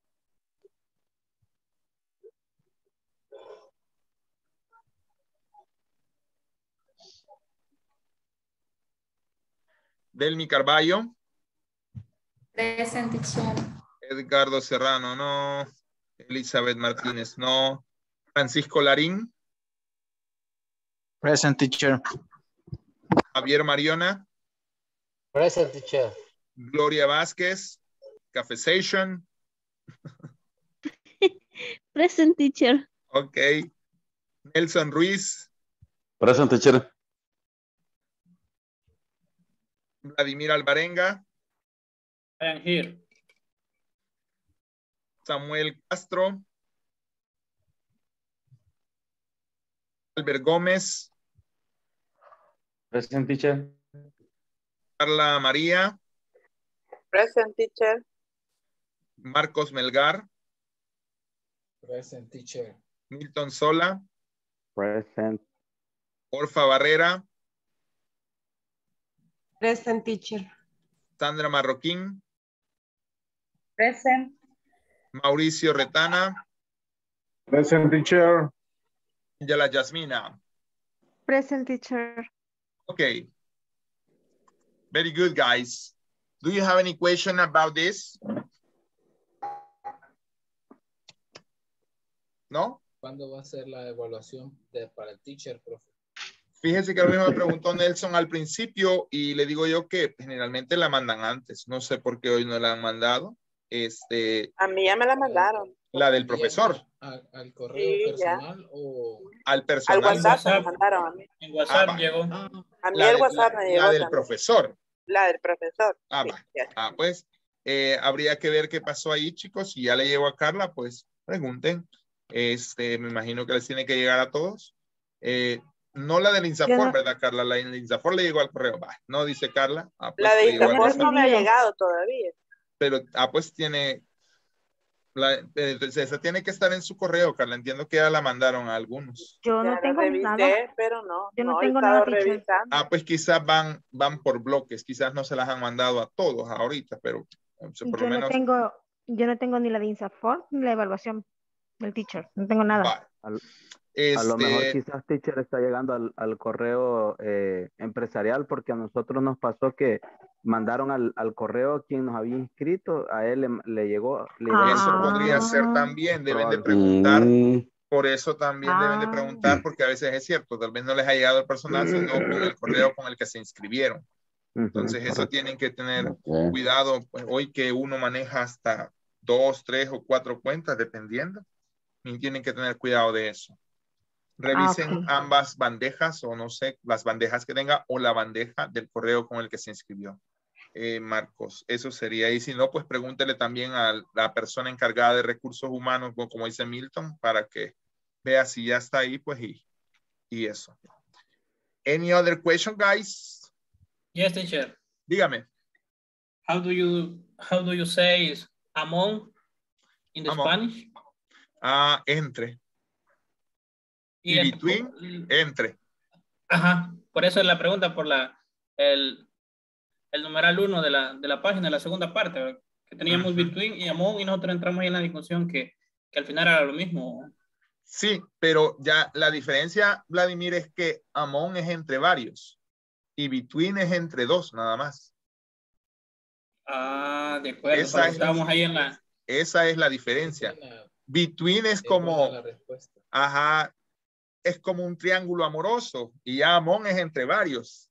A: Delmi Carballo.
B: Present, teacher.
A: Edgardo Serrano, no. Elizabeth Martínez, no. Francisco Larín.
R: Present, teacher.
A: Javier Mariona.
D: Present, teacher.
A: Gloria Vázquez. Cafesation.
O: Present, teacher.
A: Ok. Nelson Ruiz.
E: Present, teacher.
A: Vladimir Alvarenga.
F: I am here.
A: Samuel Castro. Albert Gómez.
K: Present, teacher.
A: Carla María.
C: Present, teacher.
A: Marcos Melgar.
I: Present, teacher.
A: Milton Sola.
Q: Present.
A: Orfa Barrera.
N: Present, teacher.
A: Sandra Marroquín.
B: Present.
A: Mauricio Retana.
G: Present, teacher.
A: Angela Yasmina.
O: Present, teacher.
A: Okay. Very good, guys. Do you have any question about this? ¿No?
I: ¿Cuándo va a ser la evaluación de, para el teacher, profe?
A: Fíjese que lo mismo me preguntó Nelson al principio y le digo yo que generalmente la mandan antes. No sé por qué hoy no la han mandado. Este,
C: A mí ya me la mandaron.
A: La del profesor.
I: ¿Al, al correo
C: Sí,
I: personal
C: ya.
I: o...?
A: Al personal.
C: Al WhatsApp me la mandaron a mí.
F: En WhatsApp
A: Ah,
F: llegó.
C: A mí
A: La
C: el
A: de-
C: WhatsApp
A: la-
C: me
A: la
C: llegó
A: del
C: también.
A: profesor.
C: La del profesor.
A: Ah,
C: Sí,
A: va.
C: ya.
A: Ah, pues eh, habría que ver qué pasó ahí, chicos. Si ya le llegó a Carla, pues pregunten. Este, me imagino que les tiene que llegar a todos. Eh, no la del INSAFOR,
O: Yo no-
A: ¿verdad, Carla? La del INSAFOR le llegó al correo. Va, no dice Carla. Ah, pues,
C: La de
A: le llegó al
C: Interpol
A: correo.
C: no me ha
O: recibido.
C: llegado todavía.
A: Pero, ah, pues tiene. La, eh, entonces, esa tiene que estar en su correo, Carla. Entiendo que ya la mandaron a algunos.
O: Yo
C: Ya
O: no
C: la
O: tengo
C: revisé,
O: nada.
C: pero no.
O: Yo no
C: no he
O: tengo
C: estado
O: nada, teacher.
C: revisando.
A: Ah, pues quizás van, van por bloques. Quizás no se las han mandado a todos ahorita, pero o sea, por
O: Yo
A: lo
O: no
A: menos.
O: tengo, yo no tengo ni la de INSAFOR ni la evaluación del teacher. No tengo nada.
A: Va.
Q: Al-
A: Este,
Q: A lo mejor quizás teacher está llegando al, al correo eh, empresarial porque a nosotros nos pasó que mandaron al, al correo quien nos había inscrito, a él le, le llegó. Le llegó
A: Eso
Q: la
A: podría
Q: información.
A: ser también, deben de
Q: Probable.
A: preguntar,
E: Mm,
A: por eso también deben de
O: Ah.
A: preguntar, porque a veces es cierto, tal vez no les ha llegado el personal, sino con el correo con el que se inscribieron.
Q: Ujú,
A: Entonces eso
Q: correcto.
A: tienen que tener
E: ok.
A: cuidado, pues, hoy que uno maneja hasta dos, tres o cuatro cuentas, dependiendo, y tienen que tener cuidado de eso. Revisen
O: Ah, ok.
A: ambas bandejas, o no sé, las bandejas que tenga, o la bandeja del correo con el que se inscribió. Eh, Marcos, eso sería. Y si no, pues pregúntele también a la persona encargada de recursos humanos, como como dice Milton, para que vea si ya está ahí, pues, y, y eso. Any other question, guys?
F: Yes, teacher.
A: Dígame.
F: How do you how do you say is among in the
A: Among.
F: Spanish?
A: Ah, entre. Y
F: el-
A: between, entre.
F: Ajá, por eso es la pregunta por la el, el numeral uno de la, de la página, la segunda parte, ¿verdad? Que teníamos
A: Ujú.
F: between y among y nosotros entramos ahí en la discusión que, que al final era lo mismo.
A: Sí, pero ya la diferencia, Vladimir, es que among es entre varios y between es entre dos, nada más.
F: Ah, de acuerdo,
A: Esa
F: pero
A: es,
F: estábamos ahí en la...
A: esa es la diferencia.
I: Buena-
A: Between es
I: es buena
A: como,
I: la respuesta.
A: ajá, es como un triángulo amoroso y ya among es entre varios.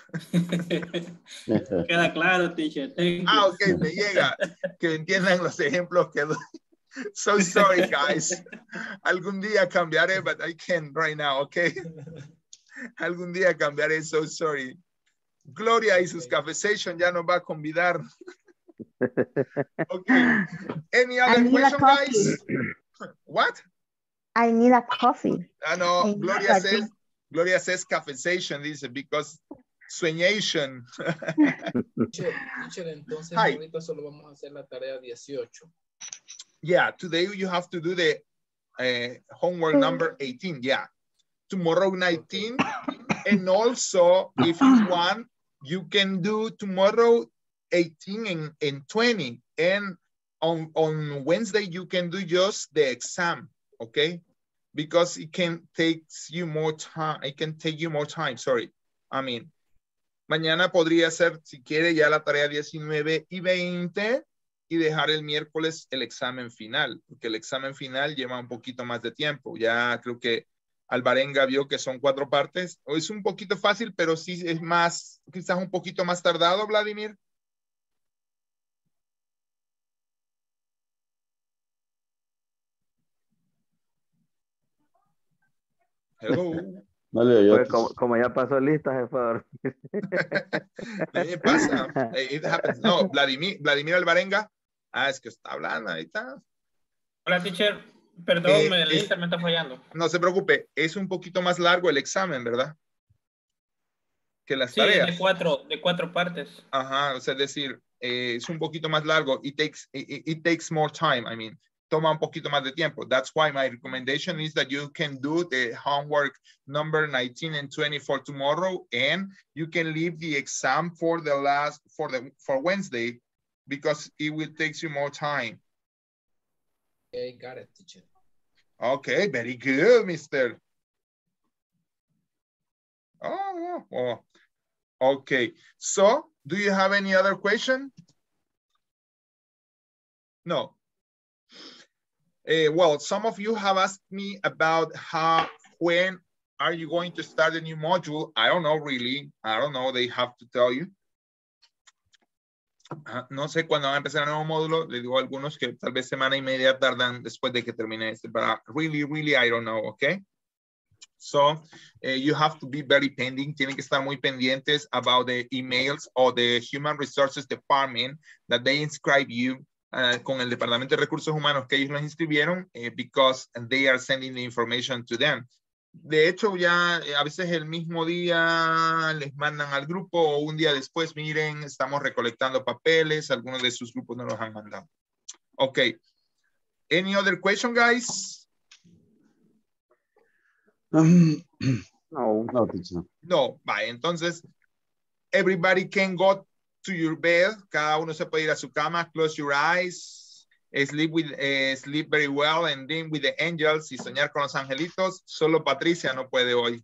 F: Queda claro, teacher. Thank you.
A: Ah, ok, me llega. Que entiendan los ejemplos que doy. So sorry, guys. Algún día cambiaré, but I can't right now, ok. Algún día cambiaré, so sorry. Gloria y sus cafesations ya nos va a convidar. Okay. Any
O: I
A: other
O: need a
A: question,
O: coffee.
A: guys? What?
O: I need a coffee.
A: Ah, no,
O: I
A: Gloria
O: need a
A: says, Gloria says cafesation, dice, because sueñation.
I: Teacher, teacher, entonces
A: Hi.
I: ahorita solo vamos a hacer la tarea dieciocho.
A: Yeah, today you have to do the uh, homework number eighteen. Yeah, tomorrow nineteen. And also, if you want, you can do tomorrow eighteen and, and twenty. And on, on Wednesday, you can do just the exam, okay? Because it can take you more time. It can take you more time, sorry. I mean, mañana podría ser, si quiere, ya la tarea diecinueve y veinte y dejar el miércoles el examen final, porque el examen final lleva un poquito más de tiempo. Ya creo que Alvarenga vio que son cuatro partes. O es un poquito fácil, pero sí es más, quizás un poquito más tardado, Vladimir. Hello.
E: No le oyó.
Q: Pues como, como ya pasó lista, se fue a dormir.
A: ¿Qué pasa? It happens. No, Vladimir, Vladimir Alvarenga. Ah, es que está hablando, ahí está.
F: Hola, teacher. Perdón,
A: Eh,
F: me- el
A: es-
F: internet me está fallando.
A: No se preocupe, es un poquito más largo el examen, ¿verdad? que las
F: Sí,
A: tareas.
F: de cuatro, de cuatro partes.
A: Ajá, o sea, es decir, eh, es un poquito más largo. It takes, it, it takes more time, I mean. Toma un poquito más de tiempo. That's why my recommendation is that you can do the homework number nineteen and twenty for tomorrow, and you can leave the exam for the last, for the, for Wednesday, because it will take you more time.
I: Okay, got it, teacher.
A: Okay, very good, mister. Oh, oh, okay. So, do you have any other question? No. Uh, well, some of you have asked me about how, when are you going to start a new module? I don't know really. I don't know. They have to tell you. Uh, no sé cuándo van a empezar el nuevo módulo. Le digo a algunos que tal vez semana y media tardan después de que termine este. But uh, really, really, I don't know, okay? So uh, you have to be very pending. Tienen que estar muy pendientes about the emails or the Human Resources Department that they inscribe you uh, con el Departamento de Recursos Humanos que ellos los inscribieron uh, because they are sending the information to them. De hecho, ya eh, a veces el mismo día les mandan al grupo o un día después, miren, estamos recolectando papeles, algunos de sus grupos no los han mandado. Okay. Any other question, guys?
E: Um, no, no, teacher.
A: No, vaya, entonces, everybody can go to your bed. Cada uno se puede ir a su cama, close your eyes, sleep, with, uh, sleep very well and dream with the angels y soñar con los angelitos. Solo Patricia no puede hoy.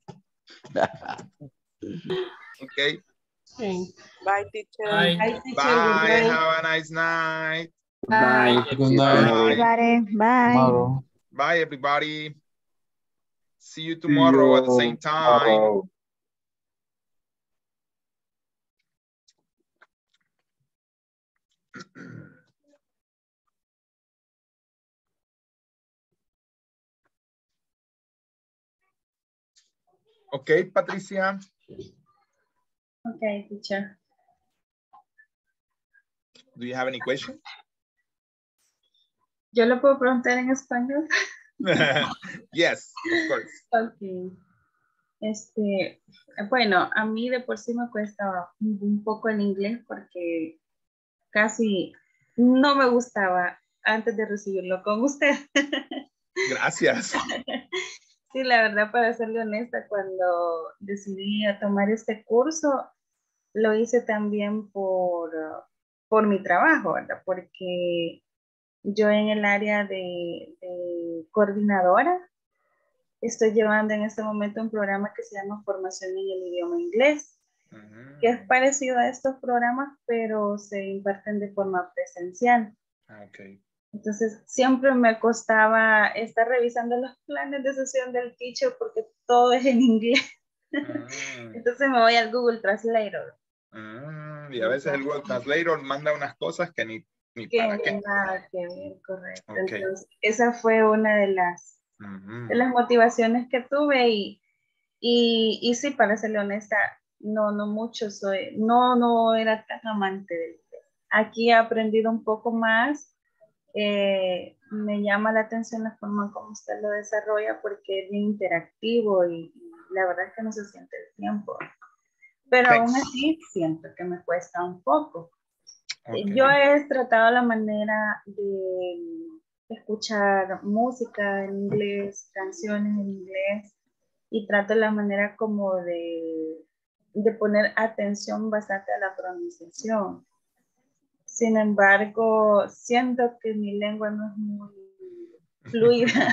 A: Okay.
C: Okay. Bye, teacher.
F: Bye.
C: Bye, teacher.
A: Bye.
C: Good night.
A: Have a nice night.
C: Bye.
P: Good night.
O: Everybody, bye.
P: Tomorrow.
A: Bye, everybody. See you tomorrow at the same time.
G: Tomorrow.
A: Okay, Patricia.
B: Okay, teacher.
A: Do you have any questions?
B: ¿Yo lo puedo preguntar en español?
A: Yes, of course.
B: Ok. Este, bueno, a mí de por sí me cuesta un, un poco el inglés porque casi no me gustaba antes de recibirlo con usted.
A: Gracias.
B: Sí, la verdad, para serle honesta, cuando decidí a tomar este curso, lo hice también por, por mi trabajo, ¿verdad? Porque yo en el área de, de coordinadora estoy llevando en este momento un programa que se llama Formación en el Idioma Inglés, uh-huh. que es parecido a estos programas, pero se imparten de forma presencial.
A: Okay.
B: Entonces, siempre me costaba estar revisando los planes de sesión del teacher porque todo es en inglés. Uh-huh. Entonces me voy al Google Translator.
A: Uh-huh. Y a veces el Google Translator manda unas cosas que ni, ni
B: que
A: para qué.
B: Nada que ver, correcto.
A: Okay.
B: Entonces, esa fue una de las, uh-huh. de las motivaciones que tuve y, y, y sí, para serle honesta, no, no mucho soy, no, no era tan amante del inglés. Aquí he aprendido un poco más. Eh, me llama la atención la forma como usted lo desarrolla porque es bien interactivo y, y la verdad es que no se siente el tiempo. Pero
A: Thanks.
B: aún así siento que me cuesta un poco.
A: Okay.
B: Yo he tratado la manera de escuchar música en inglés, canciones en inglés y trato la manera como de, de poner atención bastante a la pronunciación. Sin embargo, siento que mi lengua no es muy fluida.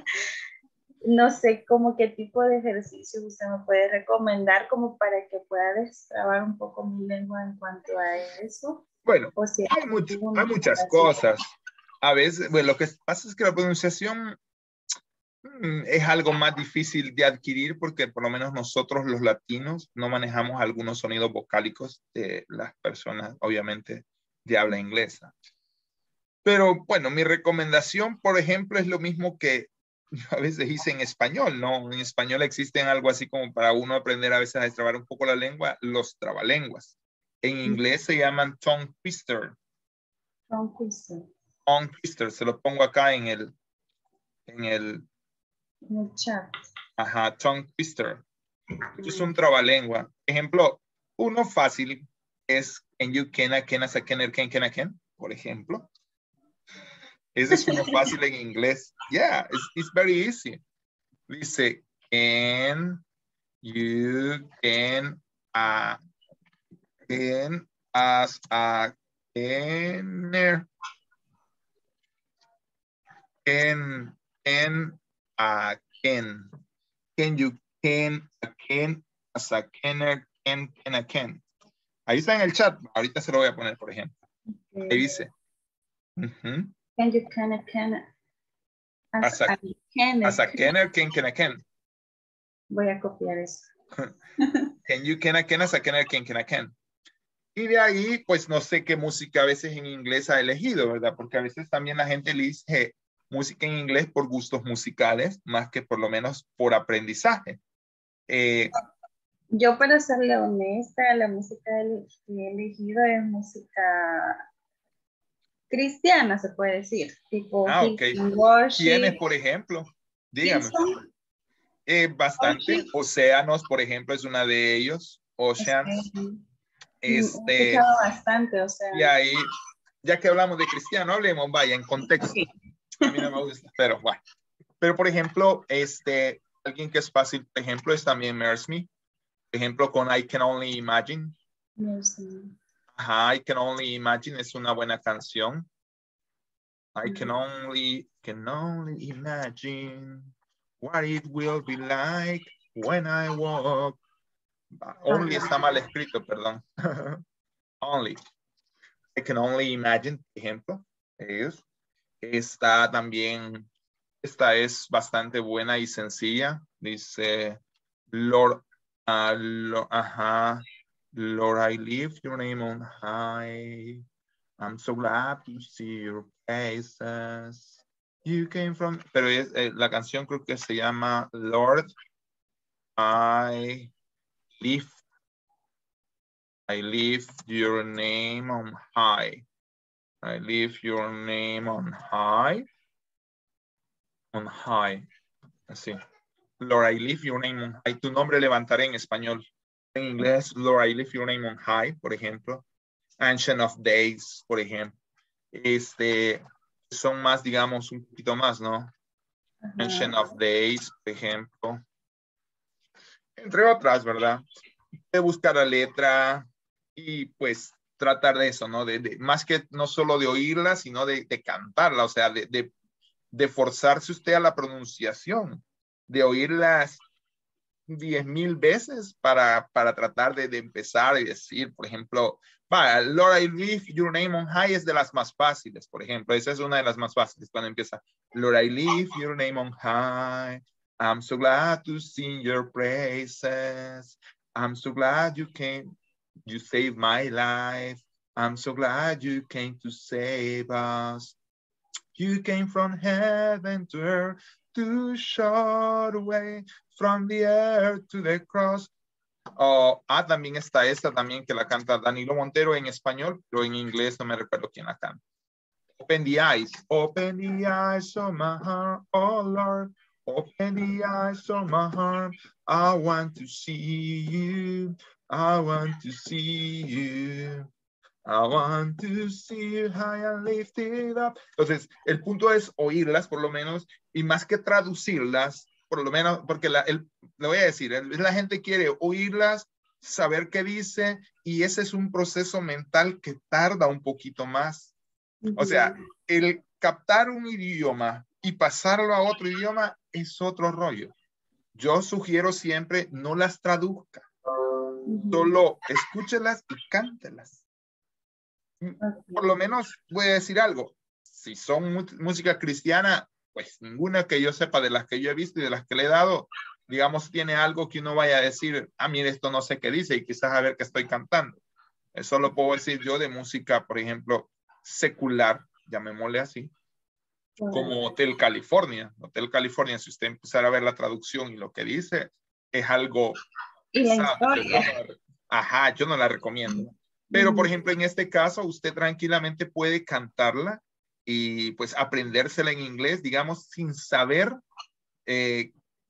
B: No sé cómo qué tipo de ejercicio usted me puede recomendar como para que pueda destrabar un poco mi lengua en cuanto a eso.
A: Bueno,
B: o sea,
A: hay, mucho, hay muchas cosas. A veces, bueno, lo que pasa es que la pronunciación mmm, es algo más difícil de adquirir porque por lo menos nosotros los latinos no manejamos algunos sonidos vocálicos de las personas, obviamente, de habla inglesa. Pero bueno, mi recomendación, por ejemplo, es lo mismo que a veces hice en español, ¿no? En español existen algo así como para uno aprender a veces a destrabar un poco la lengua, los trabalenguas. En inglés se llaman tongue twister.
B: Tongue twister.
A: Tongue twister, se lo pongo acá en el, en el,
B: en el chat.
A: Ajá, tongue twister. Esto es un trabalengua. Ejemplo, uno fácil es can you, can, I, can, as, a, can, can, can, I, can, por ejemplo. Ese es uno fácil en inglés. Yeah, it's, it's very easy. Dice, can you, can, uh, can, as, a, can, can, can, a, can. Can you, can, a, can, as a, can, can, can, a, can. Ahí está en el chat. Ahorita se lo voy a poner, por ejemplo.
B: Okay.
A: Ahí dice. Uh-huh.
B: Can you, can, can,
A: as, as a, can, as a, can, can, can, can.
B: Voy a copiar eso.
A: Can you, can, can, as a, can, can, can, can. Y de ahí, pues no sé qué música a veces en inglés ha elegido, ¿verdad? Porque a veces también la gente elige música en inglés por gustos musicales, más que por lo menos por aprendizaje. Eh,
B: Yo, para serle honesta, la música que he elegido es música cristiana, se puede decir. Tipo,
A: ah, ok. ¿Quiénes, por ejemplo? Dígame. Eh, bastante. Okay. Océanos, por ejemplo, es una de ellos. Oceans.
B: Okay.
A: Este,
B: he escuchado bastante, o sea.
A: Y ahí, ya que hablamos de cristiano, hablemos, vaya, en contexto. Okay. A mí no me gusta, pero bueno. Pero, por ejemplo, este, alguien que es fácil, por ejemplo, es también Mersme. Por ejemplo, con I Can Only Imagine.
B: Mersme.
A: Ajá, I Can Only Imagine es una buena canción. I can only, can only imagine what it will be like when I walk. Only está mal escrito, perdón. Only. I can only imagine, por ejemplo. Es. Está también, esta es bastante buena y sencilla. Dice, Lord, uh, Lord, ajá, Lord, I lift your name on high. I'm so glad to see your faces. You came from, pero es, eh, la canción creo que se llama Lord, I lift, I lift your name on high. I lift your name on high. On high. Así. Lord, I lift your name on high. Tu nombre levantaré en español. En inglés, Lord, I lift your name on high, por ejemplo. Ancient of Days, por ejemplo. Este, son más, digamos, un poquito más, ¿no? Uh-huh. Ancient of Days, por ejemplo. Entre otras, ¿verdad? De buscar la letra y pues tratar de eso, ¿no? De, de, más que no solo de oírla, sino de, de cantarla, o sea, de, de, de forzarse usted a la pronunciación, de oírlas diez mil veces para, para tratar de, de empezar y decir, por ejemplo, va, Lord, I lift your name on high es de las más fáciles, por ejemplo, esa es una de las más fáciles cuando empieza, Lord, I lift your name on high, I'm so glad to sing your praises, I'm so glad you came. You saved my life. I'm so glad you came to save us. You came from heaven to earth to show the way from the earth to the cross. Oh, ah, también está esta también que la canta Danilo Montero en español, pero en inglés no me recuerdo quién la canta. Open the eyes. Open the eyes of my heart, oh Lord. Open the eyes of my heart. I want to see you. I want to see you. I want to see you high and lifted up. Entonces, el punto es oírlas por lo menos y más que traducirlas, por lo menos, porque la, el, le voy a decir, la gente quiere oírlas, saber qué dice y ese es un proceso mental que tarda un poquito más. Uh-huh. O sea, el captar un idioma y pasarlo a otro idioma es otro rollo. Yo sugiero siempre no las traduzca. Solo escúchelas y cántelas. Por lo menos voy a decir algo. Si son música cristiana, pues ninguna que yo sepa de las que yo he visto y de las que le he dado, digamos, tiene algo que uno vaya a decir, ah, mire, esto no sé qué dice y quizás a ver qué estoy cantando. Eso lo puedo decir yo de música, por ejemplo, secular, llamémosle así, como Hotel California. Hotel California, si usted empezara a ver la traducción y lo que dice, es algo...
B: Y la historia.
A: Ajá, yo no la recomiendo. Pero, por ejemplo, en este caso, usted tranquilamente puede cantarla y pues aprendérsela en inglés, digamos, sin saber eh,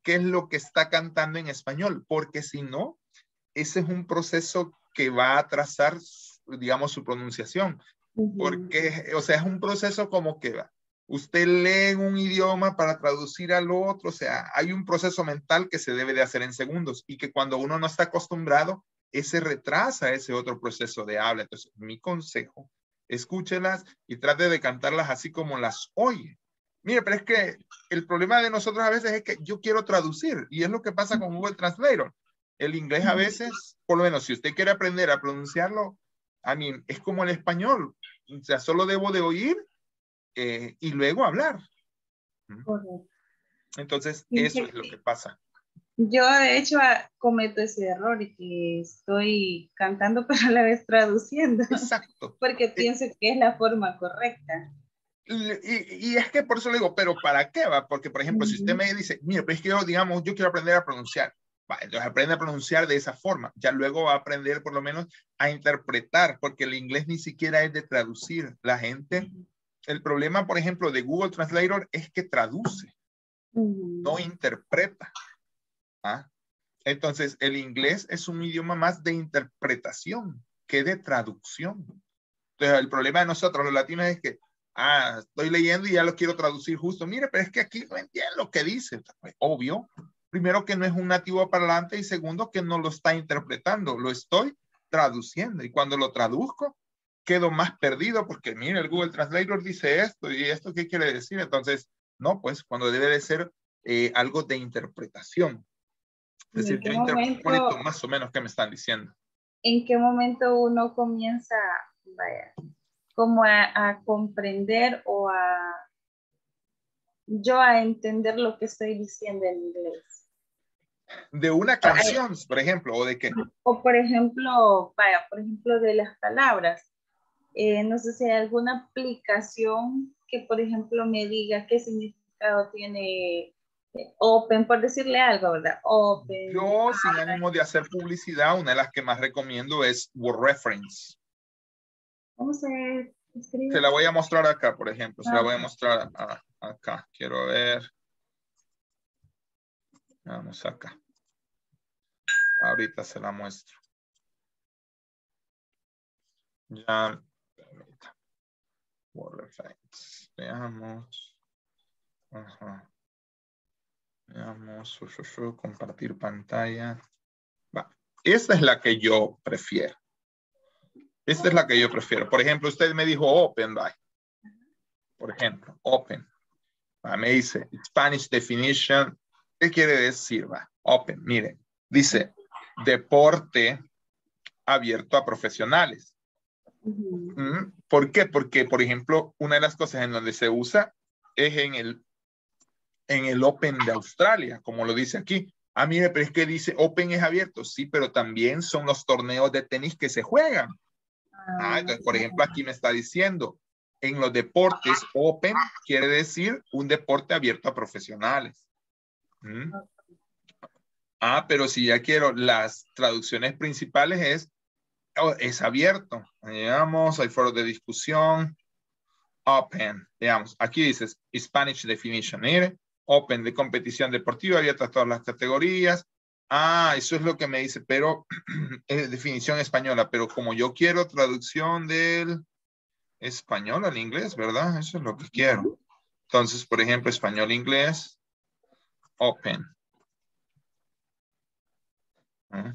A: qué es lo que está cantando en español, porque si no, ese es un proceso que va a atrasar, digamos, su pronunciación. Porque, o sea, es un proceso como que usted lee en un idioma para traducir al otro, o sea, hay un proceso mental que se debe de hacer en segundos y que cuando uno no está acostumbrado, ese retrasa ese otro proceso de habla. Entonces, mi consejo, escúchelas y trate de cantarlas así como las oye. Mire, pero es que el problema de nosotros a veces es que yo quiero traducir y es lo que pasa con Google Translator. El inglés a veces, por lo menos si usted quiere aprender a pronunciarlo, I mean, es como el español. O sea, solo debo de oír eh, y luego hablar.
B: Correcto.
A: Entonces,
B: Sí,
A: eso es lo que pasa.
B: Yo, de hecho, a- cometo ese error y que estoy cantando, pero a la vez traduciendo.
A: Exacto.
B: Porque pienso que es la forma correcta.
A: Y, y, y es que por eso le digo, ¿pero para qué va? Porque, por ejemplo, uh-huh. si usted me dice, mire, pues es que yo, digamos, yo quiero aprender a pronunciar. Va, entonces aprende a pronunciar de esa forma. Ya luego va a aprender por lo menos a interpretar, porque el inglés ni siquiera es de traducir. La gente, el problema, por ejemplo, de Google Translator es que traduce, uh-huh. no interpreta. ¿Ah? Entonces, el inglés es un idioma más de interpretación que de traducción. Entonces, el problema de nosotros los latinos es que, ah, estoy leyendo y ya lo quiero traducir justo. Mire, pero es que aquí no entiendo lo que dice. Pues, obvio. Primero, que no es un nativo parlante y segundo, que no lo está interpretando. Lo estoy traduciendo. Y cuando lo traduzco, quedo más perdido porque, mire, el Google Translator dice esto y esto, ¿qué quiere decir? Entonces, no, pues, cuando debe de ser eh, algo de interpretación. Es decir, yo interpreto más o menos qué me están diciendo.
B: ¿En qué momento uno comienza, vaya, como a, a comprender o a yo a entender lo que estoy diciendo en inglés?
A: De una canción, por ejemplo, o de qué.
B: O por ejemplo, vaya, por ejemplo, de las palabras. Eh, no sé si hay alguna aplicación que, por ejemplo, me diga qué significado tiene open, por decirle algo, ¿verdad? Open.
A: Yo, sin ánimo de hacer publicidad, una de las que más recomiendo es Word Reference.
B: ¿Cómo se escribe?
A: Se la voy a mostrar acá, por ejemplo. Se ah. la voy a mostrar a, a, acá. Quiero ver. Vamos acá. Ahorita se la muestro. Ya. Word Reference. Veamos. Ajá. Veamos, su, su, su, compartir pantalla. Va. Esta es la que yo prefiero. Esta es la que yo prefiero. Por ejemplo, usted me dijo open, by. Por ejemplo, open. Va, me dice Spanish definition. ¿Qué quiere decir? Va? Open. Mire, dice deporte abierto a profesionales. Uh-huh. ¿Por qué? Porque, por ejemplo, una de las cosas en donde se usa es en el en el Open de Australia, como lo dice aquí. Ah, mire, pero es que dice Open es abierto. Sí, pero también son los torneos de tenis que se juegan. Ah, entonces, por ejemplo, aquí me está diciendo, en los deportes Open quiere decir un deporte abierto a profesionales. ¿Mm? Ah, pero si ya quiero las traducciones principales es, oh, es abierto. Digamos, hay foros de discusión. Open, digamos, aquí dices Spanish definition, mire. Open de competición deportiva, abierta a todas las categorías. Ah, eso es lo que me dice, pero es definición española, pero como yo quiero traducción del español al inglés, ¿verdad? Eso es lo que quiero. Entonces, por ejemplo, español-inglés, open. ¿Mm?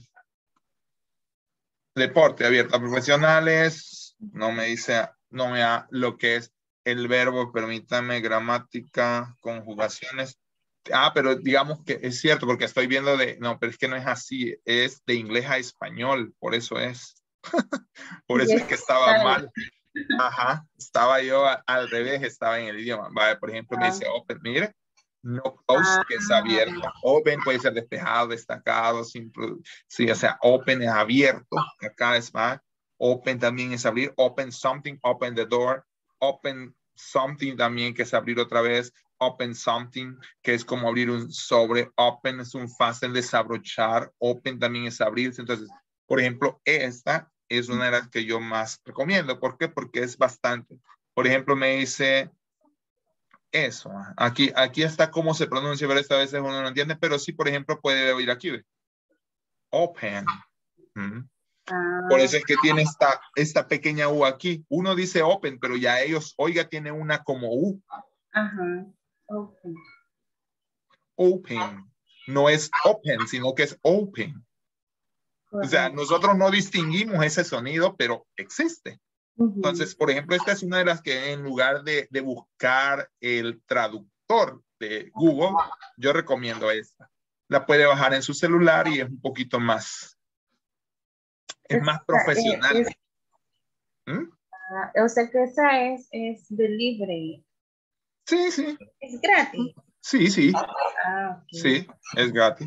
A: Deporte abierto a profesionales, no me dice, no me da lo que es el verbo, permítame, gramática, conjugaciones. Ah, pero digamos que es cierto, porque estoy viendo de, no, pero es que no es así, es de inglés a español, por eso es. Por eso es que estaba mal. Ajá, estaba yo a, al revés, estaba en el idioma. Vale, por ejemplo, me dice open, mire, no close, que es abierto. Open puede ser despejado, destacado, sin, sí, o sea, open es abierto, acá es más. Open también es abrir, open something, open the door. Open something también, que es abrir otra vez. Open something, que es como abrir un sobre. Open es un fácil desabrochar. Open también es abrirse. Entonces, por ejemplo, esta es una de las que yo más recomiendo. ¿Por qué? Porque es bastante. Por ejemplo, me dice Eso. Aquí, aquí está cómo se pronuncia, pero esta vez uno no entiende, pero sí, por ejemplo, puede oír aquí. ¿Ve? Open. Mm.
B: Ah,
A: Por eso es que tiene esta, esta pequeña U aquí. Uno dice open, pero ya ellos, oiga, tiene una como U.
B: ajá. Open.
A: Open. No es open, sino que es open. O sea, nosotros no distinguimos ese sonido, pero existe.
B: Ujú.
A: Entonces, por ejemplo, esta es una de las que en lugar de, de buscar el traductor de Google, yo recomiendo esta. La puede bajar en su celular y es un poquito más, es más
B: Esa, eh,
A: profesional.
B: es-
A: ¿Mm?
B: ah, o sea que esa es, es de libre.
A: Sí, sí,
B: Es gratis.
A: sí, sí,
B: Ah, ok.
A: sí, es gratis.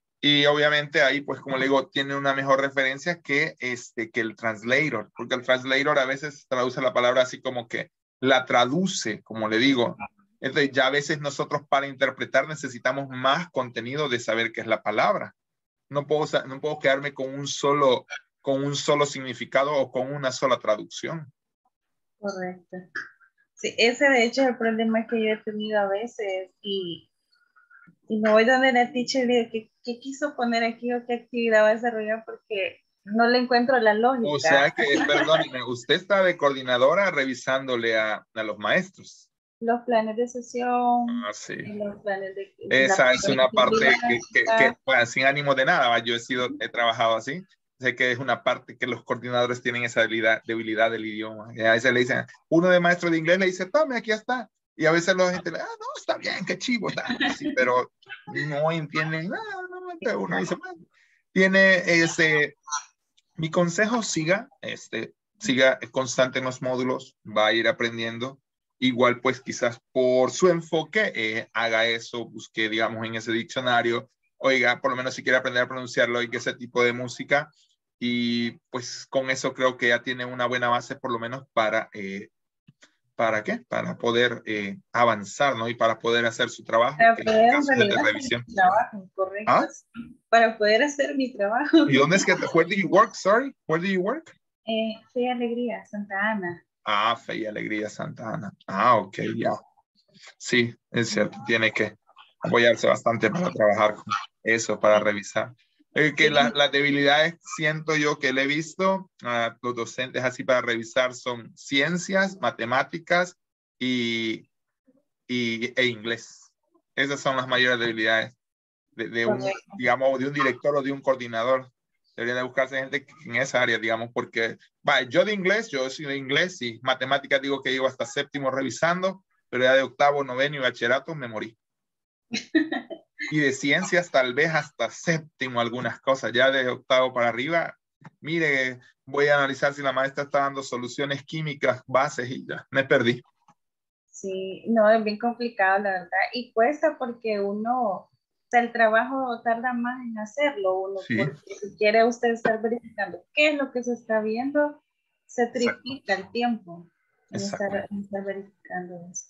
A: Y obviamente ahí, pues como le digo, tiene una mejor referencia que, este, que el translator, porque el translator a veces traduce la palabra así como que la traduce, como le digo. Entonces ya a veces nosotros para interpretar necesitamos más contenido de saber qué es la palabra. No puedo, sa- no puedo quedarme con un solo, con un solo significado o con una sola traducción.
B: Correcto. Sí, ese de hecho es el problema que yo he tenido a veces y, y me voy donde la teacher y le digo, ¿qué, qué quiso poner aquí o qué actividad va a desarrollar? Porque no le encuentro la lógica.
A: O sea que, perdóneme, usted está de coordinadora revisándole a, a los maestros.
B: Los planes de sesión,
A: Ah, sí.
B: y los planes de...
A: Esa
B: la
A: es una parte que, que, que,
B: didáctica.
A: bueno, sin ánimo de nada, ¿va? Yo he sido, he trabajado así. Sé que es una parte que los coordinadores tienen esa debilidad, debilidad del idioma. Y a veces le dicen, uno de maestro de inglés le dice, tome, aquí está. Y a veces la gente le, ah, no, está bien, qué chivo, está. Sí, pero no entienden nada. No, entonces uno dice, bueno, tiene ese, mi consejo, siga, este, siga constante en los módulos, va a ir aprendiendo. Igual, pues quizás por su enfoque, eh, haga eso, busque, digamos, en ese diccionario, oiga, por lo menos si quiere aprender a pronunciarlo, oiga ese tipo de música. Y pues con eso creo que ya tiene una buena base, por lo menos para, eh, ¿para qué? Para poder eh, avanzar, ¿no? Y para poder hacer su trabajo,
B: Para
A: que en
B: poder en
A: caso es el de
B: realidad hacer
A: revisión.
B: mi trabajo, correcto.
A: ¿Ah?
B: Para poder hacer mi trabajo.
A: ¿Y dónde es que, where do you work? Sorry, where do you work?
B: Eh, Fe y Alegría, Santa Ana.
A: Ah, Fe y Alegría Santa Ana. Ah, ok, ya. Sí, es cierto, tiene que apoyarse bastante para trabajar con eso, para revisar. Eh, que la- las debilidades siento yo que le he visto a los docentes así para revisar son ciencias, matemáticas y, y- e inglés. Esas son las mayores debilidades de, de un,
B: Correcto.
A: digamos, de un director o de un coordinador. Deberían de buscarse gente en esa área, digamos, porque va, yo de inglés, yo soy de inglés y matemáticas digo que llego hasta séptimo revisando, pero ya de octavo, noveno y bachillerato me morí. Y de ciencias tal vez hasta séptimo algunas cosas, ya de octavo para arriba, mire, voy a analizar si la maestra está dando soluciones químicas, bases y ya, me perdí.
B: Sí, no, es bien complicado, la verdad. Y cuesta porque uno, o sea, el trabajo tarda más en hacerlo uno,
A: Sí.
B: porque si quiere usted estar verificando qué es lo que se está viendo, se triplica el tiempo en estar, en estar verificando eso.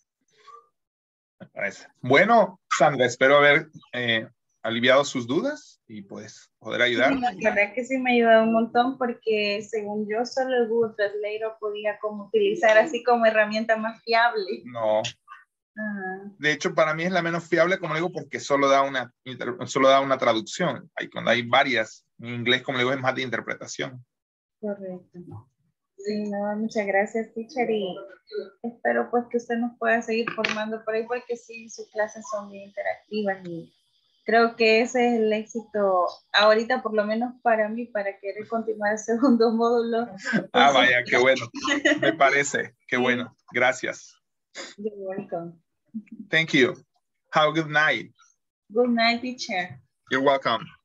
A: Me parece. Bueno, Sandra, espero haber eh, aliviado sus dudas y pues poder ayudar.
B: Sí, la verdad que sí me ha ayudado un montón porque según yo solo el Google Translator podía como utilizar así como herramienta más fiable.
A: No.
B: Ajá.
A: De hecho, para mí es la menos fiable, como le digo, porque solo da una, inter- solo da una traducción. Hay, cuando hay varias, en inglés, como le digo, es más de interpretación.
B: Correcto. Sí, no, muchas gracias, teacher, y espero pues que usted nos pueda seguir formando por ahí porque sí, sus clases son bien interactivas y creo que ese es el éxito ahorita, por lo menos para mí, para querer continuar el segundo módulo.
A: Ah, vaya, qué bueno. Me parece, qué bueno. Gracias.
B: You're welcome.
A: Thank you. Have a good night.
B: Good night, teacher.
A: You're welcome.